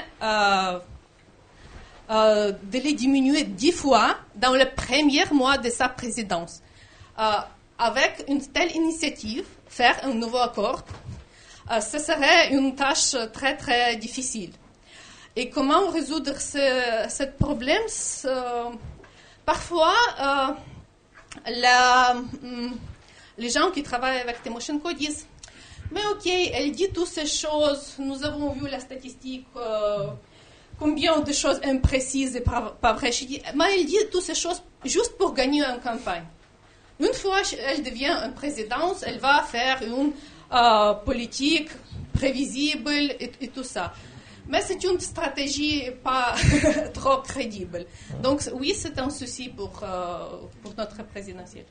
de les diminuer 10 fois dans le premier mois de sa présidence. Avec une telle initiative, faire un nouveau accord, ce serait une tâche très très difficile. Et comment résoudre ce problème? Parfois, les gens qui travaillent avec Tymoshenko disent « Mais ok, elle dit toutes ces choses, nous avons vu la statistique, combien de choses imprécises et pas vraies. » Mais elle dit toutes ces choses juste pour gagner une campagne. Une fois qu'elle devient une présidence, elle va faire une politique prévisible et tout ça. Mais c'est une stratégie pas trop crédible. Donc oui, c'est un souci pour notre présidentielle.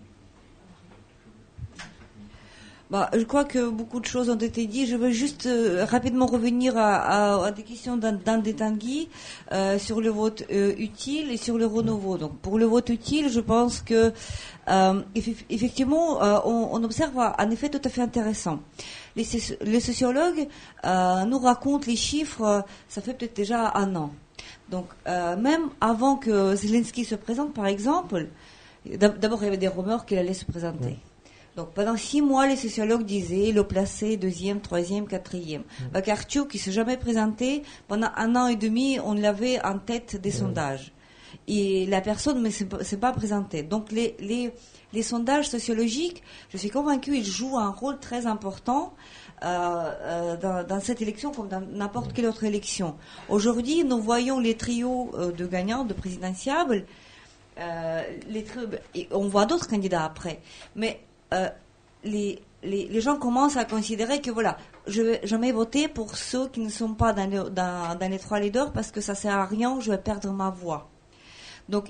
Je crois que beaucoup de choses ont été dites. Je veux juste rapidement revenir à des questions d'Anne Tanguy sur le vote utile et sur le renouveau. Donc, pour le vote utile, je pense que effectivement, on observe un effet tout à fait intéressant. Les sociologues nous racontent les chiffres, ça fait peut-être déjà un an. Donc, même avant que Zelensky se présente, par exemple, d'abord il y avait des rumeurs qu'il allait se présenter. Oui. Donc, pendant 6 mois, les sociologues disaient le placer 2e, 3e, 4e. Vakarchuk, qui ne s'est jamais présenté, pendant 1 an et demi, on l'avait en tête des sondages. Et la personne ne s'est pas présentée. Donc, les sondages sociologiques, je suis convaincue, ils jouent un rôle très important dans cette élection comme dans n'importe quelle autre élection. Aujourd'hui, nous voyons les trios de gagnants, de présidentiables, on voit d'autres candidats après, mais les gens commencent à considérer que voilà, je vais jamais voter pour ceux qui ne sont pas dans les 3 leaders parce que ça sert à rien, je vais perdre ma voix. Donc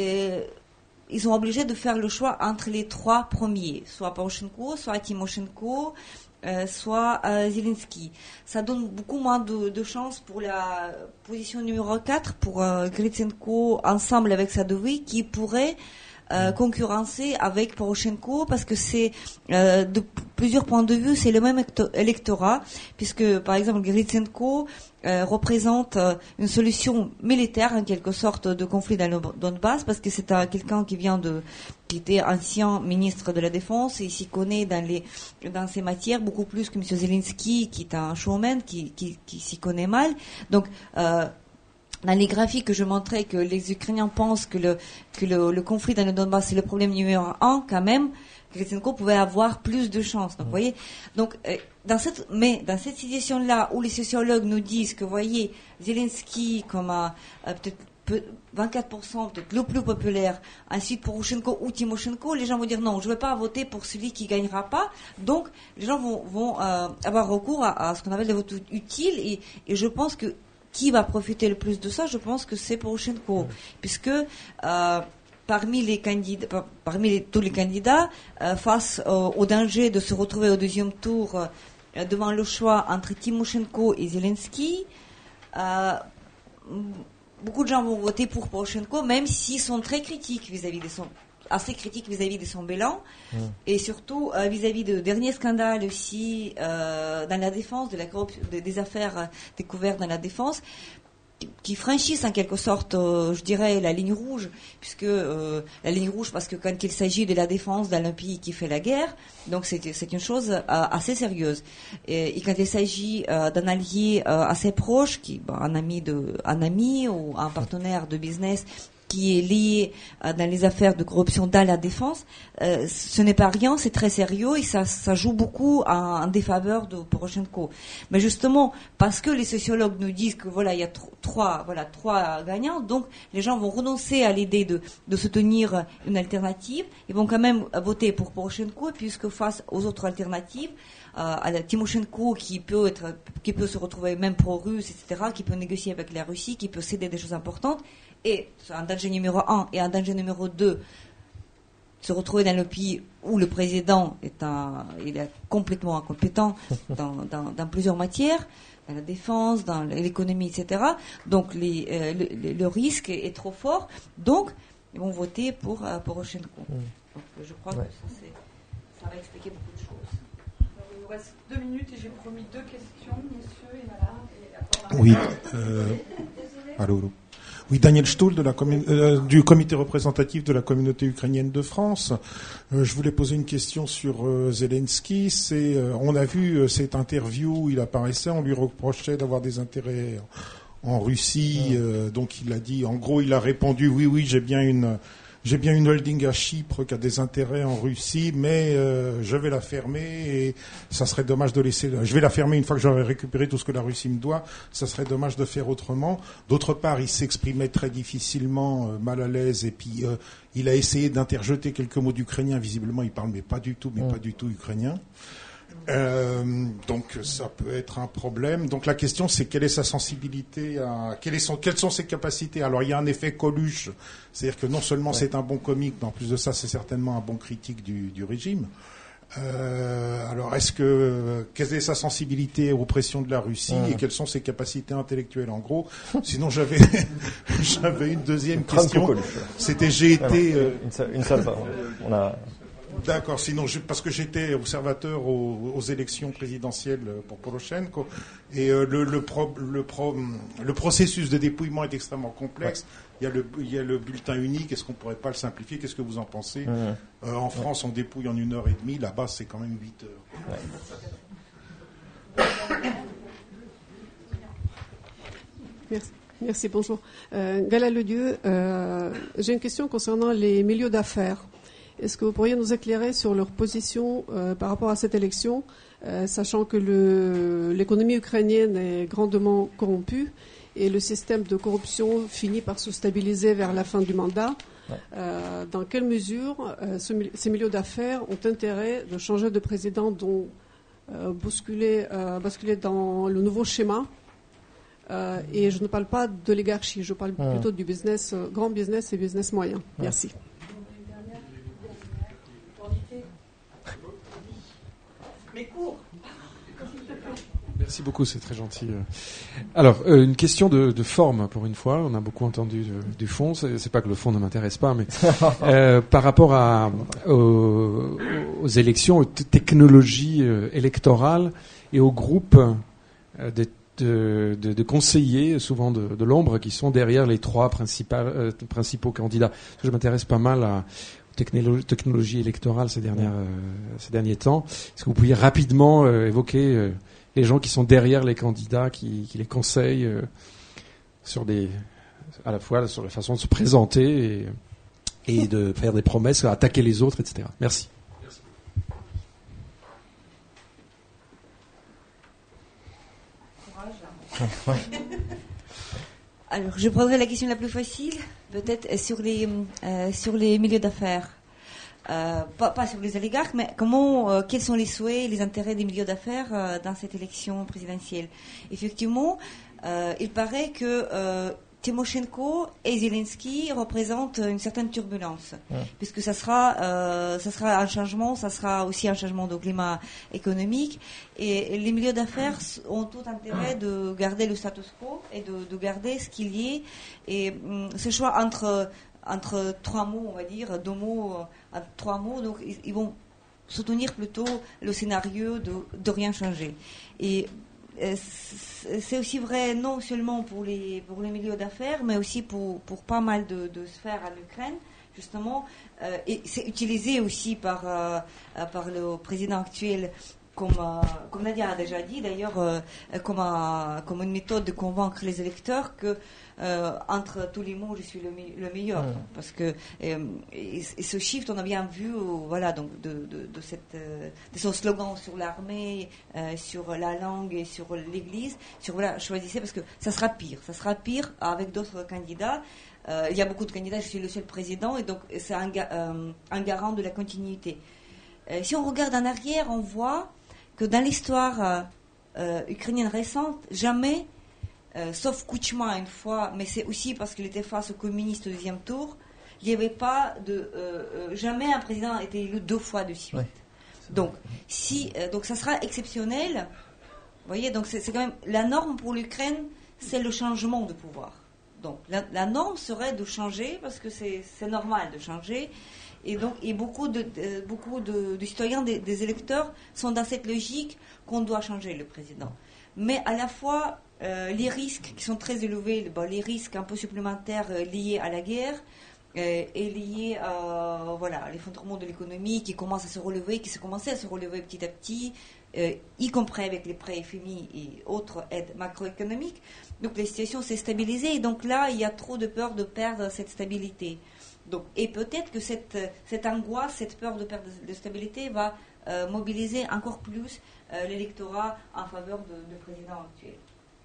ils sont obligés de faire le choix entre les 3 premiers, soit Poroshenko, soit Tymoshenko, soit Zelensky. Ça donne beaucoup moins de chances pour la position numéro 4, pour Gritsenko, ensemble avec Sadovi, qui pourrait concurrencer avec Poroshenko, parce que c'est de plusieurs points de vue, c'est le même électorat, puisque par exemple Gritsenko représente une solution militaire en quelque sorte de conflit dans le Donbass, parce que c'est quelqu'un qui était ancien ministre de la Défense et s'y connaît dans ces matières beaucoup plus que M. Zelensky, qui est un showman, qui s'y connaît mal. Donc dans les graphiques que je montrais, que les Ukrainiens pensent que le conflit dans le Donbass c'est le problème numéro 1, quand même, Gritsenko pouvait avoir plus de chances. Donc, vous voyez, donc, dans cette situation-là où les sociologues nous disent que, vous voyez, Zelensky comme peut-être 24%, peut-être le plus populaire, ensuite Poroshenko ou Tymoshenko, les gens vont dire non, je ne vais pas voter pour celui qui ne gagnera pas. Donc, les gens vont avoir recours à ce qu'on appelle des votes utiles, et je pense que qui va profiter le plus de ça, je pense que c'est Poroshenko, puisque parmi tous les candidats, face au danger de se retrouver au deuxième tour devant le choix entre Tymoshenko et Zelensky, beaucoup de gens vont voter pour Poroshenko, même s'ils sont très critiques assez critiques vis-à-vis de son bilan, et surtout vis-à-vis de derniers scandales aussi dans la défense, des affaires découvertes dans la défense, qui franchissent en quelque sorte, je dirais, la ligne rouge, puisque la ligne rouge, parce que quand il s'agit de la défense d'un pays qui fait la guerre, donc c'est une chose assez sérieuse. Et quand il s'agit d'un allié assez proche, un ami ou un partenaire de business qui est lié dans les affaires de corruption dans la défense, ce n'est pas rien, c'est très sérieux et ça joue beaucoup en défaveur de Poroshenko. Mais justement, parce que les sociologues nous disent que voilà, il y a trois gagnants, donc les gens vont renoncer à l'idée de soutenir une alternative, ils vont quand même voter pour Poroshenko, puisque face aux autres alternatives, à la Tymoshenko qui peut se retrouver même pro-russe, etc., qui peut négocier avec la Russie, qui peut céder des choses importantes, et un danger numéro 1 et un danger numéro 2, se retrouver dans le pays où le président il est complètement incompétent dans plusieurs matières, dans la défense, dans l'économie, etc. Donc le risque est trop fort. Donc ils vont voter pour Poroshenko. Donc je crois que ça va expliquer beaucoup de choses. Alors, il nous reste 2 minutes et j'ai promis 2 questions, messieurs et madame. Oui. Allô. Oui, Daniel Stuhl du comité représentatif de la communauté ukrainienne de France. Je voulais poser une question sur Zelensky. On a vu cette interview où il apparaissait, on lui reprochait d'avoir des intérêts en Russie. Donc il a dit, en gros, il a répondu oui, j'ai bien une holding à Chypre qui a des intérêts en Russie, mais je vais la fermer et ça serait dommage de laisser. Je vais la fermer une fois que j'aurai récupéré tout ce que la Russie me doit. Ça serait dommage de faire autrement. D'autre part, il s'exprimait très difficilement, mal à l'aise, et puis il a essayé d'interjeter quelques mots d'ukrainien. Visiblement, il parle pas du tout ukrainien. Donc ça peut être un problème. Donc la question c'est quelle est sa sensibilité quelles sont ses capacités. Alors il y a un effet Coluche, c'est-à-dire que non seulement c'est un bon comique, mais en plus de ça c'est certainement un bon critique du régime. Alors quelle est sa sensibilité aux pressions de la Russie et quelles sont ses capacités intellectuelles en gros. Sinon j'avais une deuxième question. C'était une seule. On a. D'accord, sinon, parce que j'étais observateur aux élections présidentielles pour Poroshenko, et le processus de dépouillement est extrêmement complexe. Il y a le bulletin unique, est-ce qu'on ne pourrait pas le simplifier? Qu'est-ce que vous en pensez? En France, on dépouille en 1h30, là-bas, c'est quand même 8 heures. Merci, bonjour. Gala Ledieu, j'ai une question concernant les milieux d'affaires. Est-ce que vous pourriez nous éclairer sur leur position par rapport à cette élection, sachant que l'économie ukrainienne est grandement corrompue et le système de corruption finit par se stabiliser vers la fin du mandat. Dans quelle mesure ces milieux d'affaires ont intérêt de changer de président, dont basculer dans le nouveau schéma? Et je ne parle pas de l'oligarchie, je parle plutôt du business, grand business et business moyen. Merci. Mais court. Merci beaucoup, c'est très gentil. Alors, une question de forme pour une fois. On a beaucoup entendu du fond. C'est pas que le fond ne m'intéresse pas, mais par rapport aux élections, aux technologies électorales et aux groupes de conseillers, souvent de l'ombre, qui sont derrière les trois principaux candidats. Je m'intéresse pas mal à technologie électorale ces derniers temps. Est-ce que vous pourriez rapidement évoquer les gens qui sont derrière les candidats, qui les conseillent à la fois sur la façon de se présenter et de faire des promesses, attaquer les autres, etc. Merci. Alors, je prendrai la question la plus facile, peut-être sur les milieux d'affaires. Pas sur les oligarques, mais quels sont les souhaits, les intérêts des milieux d'affaires dans cette élection présidentielle? Effectivement, il paraît que Tymoshenko et Zelensky représentent une certaine turbulence, puisque ça sera un changement, ça sera aussi un changement de climat économique, et les milieux d'affaires ont tout intérêt de garder le status quo et de garder ce qu'il y ait, et ce choix entre trois mots, on va dire, trois mots, donc ils vont soutenir plutôt le scénario de rien changer. Et c'est aussi vrai non seulement pour les milieux d'affaires, mais aussi pour pas mal de sphères en Ukraine, justement, et c'est utilisé aussi par le président actuel comme Nadia a déjà dit d'ailleurs, comme une méthode de convaincre les électeurs que entre tous les mots je suis le meilleur, parce que et ce shift on a bien vu donc de son slogan sur l'armée, sur la langue et sur l'église, sur choisissez, parce que ça sera pire avec d'autres candidats. Il y a beaucoup de candidats, je suis le seul président, et donc c'est un garant de la continuité. Si on regarde en arrière, on voit que dans l'histoire ukrainienne récente, jamais, sauf Kuchma une fois, mais c'est aussi parce qu'il était face aux communistes au deuxième tour, il n'y avait pas jamais un président a été élu 2 fois de suite. Ouais. Donc ça sera exceptionnel. Vous voyez, donc c'est quand même la norme pour l'Ukraine, c'est le changement de pouvoir. Donc la norme serait de changer, parce que c'est normal de changer. Et donc, beaucoup de citoyens, des électeurs, sont dans cette logique qu'on doit changer le président. Mais à la fois, les risques qui sont très élevés, les risques un peu supplémentaires liés à la guerre et liés à l'effondrement de l'économie qui commence à se relever, qui s'est commencé à se relever petit à petit, y compris avec les prêts FMI et autres aides macroéconomiques. Donc la situation s'est stabilisée, et donc là, il y a trop de peur de perdre cette stabilité. Donc, et peut-être que cette angoisse, cette peur de perdre de stabilité va mobiliser encore plus l'électorat en faveur du président actuel.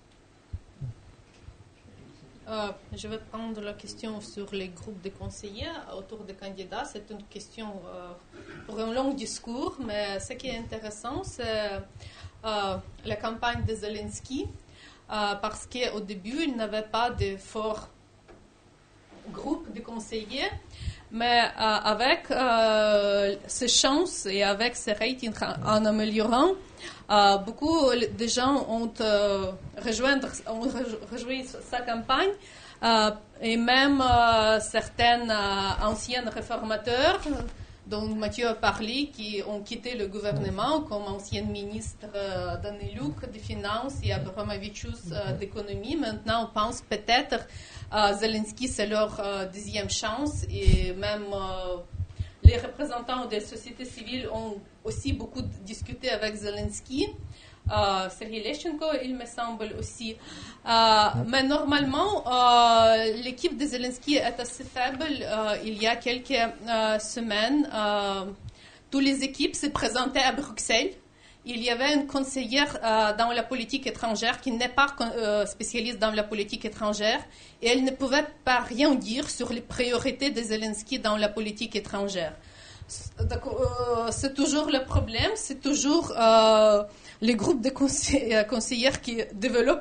Je vais prendre la question sur les groupes de conseillers autour des candidats. C'est une question pour un long discours, mais ce qui est intéressant, c'est la campagne de Zelensky, parce qu'au début, il n'avait pas de fort groupe de conseillers, mais avec ces chances et avec ces ratings en améliorant, beaucoup de gens ont rejoint sa campagne, et même certains anciens réformateurs, dont Mathieu a parlé, qui ont quitté le gouvernement, comme ancien ministre Daniluk des Finances et Abramovichus d'économie. Maintenant, on pense peut-être Zelensky, c'est leur deuxième chance, et même les représentants des sociétés civiles ont aussi beaucoup discuté avec Zelensky. Sergei Leshchenko, il me semble aussi. Mais normalement, l'équipe de Zelensky est assez faible. Il y a quelques semaines, toutes les équipes se présentaient à Bruxelles. il y avait une conseillère dans la politique étrangère qui n'est pas spécialiste dans la politique étrangère et elle ne pouvait pas rien dire sur les priorités de Zelensky dans la politique étrangère. C'est toujours le problème, c'est toujours les groupes de conseillères qui développent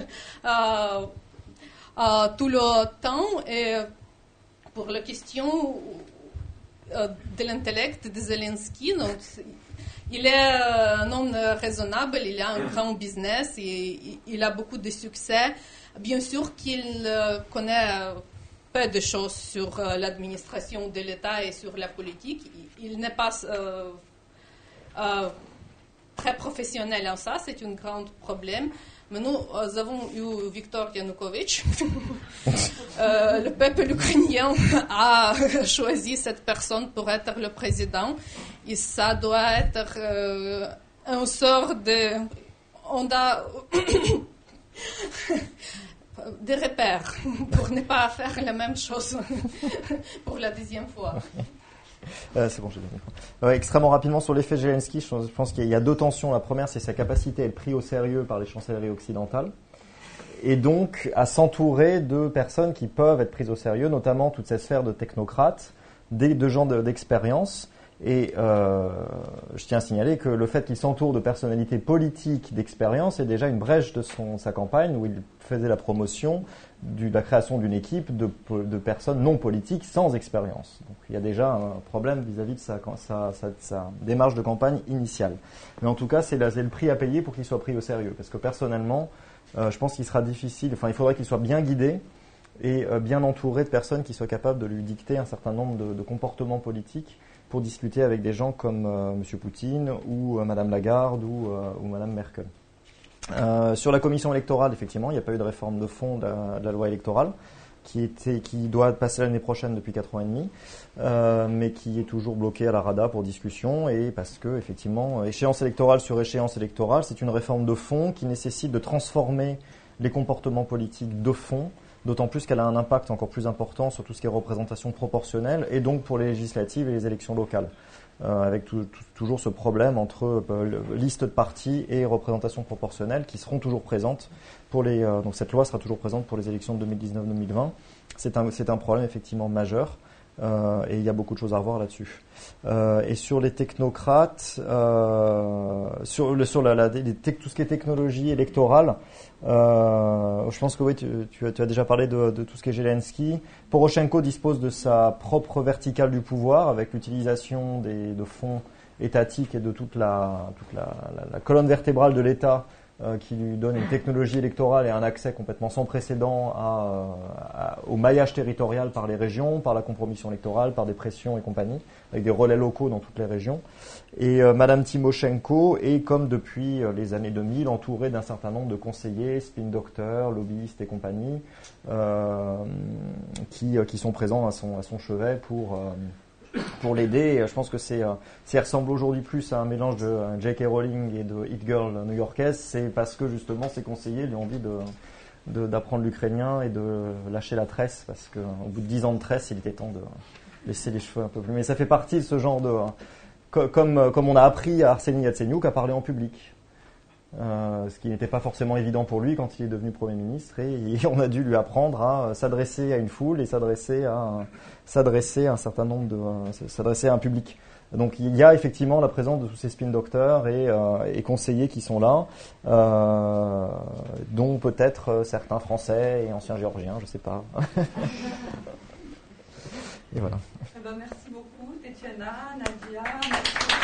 tout le temps. Et pour la question de l'intellect de Zelensky, donc, il est un homme raisonnable, il a un grand business, et il a beaucoup de succès. Bien sûr qu'il connaît peu de choses sur l'administration de l'État et sur la politique. Il n'est pas très professionnel en ça, c'est un grand problème. Mais nous avons eu Viktor Yanukovych. Le peuple ukrainien a choisi cette personne pour être le président. Et ça doit être un sort de... On a des repères pour ne pas faire la même chose pour la deuxième fois. C'est bon, j'ai bien compris. Extrêmement rapidement sur l'effet Zelensky, je pense qu'il y a deux tensions. La première, c'est sa capacité à être pris au sérieux par les chancelleries occidentales et donc à s'entourer de personnes qui peuvent être prises au sérieux, notamment toute cette sphère de technocrates, de gens d'expérience. Et je tiens à signaler que le fait qu'il s'entoure de personnalités politiques d'expérience est déjà une brèche de sa campagne où il faisait la promotion de la création d'une équipe de personnes non politiques sans expérience. Donc il y a déjà un problème vis-à-vis de sa démarche de campagne initiale. Mais en tout cas, c'est le prix à payer pour qu'il soit pris au sérieux. Parce que personnellement, je pense qu'il sera difficile, il faudrait qu'il soit bien guidé et bien entouré de personnes qui soient capables de lui dicter un certain nombre de comportements politiques pour discuter avec des gens comme M. Poutine ou Mme Lagarde ou Mme Merkel. Sur la commission électorale, effectivement, il n'y a pas eu de réforme de fond de la loi électorale qui doit passer l'année prochaine depuis 4 ans et demi, mais qui est toujours bloquée à la Rada pour discussion, et parce que, effectivement, échéance électorale sur échéance électorale, c'est une réforme de fond qui nécessite de transformer les comportements politiques de fond, d'autant plus qu'elle a un impact encore plus important sur tout ce qui est représentation proportionnelle, et donc pour les législatives et les élections locales, avec toujours ce problème entre liste de partis et représentation proportionnelle qui seront toujours présentes pour donc cette loi sera toujours présente pour les élections de 2019-2020. C'est un problème effectivement majeur. Et il y a beaucoup de choses à revoir là-dessus. Et sur les technocrates, sur tout ce qui est technologie électorale, je pense que oui, tu as déjà parlé de tout ce qui est Zelensky. Poroshenko dispose de sa propre verticale du pouvoir avec l'utilisation de fonds étatiques et de toute la colonne vertébrale de l'État qui lui donne une technologie électorale et un accès complètement sans précédent au maillage territorial par les régions, par la compromission électorale, par des pressions et compagnie, avec des relais locaux dans toutes les régions. Et Madame Tymoshenko est, comme depuis les années 2000, entourée d'un certain nombre de conseillers, spin docteurs, lobbyistes et compagnie, qui sont présents à son chevet pour l'aider. Je pense que ça ressemble aujourd'hui plus à un mélange de J.K. Rowling et de Hit Girl new-yorkaise. C'est parce que justement ses conseillers lui ont envie d'apprendre l'ukrainien et de lâcher la tresse, parce qu'au bout de 10 ans de tresse, il était temps de laisser les cheveux un peu plus. Mais ça fait partie de ce genre de... Comme on a appris à Arseniy Yatsenyuk à parler en public. Ce qui n'était pas forcément évident pour lui quand il est devenu Premier ministre, et on a dû lui apprendre à s'adresser à une foule et s'adresser à un certain nombre s'adresser à un public. Donc il y a effectivement la présence de tous ces spin docteurs et conseillers qui sont là, dont peut-être certains Français et anciens Géorgiens, je sais pas. Et voilà. Merci beaucoup, Tetiana, Nadia. Merci.